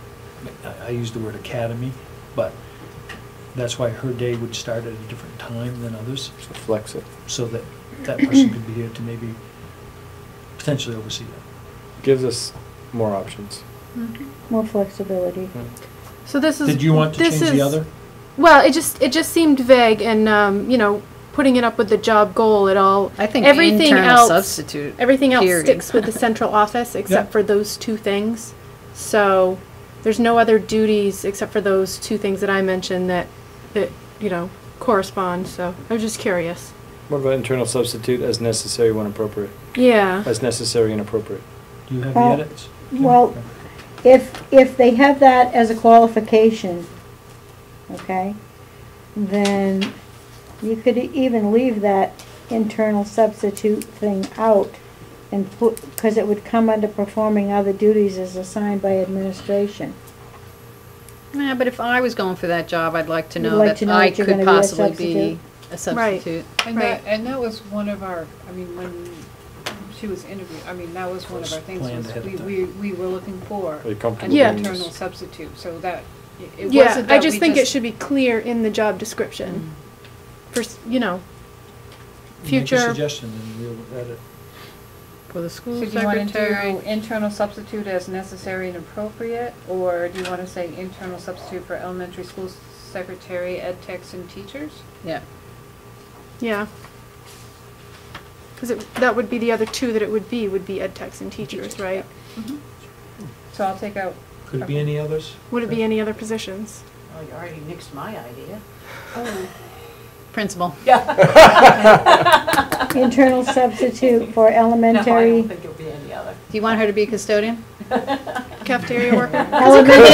I use the word academy, but that's why her day would start at a different time than others. So flex it. So that that person could be here to maybe potentially oversee that. Gives us more options. More flexibility. So this is. Did you want to this change the is- other? Well, it just seemed vague, and putting it up with the job goal, it all. I think everything internal else, substitute, Everything else period. sticks with the central office except Yeah. for those two things. So there's no other duties except for those two things that I mentioned that correspond. So I was just curious. What about internal substitute as necessary when appropriate? Yeah. As necessary and appropriate. Do you have the Well, edits? Well, if they have that as a qualification, okay, then you could even leave that internal substitute thing out and put, because it would come under performing other duties as assigned by administration. Yeah, but if I was going for that job, I'd like to You'd know like that to know I that you're could gonna be a possibly be a Right. substitute. And that was one of our, when she was interviewed, that was one of our things, Planned was ahead of we were looking for Are you an comfortable Yeah. doing internal this? substitute, so that, it Yeah, wasn't I that just we think it should be clear in the job description. For Make a future. suggestion and we'll edit. For the school So do you want to secretary. do internal substitute as necessary and appropriate, or do you want to say internal substitute for elementary school secretary, ed techs, and teachers? Yeah. Yeah. Because that would be the other two that it would be ed techs and teachers, right? So I'll take out. Could it be any others? Would it be any other positions? Oh, you already nixed my idea. Principal. Internal substitute for No, I elementary. don't think it'll be any other. Do you want her to be custodian? Cafeteria worker? Elementary.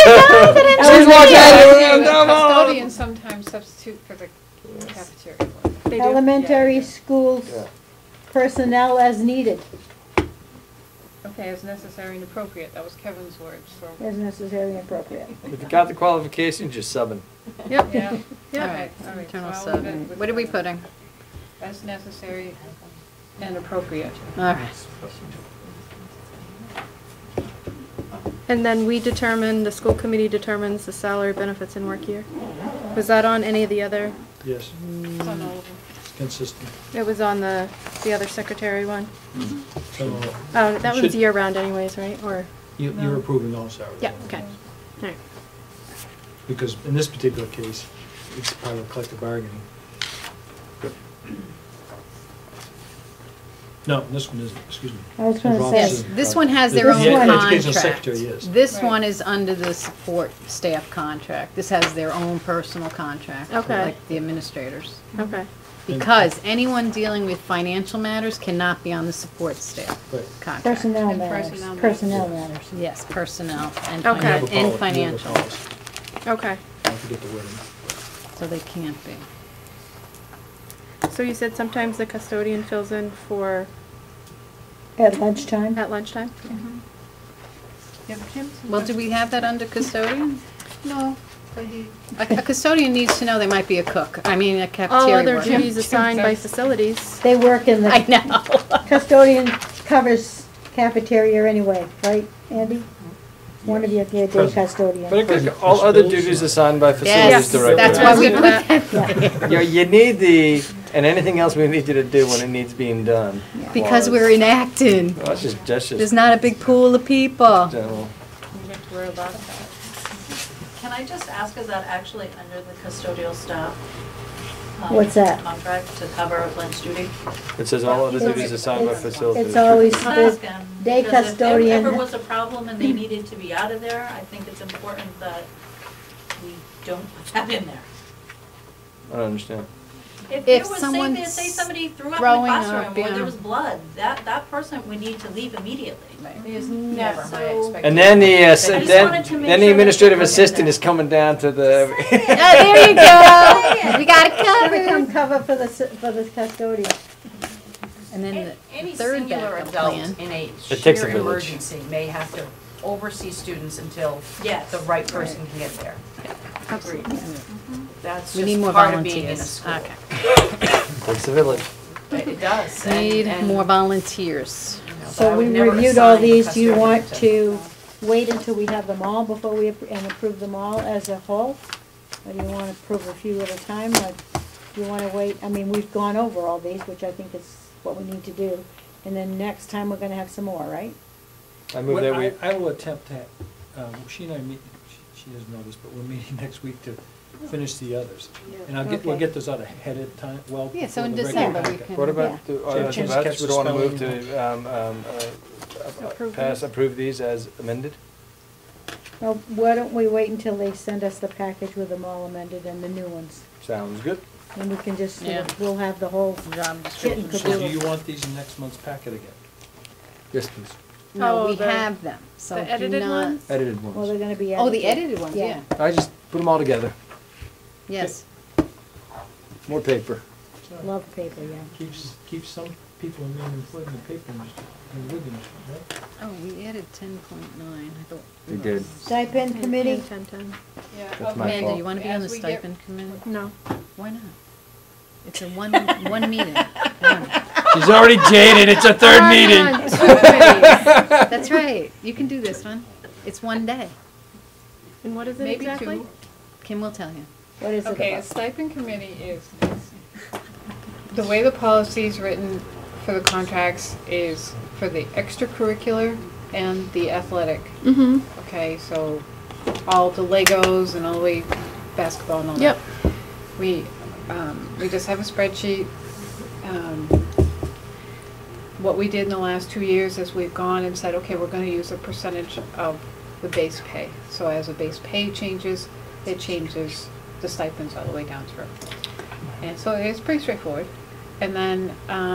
Custodians sometimes substitute for the cafeteria work. They do. Elementary schools personnel as needed, Okay, as necessary and appropriate, that was Kevin's words, so. as necessary and appropriate. If you got the qualifications, you're subbing. Yep. Yeah. Yeah. Okay, all right. Internal So I'll leave sub. it with What are we that. putting? As necessary and appropriate. All right. And then the school committee determines the salary, benefits, and work year. Was that on any of the other? Yes, It's on all of them. it's consistent. It was on the other secretary one? So Oh, that Should- one's year round anyways, right? Or, you're approving all salaries. yeah, okay. All right. Because in this particular case, it's part of collective bargaining. No, this one isn't, excuse me. I was gonna Rob say- said- This one has their This own one- contract. Educational secretary, yes. This Right. one is under the support staff contract. This has their own personal contract. Okay. Like the administrators. Okay. Because anyone dealing with financial matters cannot be on the support staff Right. contract. Personnel And matters, personnel matters. personnel matters. Yes, personnel and Okay. We have a finan- and policy, we have a financial. policy. Okay. I forget the wording. So they can't be. So you said sometimes the custodian fills in for At lunchtime? at lunchtime? Yeah, Jim? Well, do we have that under custodian? No, but he. A custodian needs to know they might be a cook. I mean, a All cafeteria other worker. duties assigned by facilities. They work in I the, know. custodian covers cafeteria anyway, right, Andy? One of you be a day President. custodian. But it could, all other duties assigned by facilities Yes, director. that's why we put that there. You need and anything else we need you to do when it needs being done. Because we're in Acton. Well, that's just There's not a big pool of people. general. You have to worry about it. Can I just ask, is that actually under the custodial staff? What's that? Contract to cover lunch duty? It says all other duties assigned by facilities. It's always Just the asking, day because if there custodian. ever was a problem and they needed to be out of there, I think it's important that we don't put that in there. I don't understand. If If there was, someone's say somebody threw up in the throwing up, classroom or yeah. there was blood, that person would need to leave immediately. Is never my So- expectation. And then the, I just wanted to make then the sure that administrative we're looking assistant at is coming down to the. There you go. We got it Gotta covered. come cover for the custodian. And then the Any third singular backup adult plan. in a It takes a sheer village. emergency may have to oversee students until Yes. the right person can get there. Agreed. That's We need just more part of being in a volunteers. school. Okay. Takes a village. It does. and- Need and, more volunteers. you know, I So we would never reviewed all assign a these, do you custodian want to wait until we have them all before we and approve them all as a whole? Or do you want to approve a few at a time, or do you want to wait? I mean, we've gone over all these, which I think is what we need to do. And then next time, we're gonna have some more, right? I move that we. I will attempt to, she and I meet, she doesn't know this, but we're meeting next week to finish the others. And we'll Okay. get those out ahead of time, well, Yeah, so before in the regular December we packet. can. What about, Yeah. the Chance to vets? catch We the don't want to move spelling. to approve these as amended? Well, why don't we wait until they send us the package with them all amended and the new ones? Sounds good. And we can just, Yeah. we'll have the whole Job kit and description. So do you caboodle. want these in next month's packet again? Yes, please. No, Oh, we the- have them, so The do edited not. ones? Edited Well, ones. they're gonna be Oh, the edited. edited ones, yeah. I just put them all together. Yes. More paper. Love paper, yeah. Keeps some people in Maine employed in the paper industry, in the wood industry, right? Oh, we added 10.9, I thought. We did. Stipend committee? 10. That's my Amanda, fault. you wanna be on the As we get- stipend committee? No. Why not? It's a one meeting. One. She's already jaded, it's a third Already meeting. on 2 committees. That's right, you can do this one. It's one day. And what is it Maybe exactly? two. Kim will tell you. What is it Okay, a about? stipend committee is, the way the policy is written for the contracts is for the extracurricular and the athletic. Mm-hmm. Okay, so all the Legos and all the way basketball and all that. Yep. We just have a spreadsheet. What we did in the last 2 years is we've gone and said, okay, we're gonna use a percentage of the base pay. So as the base pay changes, it changes the stipends all the way down through. And so it's pretty straightforward. And then,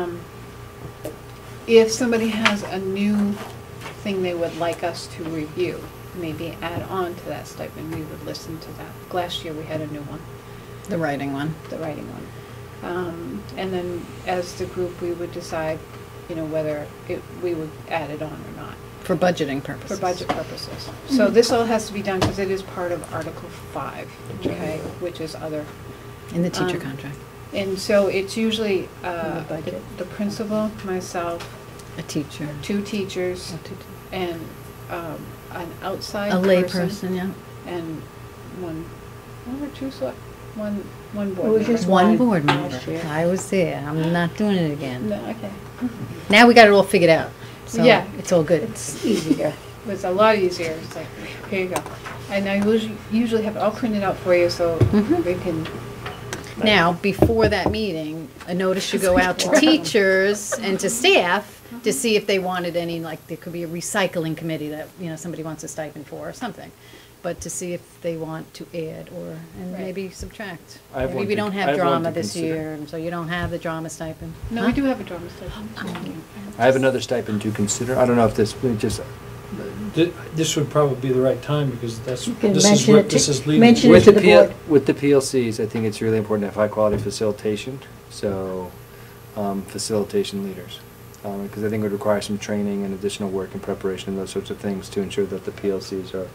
if somebody has a new thing they would like us to review, maybe add on to that stipend, we would listen to that. Last year, we had a new one, The writing one. the writing one. And then, as the group, we would decide, whether we would add it on or not, For budgeting purposes. for budget purposes. So this all has to be done, because it is part of Article 5, okay, which is other. In the teacher Um, contract. And so it's usually the budget. the principal, myself, A teacher. 2 teachers, and an outside A lay person, person, yeah. and one or two one It board was member. just One one board last member. year. I was there. I'm not doing it again. No, okay. Now we got it all figured out. So Yeah. it's all good. It's easier. It was a lot easier. It's like, here you go. And I usually have it all printed out for you, so Mhm. we can. Now, before that meeting, a notice should go out to teachers and to staff to see if they wanted any, like, there could be a recycling committee that, somebody wants a stipend for or something. But to see if they want to add and Right. maybe subtract. I have Maybe one we to- don't I have have one drama to this consider. year, and so you don't have the drama stipend. No, Huh? we do have a drama stipend. I have another stipend to consider. I don't know if this, we just, This would probably be the right time, because this can is mention what it this to- is leading. mention to. it to the board. with the PLCs, I think it's really important to have high-quality facilitation, so, facilitation leaders. Because I think it would require some training and additional work and preparation and those sorts of things to ensure that the PLCs are,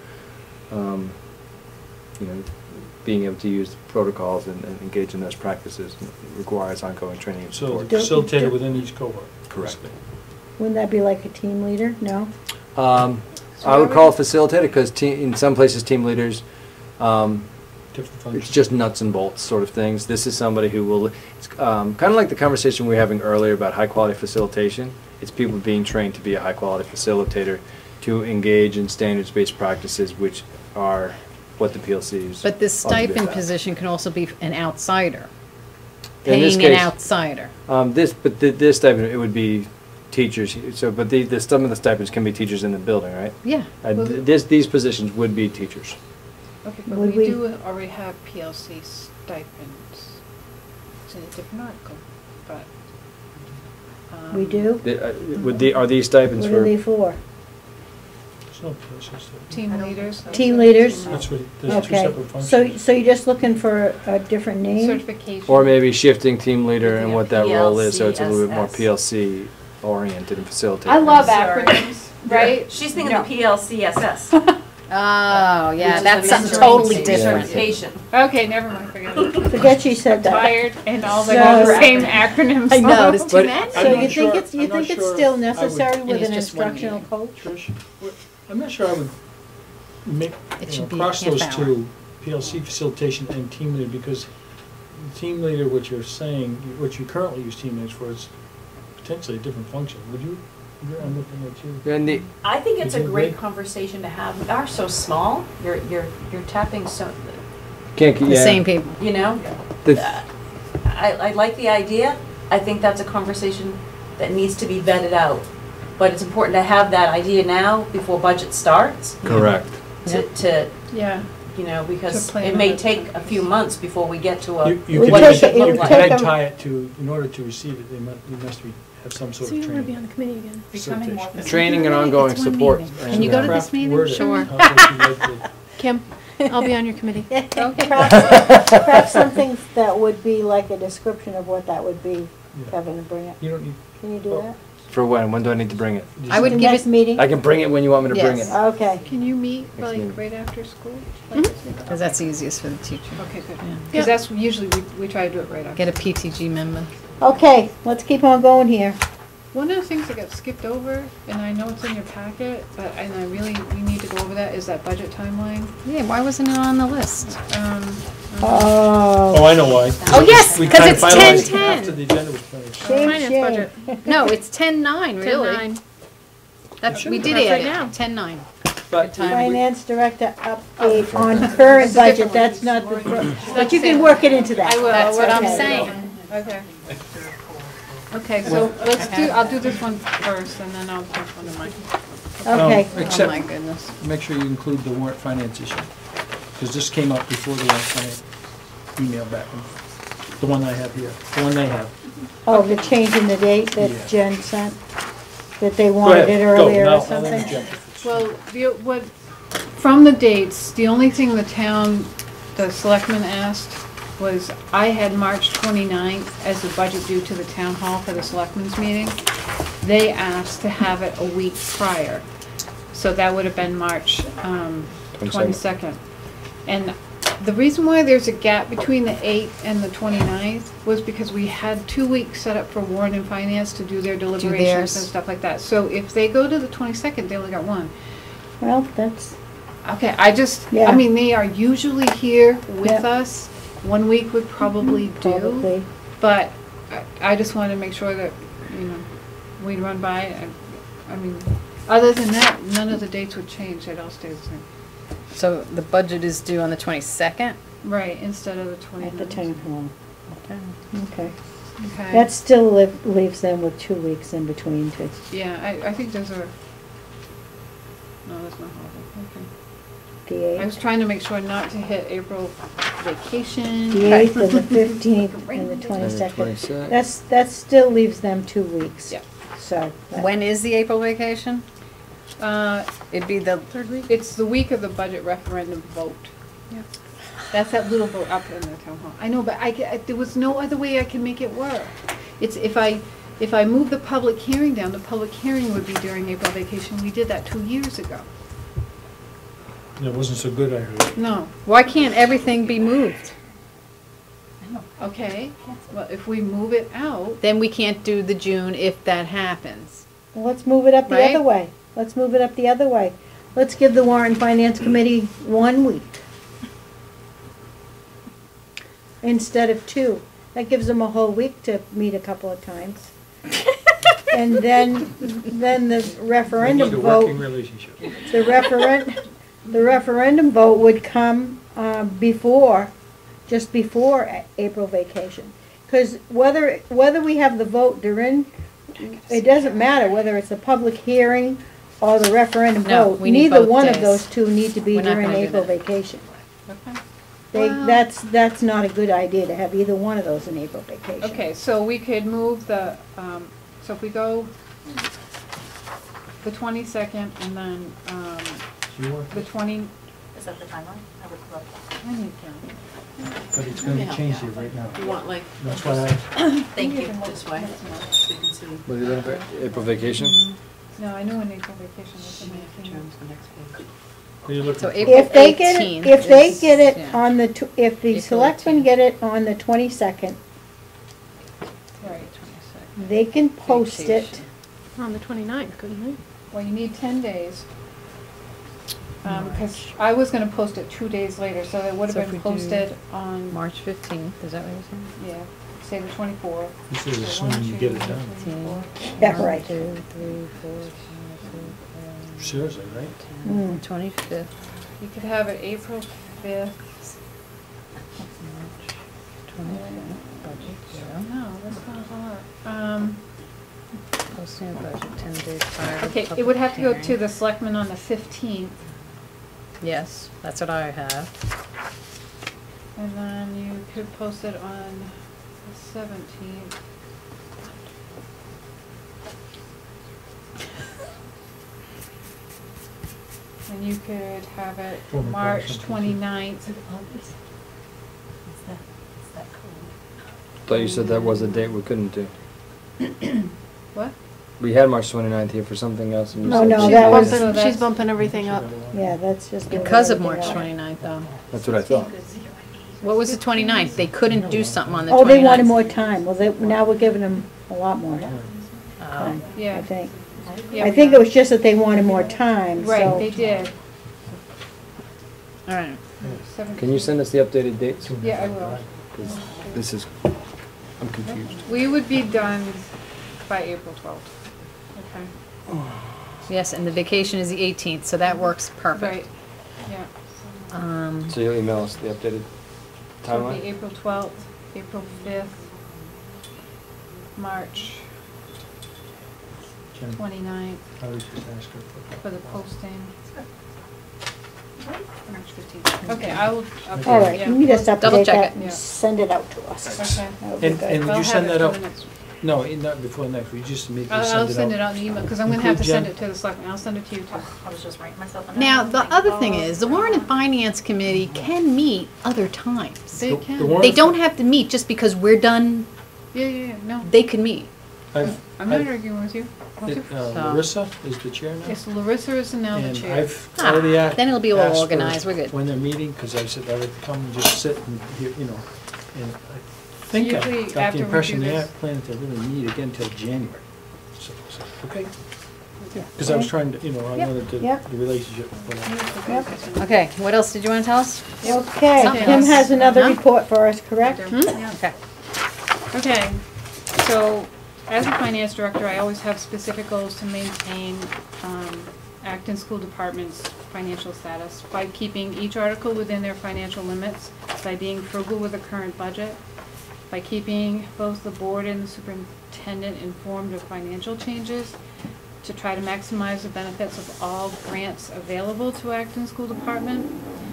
being able to use protocols and engage in those practices requires ongoing training and So support. facilitated within each cohort. Correct. Wouldn't that be like a team leader? No? I would call it facilitator, because in some places, team leaders, Different functions. it's just nuts and bolts sort of things. This is somebody who will, it's kind of like the conversation we were having earlier about high-quality facilitation. It's people being trained to be a high-quality facilitator, to engage in standards-based practices, which are what the PLCs. But this ought to be stipend about. position can also be an outsider, In this paying an case, outsider. This stipend, it would be teachers, so, but some of the stipends can be teachers in the building, right? Yeah. These positions would be teachers. Okay, but Would we we- do already have PLC stipends. It's in a different article, but. We do? Are these stipends What are they for? for? It's not process. Team leaders. Team leaders? That's what, there's two Okay, separate functions. so you're just looking for a different name? Certification. Or maybe shifting team leader and what that role is, so it's a little bit more PLCSS. PLC oriented and facilitated. I love Sorry. acronyms, right? She's thinking of PLCSS. Oh, which yeah, is that's the something mentoring totally different. certification. Okay, never mind, forget it. Forget she said I'm that. tired and all the So- same acronyms. I know, there's too But- many. So I'm you not think sure- it's, you I'm not think it's sure still I would- necessary And with it's an just one instructional meeting. coach? Trish, I'm not sure I would make, It should be cross half those hour. two, PLC facilitation and team leader, because team leader, what you're saying, what you currently use team leaders for is potentially a different function. Would you, I'm looking at you. And the, I think it's a Would you great agree? conversation to have. We are so small. You're tapping so, can't, The yeah. same people. you know? The- I like the idea. I think that's a conversation that needs to be vetted out. But it's important to have that idea now before budget starts. Correct. To Yeah. you know, because To plan it may ahead. take a few months before we get to a, You Would can take add- a- it would you take can a- tie it to, in order to receive it, you must have some sort So of you want to be training. on the committee again? becoming more. Facilitation. Training and ongoing It's one support. meeting. and, Can you go to uh, this meeting? Word it. Sure. How would you like to- Kim, I'll be on your committee. Perhaps something that would be like a description of what that would be, Yeah. Kevin, and bring it. You don't need. Can you do Well, that? For when? When do I need to bring it? I would The give next it, meeting? I can bring it when you want me to bring Yes. it. Okay. Can you meet Next like meeting. right after school? because that's easiest for the teacher. Okay, good. Yeah. Because that's usually, we try to do it right after. Get a PTG member. Okay, let's keep on going here. One of the things that got skipped over, and I know it's in your packet, but, and I really, we need to go over that, is that budget timeline. Yeah, why wasn't it on the list? Oh, I know why. Oh, yes, We 'cause kinda it's finalized 10:10. After the agenda was finished. Shame, Finance shame. budget. No, it's 10-9, really. 10-9. That's, we did That's add right it, now. 10-9. But time. Finance director update on current budget, that's not the, but you can work it into that. I will, That's what I'm okay. saying. Okay. Okay, so let's do, I'll do this one first, and then I'll do one of mine. Okay. Oh, Except, my goodness. make sure you include the warrant finance issue, because this came up before the warrant finance email back, the one I have here, the one they have. Oh, the change in the date that Yeah. Jen sent, that they Go wanted ahead, it go. earlier Now, or I'll something? interject. Well, what, from the dates, the only thing the town, the selectmen asked was, I had March 29th as the budget due to the town hall for the selectmen's meeting. They asked to have it a week prior, so that would have been March 22nd. And the reason why there's a gap between the 8th and the 29th was because we had 2 weeks set up for warrant and finance to do their deliberations theirs. and stuff like that. So if they go to the 22nd, they only got one. Well, that's, Okay, I just, Yeah. I mean, they are usually here with Yep. us. 1 week would probably do, probably. but I just wanted to make sure that, you know, we'd run by. I mean, other than that, none of the dates would change. They'd all stay the same. So the budget is due on the 22nd? Right, instead of the 29th. At the town hall. Okay. Okay. Okay. That still leaves them with 2 weeks in between to, Yeah, I think those are, no, that's not holiday, okay. the I was 8th, trying to make sure not to hit April vacation. the 8th and the 15th and the And the 22nd. 22nd. That still leaves them 2 weeks. Yeah. So. that- When is the April vacation? It'd be the, Third week? It's the week of the budget referendum vote. Yeah. That's that little vote up in the town hall. I know, but there was no other way I can make it work. It's, if I move the public hearing down, the public hearing would be during April vacation. We did that 2 years ago. It wasn't so good, I heard. No, why can't everything be moved? okay, well, if we move it out, Then we can't do the June if that happens. Well, let's move it up the Right? other way. Let's move it up the other way. let's give the Warrant and Finance Committee 1 week instead of 2. That gives them a whole week to meet a couple of times. And then the referendum We need a vote, working relationship. the referendum vote would come just before April vacation. Because whether we have the vote during, it doesn't matter whether it's a public hearing or the referendum No, vote. we need Neither both one days. of those two need to be We're not during gonna do April that. vacation. Okay. They, that's not a good idea to have either one of those in April vacation. Okay, so we could move the, so if we go the 22nd and then, the 20. Is that the timeline? I would love that. I need to- But it's gonna be changed here right now. You want like. That's why I, Thank you, this way, so you can see. What are you looking for? April vacation? No, I know an April vacation was in the Turns the next page. what are you looking So for? April If they get 18th it, if they is- get it yeah. on the, if the April selectmen 18th. get it on the 22nd, Right. they can post it. Vacation. On the 29th, couldn't they? Well, you need 10 days. Because I was gonna post it 2 days later, so it would So have if been we do posted on, March 15th, is that what you're saying? yeah, say the 24th. This is So one, assuming you get it two, done. three, four. That's right. 1, 2, 3, 4, 5, 6, 7, Seriously, right? 10, 25th. You could have it April 5th. March 25th, budget zero. No, that's not hard. Posting a budget 10 days prior to Okay, it public would have to go to hearing. the selectmen on the 15th, Yes, that's what I have. and then you could post it on the 17th. And you could have it Oh my March gosh, 29th. Is that cool? Thought you said that was a date we couldn't do. What? We had March 29th here for something else. And you No, said- no, She's that was, bumping- She's that's- bumping everything up. yeah, that's just. Because of moving March everything 29th, though. That's what I thought. What was the 29th? They couldn't do something on the up. 29th. Oh, they wanted more time. Well, now we're giving them a lot more time, I Yeah. think. Yeah, I we think are. it was just that they wanted more time, so. Right, they did. All right. Can you send us the updated dates? Yeah, I will. 'Cause this is, I'm confused. We would be done by April 12th. Okay. Yes, and the vacation is the 18th, so that works perfect. Right, yeah. So you'll email us the updated So it'll be timeline? April 12th, April 5th, March Jen, 29th I was just asking for the posting. March 15th. Okay, I will. update All it, right, yeah. you just Double update check that it. and Yeah. send it out to us. Okay. That would be And, good. and would I'll you have send it that for out? the next- No, not before next week, just immediately I'll send it out. out in email, because I'm gonna have to Include send Jen? it to the selectmen. I'll send it to you too. I was just writing myself a note. Now, the other thing is, the Warrant and Finance Committee can meet other times. They The can. warrant- They don't have to meet just because we're done, Yeah, no. they can meet. I'm not arguing with you. Larissa is the chair now? Yes, Larissa is now the And chair. I've already asked. Then it'll be all asked for organized, we're good. When they're meeting, because I said I would come and just sit and hear, you know, and I think I Usually got after the we impression do they this- aren't planning to really meet again until January. So, okay? Because I was trying to, you know, I Yep, wanted to, yep. the relationship. but Okay, what else did you want to tell us? Okay, Something Kim else. has another No? report for us, correct? Okay. Okay, so as a finance director, I always have specific goals to maintain Acton School Department's financial status by keeping each article within their financial limits, by being frugal with the current budget, by keeping both the board and the superintendent informed of financial changes, to try to maximize the benefits of all grants available to Acton School Department.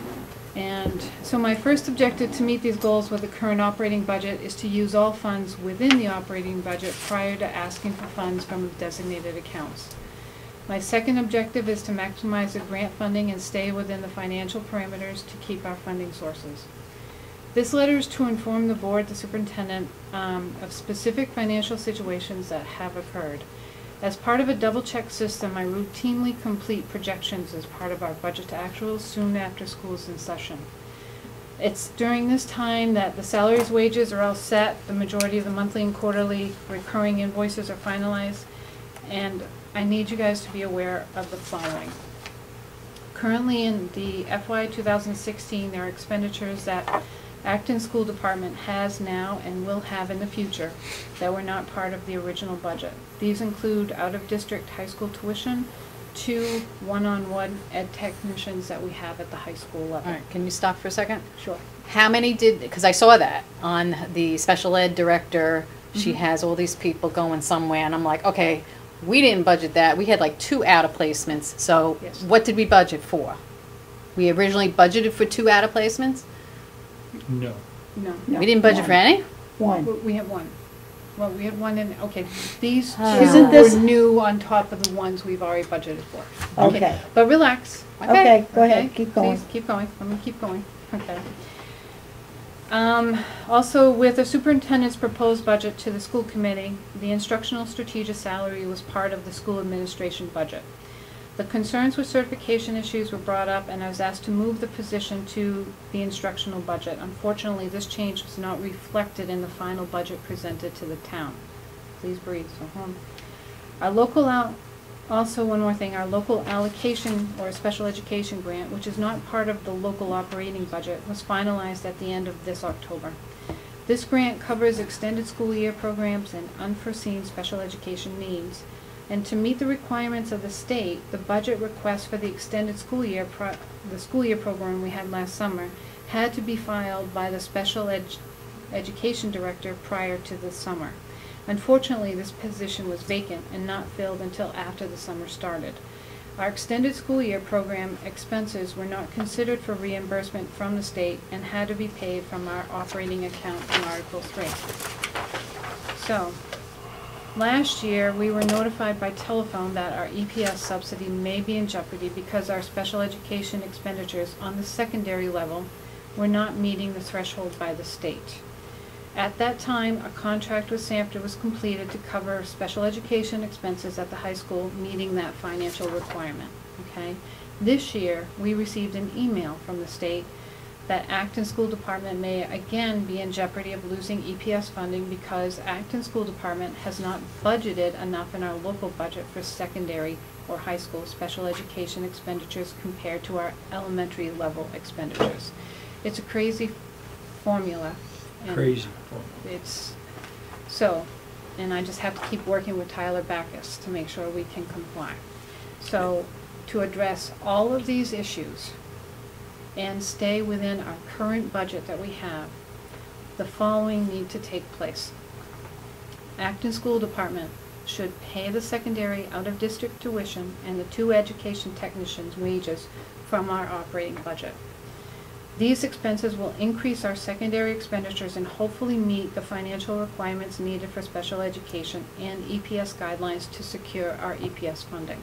And so my first objective to meet these goals with the current operating budget is to use all funds within the operating budget prior to asking for funds from designated accounts. My second objective is to maximize the grant funding and stay within the financial parameters to keep our funding sources. This letter is to inform the board, the superintendent, of specific financial situations that have occurred. As part of a double-check system, I routinely complete projections as part of our budget to actuals soon after school is in session. It's during this time that the salaries, wages are all set, the majority of the monthly and quarterly recurring invoices are finalized, and I need you guys to be aware of the following. currently in the FY 2016, there are expenditures that Acton School Department has now and will have in the future that were not part of the original budget. These include out-of-district high school tuition, 2 one-on-one ed technicians that we have at the high school level. All right, can you stop for a second? Sure. How many did, because I saw that on the special ed director, she has all these people going somewhere, and I'm like, okay, we didn't budget that. We had like 2 out-of-placements, so Yes. what did we budget for? We originally budgeted for 2 out-of-placements? No. No. We didn't budget for any? One. We had one. Well, we had one in, okay, these two Isn't this- were new on top of the ones we've already budgeted for. Okay. But relax. Okay, go ahead, keep going. Please, keep going. Let me keep going. Okay. Also, with the superintendent's proposed budget to the school committee, the instructional strategist salary was part of the school administration budget. The concerns with certification issues were brought up, and I was asked to move the position to the instructional budget. Unfortunately, this change was not reflected in the final budget presented to the town. Please breathe. Our local also, one more thing, our local allocation or special education grant, which is not part of the local operating budget, was finalized at the end of this October. This grant covers extended school year programs and unforeseen special education needs. And to meet the requirements of the state, the budget request for the extended school year, program we had last summer, had to be filed by the special education director prior to the summer. Unfortunately, this position was vacant and not filled until after the summer started. Our extended school year program expenses were not considered for reimbursement from the state and had to be paid from our operating account in Article 3. So, last year, we were notified by telephone that our EPS subsidy may be in jeopardy because our special education expenditures on the secondary level were not meeting the threshold by the state. At that time, a contract with SAMHSA was completed to cover special education expenses at the high school, meeting that financial requirement. Okay? This year, we received an email from the state that Acton School Department may again be in jeopardy of losing EPS funding because Acton School Department has not budgeted enough in our local budget for secondary or high school special education expenditures compared to our elementary level expenditures. It's a crazy formula. and Crazy. It's, so, and I just have to keep working with Tyler Backus to make sure we can comply. So, to address all of these issues, and stay within our current budget that we have, the following need to take place. Acton School Department should pay the secondary out-of-district tuition and the 2 education technicians' wages from our operating budget. These expenses will increase our secondary expenditures and hopefully meet the financial requirements needed for special education and EPS guidelines to secure our EPS funding.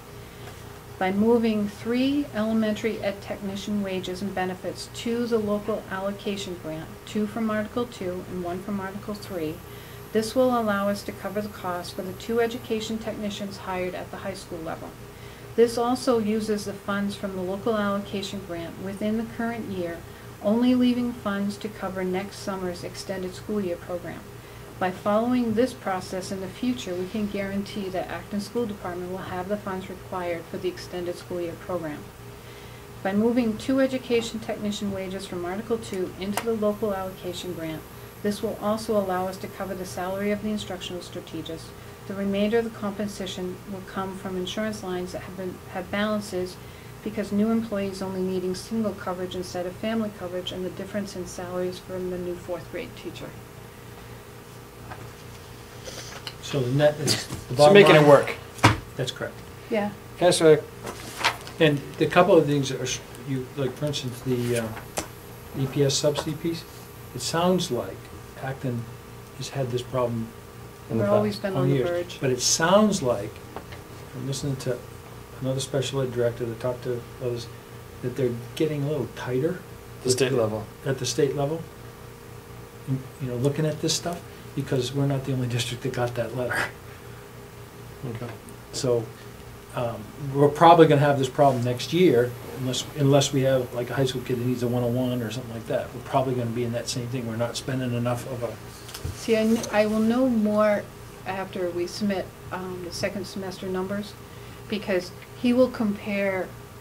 By moving 3 elementary ed technician wages and benefits to the local allocation grant, 2 from Article 2 and 1 from Article 3, this will allow us to cover the cost for the 2 education technicians hired at the high school level. This also uses the funds from the local allocation grant within the current year, only leaving funds to cover next summer's extended school year program. By following this process in the future, we can guarantee that Acton School Department will have the funds required for the extended school year program. By moving 2 education technician wages from Article 2 into the local allocation grant, this will also allow us to cover the salary of the instructional strategist. The remainder of the compensation will come from insurance lines that have balances because new employees only needing single coverage instead of family coverage, and the difference in salaries from the new 4th grade teacher. So the net is the So bottom making line. it work. That's correct. Yeah. And the couple of things that are, you, like for instance, the EPS subsidy piece, it sounds like Acton has had this problem in the We've past. always been on the years. verge. But it sounds like, from listening to another special ed director that talked to others, that they're getting a little tighter. The state level. At the state level. You know, looking at this stuff, because we're not the only district that got that letter. Okay. So, we're probably gonna have this problem next year, unless we have like a high school kid that needs a 101 or something like that. We're probably gonna be in that same thing. We're not spending enough of a. See, I will know more after we submit the second semester numbers, because he will compare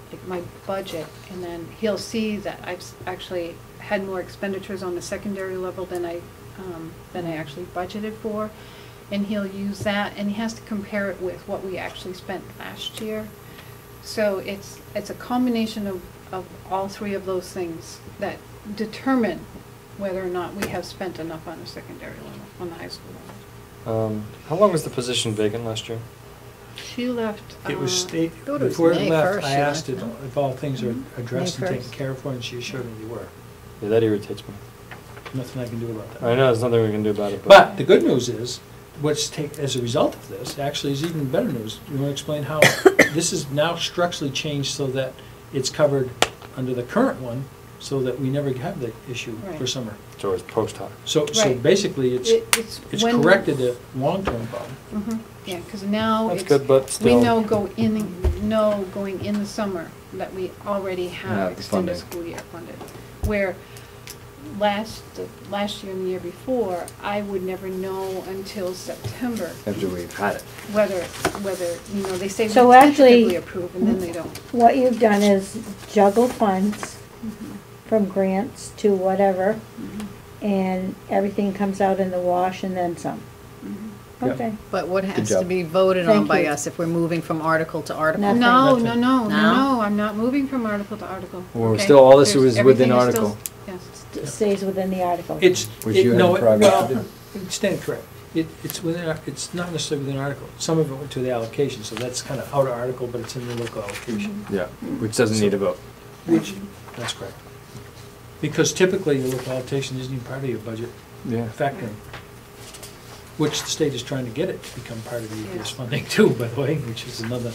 like my budget, and then he'll see that I've actually had more expenditures on the secondary level than I actually budgeted for. And he'll use that, and he has to compare it with what we actually spent last year. So it's a combination of all three of those things that determine whether or not we have spent enough on the secondary level, on the high school level. How long was the position vacant last year? She left. It was state, thought it was before it May left, 1st, I she asked left, if no? if all things are addressed May and taken 1st. care of for, and she assured me they were. Yeah, that irritates me. Nothing I can do about that. I know, there's nothing we can do about it, But the good news is, as a result of this, actually is even better news. You want to explain how this is now structurally changed so that it's covered under the current one, so that we never have the issue for Right. summer. So it's post hoc. So Right. basically, it's when- corrected a long-term problem. Mhm. Yeah, because now That's it's, good, but we still. know going in the summer that we already Yeah, have the extended funding. school year funded. Where last year and the year before, I would never know until September After we've had it. whether, they say we So actually- tentatively approve, and then they don't. What you've done is juggle funds from grants to whatever, and everything comes out in the wash and then some. Yep. Okay. But what has to job. be voted on Thank by you. us if we're moving from article to article? Nothing. No, Nothing. no, no, No? no, I'm not moving from article to article. Well, we're okay? still- all this There's- is within everything is still- article. Yes. It stays within the article. It's, Which you no, have progress well, to do. stand correct. It's within, it's not necessarily within article. Some of it went to the allocation, so that's kind of out of article, but it's in the local allocation. Yeah, which doesn't need a vote. Which, that's correct. Because typically, your local allocation isn't even part of your budget Yeah. factoring. Which the state is trying to get it to become part of the EPS funding too, by the way, which is another.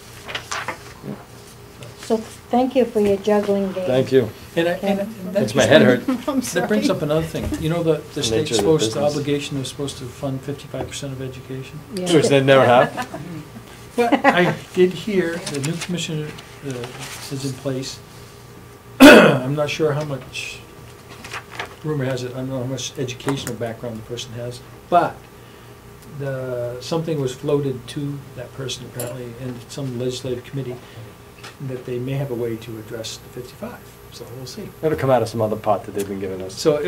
So thank you for your juggling game. Thank you. And that Makes my just head brings- hurt. I'm That brings sorry. up another thing. You know, the The state's nature of the supposed, the business. obligation is supposed to fund 55% of education. Yeah. Which they never have. But I did hear the new commissioner is in place. I'm not sure how much, rumor has it, I don't know how much educational background the person has, but something was floated to that person apparently in some legislative committee that they may have a way to address the 55, so we'll see. It'll come out of some other pot that they've been giving us. So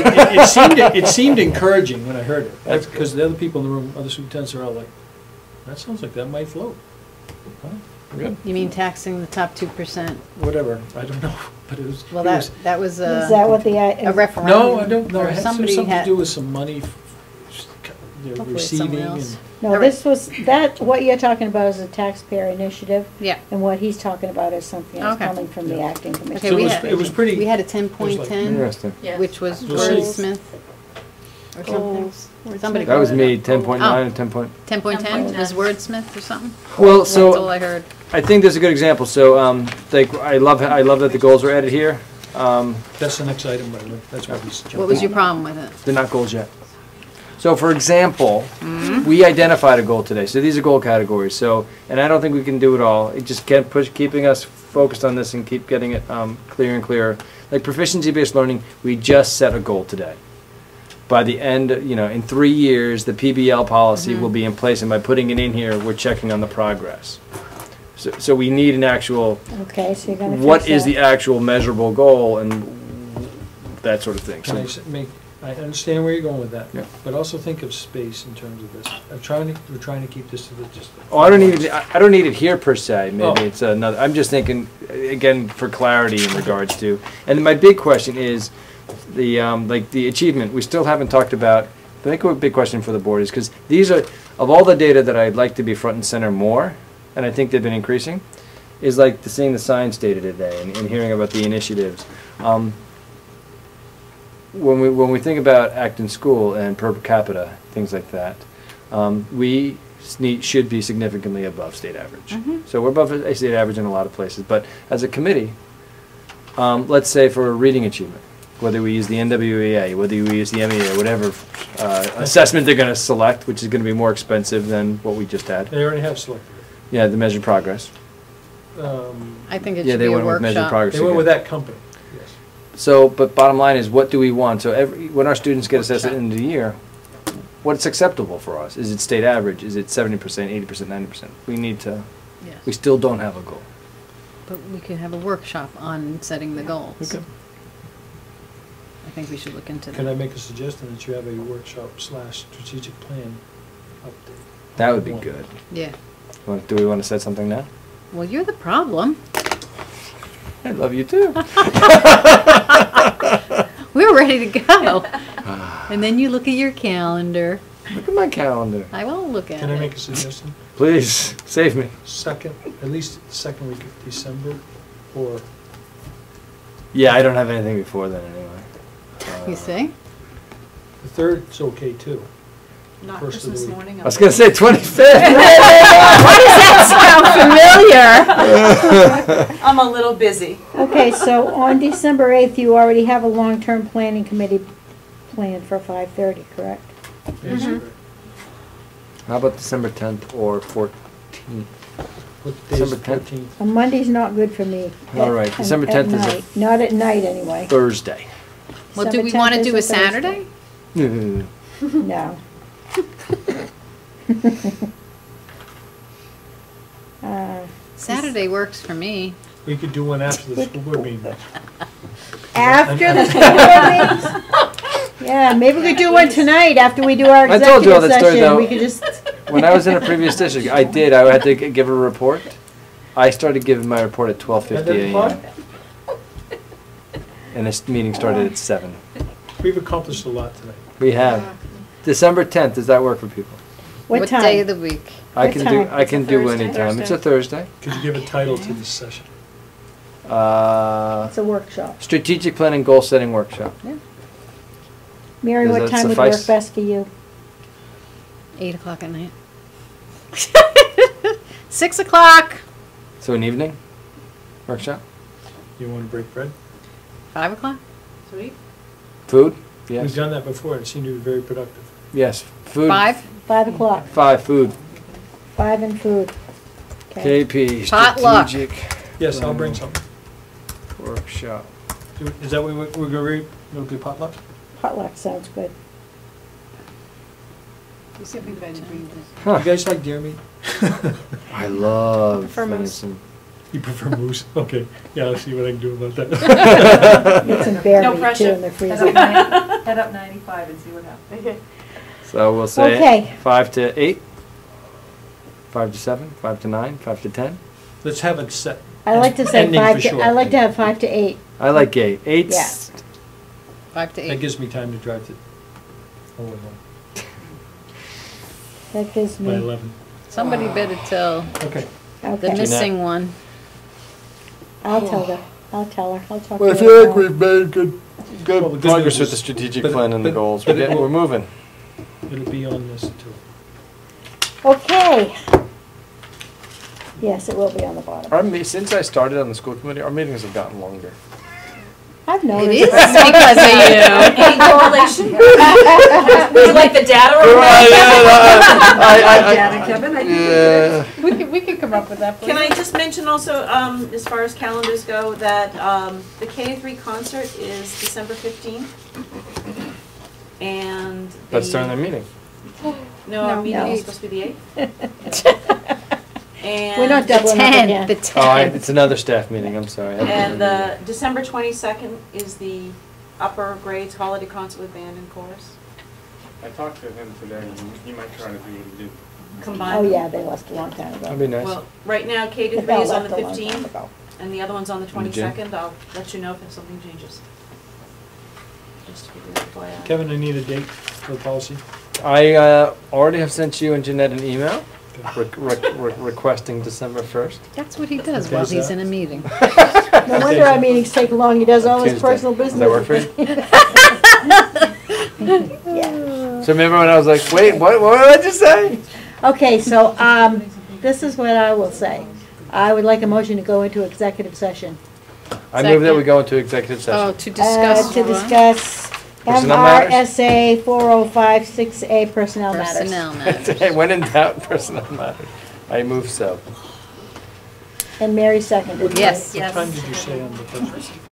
it seemed encouraging when I heard it. That's because the other people in the room, other superintendents are all like, that sounds like that might float. Well, Good. You mean taxing the top 2%? whatever, I don't know, but it was. Well, it was- that was Is that what the? a referendum. No, I don't know, or it had somebody something to had- do with some money they're Hopefully it's someone receiving else. and. No, this was, what you're talking about is a taxpayer initiative, Yeah. and what he's talking about is something else Okay. coming from the acting Okay, commission. So we it was- had, it was pretty- we had a it was like- 10.10, Interesting. Yes. which was We'll see. Wordsmith or something. Somebody That was called it me, out. 10.9 and 10 point. 10.10 was Wordsmith or something? Well, That's all so I heard. I think there's a good example. So, like, I love that the goals were added here. That's the next item, by the way, that's what he's. What was your problem with it? They're not goals yet. So, for example, we identified a goal today. So these are goal categories. So, and I don't think we can do it all. It just keeping us focused on this and keep getting it clearer and clearer. Like proficiency-based learning, we just set a goal today. By the end, in 3 years, the PBL policy will be in place, and by putting it in here, we're checking on the progress. So we need an actual, Okay, so you're gonna fix what is the that. actual measurable goal, and that sort of thing. Can I understand where you're going with that, Yeah. but also think of space in terms of this. We're trying to keep this to the, just. Oh, I don't need it here per se, maybe Oh. it's another, I'm just thinking, again, for clarity in regards to, and my big question is, the achievement, we still haven't talked about, I think a big question for the board is, because these are, of all the data that I'd like to be front and center more, and I think they've been increasing, is like seeing the science data today and hearing about the initiatives. When we think about Acton School and per capita, things like that, we should be significantly above state average. So we're above a state average in a lot of places, but as a committee, let's say for reading achievement, whether we use the NWEA, whether we use the MEA, whatever assessment they're going to select, which is going to be more expensive than what we just had. They already have selected Yeah, the measured progress. it. I think it Yeah, should they be a went with measured workshop. progress. They went again. with that company, yes. So, but bottom line is, what do we want? So when our students get assessed at the end of the year, what's acceptable for us? Is it state average? Is it 70%, 80%, 90%? We need to, Yes. we still don't have a goal. But we could have a workshop on setting the goals. Okay. I think we should look into that. Can I make a suggestion that you have a workshop / strategic plan update? That would be One. good. Yeah. Do we want to set something now? Well, you're the problem. I love you too. We're ready to go. And then you look at your calendar. Look at my calendar. I won't look at Can I it. make a suggestion? Please, save me. At least the second week of December, or Yeah, I don't have anything before then anyway. You see? the third's okay too. Not First of the Christmas week. morning. I was going to say 25th. Why does that sound familiar? I'm a little busy. Okay, so on December 8th, you already have a long-term planning committee planned for 5:30, correct? Yes, correct. How about December 10th or 14th? What day is December the 10th? 14th? On Monday's not good for me. All right, At- December at 10th is a night. Not at night, anyway. Thursday. Well, do we December want to 10th do a is a Thursday. Saturday? No. Saturday works for me. We could do one after the school board meeting. After the school board meetings? Yeah, maybe we could do one tonight after we do our I told you all executive that story, session. though. We could just, When I was in a previous district, I had to give a report. I started giving my report at 12:50 a.m. And this meeting started at 7. We've accomplished a lot tonight. We have. December 10th, does that work for people? what time? day of the week? I What can time? do, I can do Thursday? any time. It's a Thursday. Could you give a title to this session? It's a workshop. Strategic planning goal setting workshop. Mary, Does what that time would work suffice? best for you? 8 o'clock at night. 6 o'clock. So an evening workshop? You want to break bread? 5 o'clock? Sweet. Food? We've Yes. done that before, and it seemed to be very productive. Yes. Food. 5? 5 o'clock. 5, food. 5 and food. Okay. KP, Potluck. strategic Yes, I'll bring something. workshop. Is that what we're going to read? It'll be potluck? Potluck sounds good. You said we better bring this. Huh. You guys like deer meat? I love For moose. venison. You prefer moose? Okay. Yeah, I'll see what I can do about that. Get some bear No meat too pressure. in the Head freezer. up head up 95 and see what happens. Okay. So we'll say Okay. 5 to 8, 5 to 7, 5 to 9, 5 to 10. Let's have it set. I like to say Ending 5 for to, sure. I like to have 5 to 8. I like 8. 8's 5 to 8. That gives me time to drive to, oh, wait, no, That gives by me, 11. Somebody better tell Okay. the okay. missing one. I'll tell her. I'll tell her. I'll talk to Well, her. I feel like tomorrow. we've made good Well, the good progress news with the is- strategic but- plan and the but- goals. but it will- We're moving. It'll be on this too. Okay. Yes, it will be on the bottom. Since I started on the school committee, our meetings have gotten longer. I've It noticed. is because of you. Any correlation? Would you like the data report? Data, Kevin, I think Yeah. We can come up with that, please. Can I just mention also, as far as calendars go, that the K-3 concert is December 15th. And That's during the their meeting. No, our No. meeting No. is supposed to be the 8th. And We're not The doubling up 10th. again. The Oh, 10th. it's another staff meeting. I'm sorry. And the December 22nd is the upper grades holiday concert with band and chorus. I talked to him today, and he might try to do what he did. Combined. Oh, yeah, they left a long time ago. That'd be nice. Well, right now, They K-3 is on the left a long time 15th, ago. and the other one's on the In the gym? 22nd. I'll let you know if something changes. Just to give you a FYI. Kevin, I need a date for the policy. I already have sent you and Jeanette an email requesting December 1st. That's what he does Okay, while is he's that- in a meeting. No wonder our meetings take long. He does all his Tuesday. personal Does business. that work for you? Yeah. So remember when I was like, wait, what did I just say? Okay, so, this is what I will say. I would like a motion to go into executive session. I move that Second. we go into executive Oh, session. to discuss. To discuss Personnel matters? MRSA 4056A personnel matters. Personnel matters. When in doubt, personnel matters. I move so. And Mary seconded. Yes. What time did you say on the first?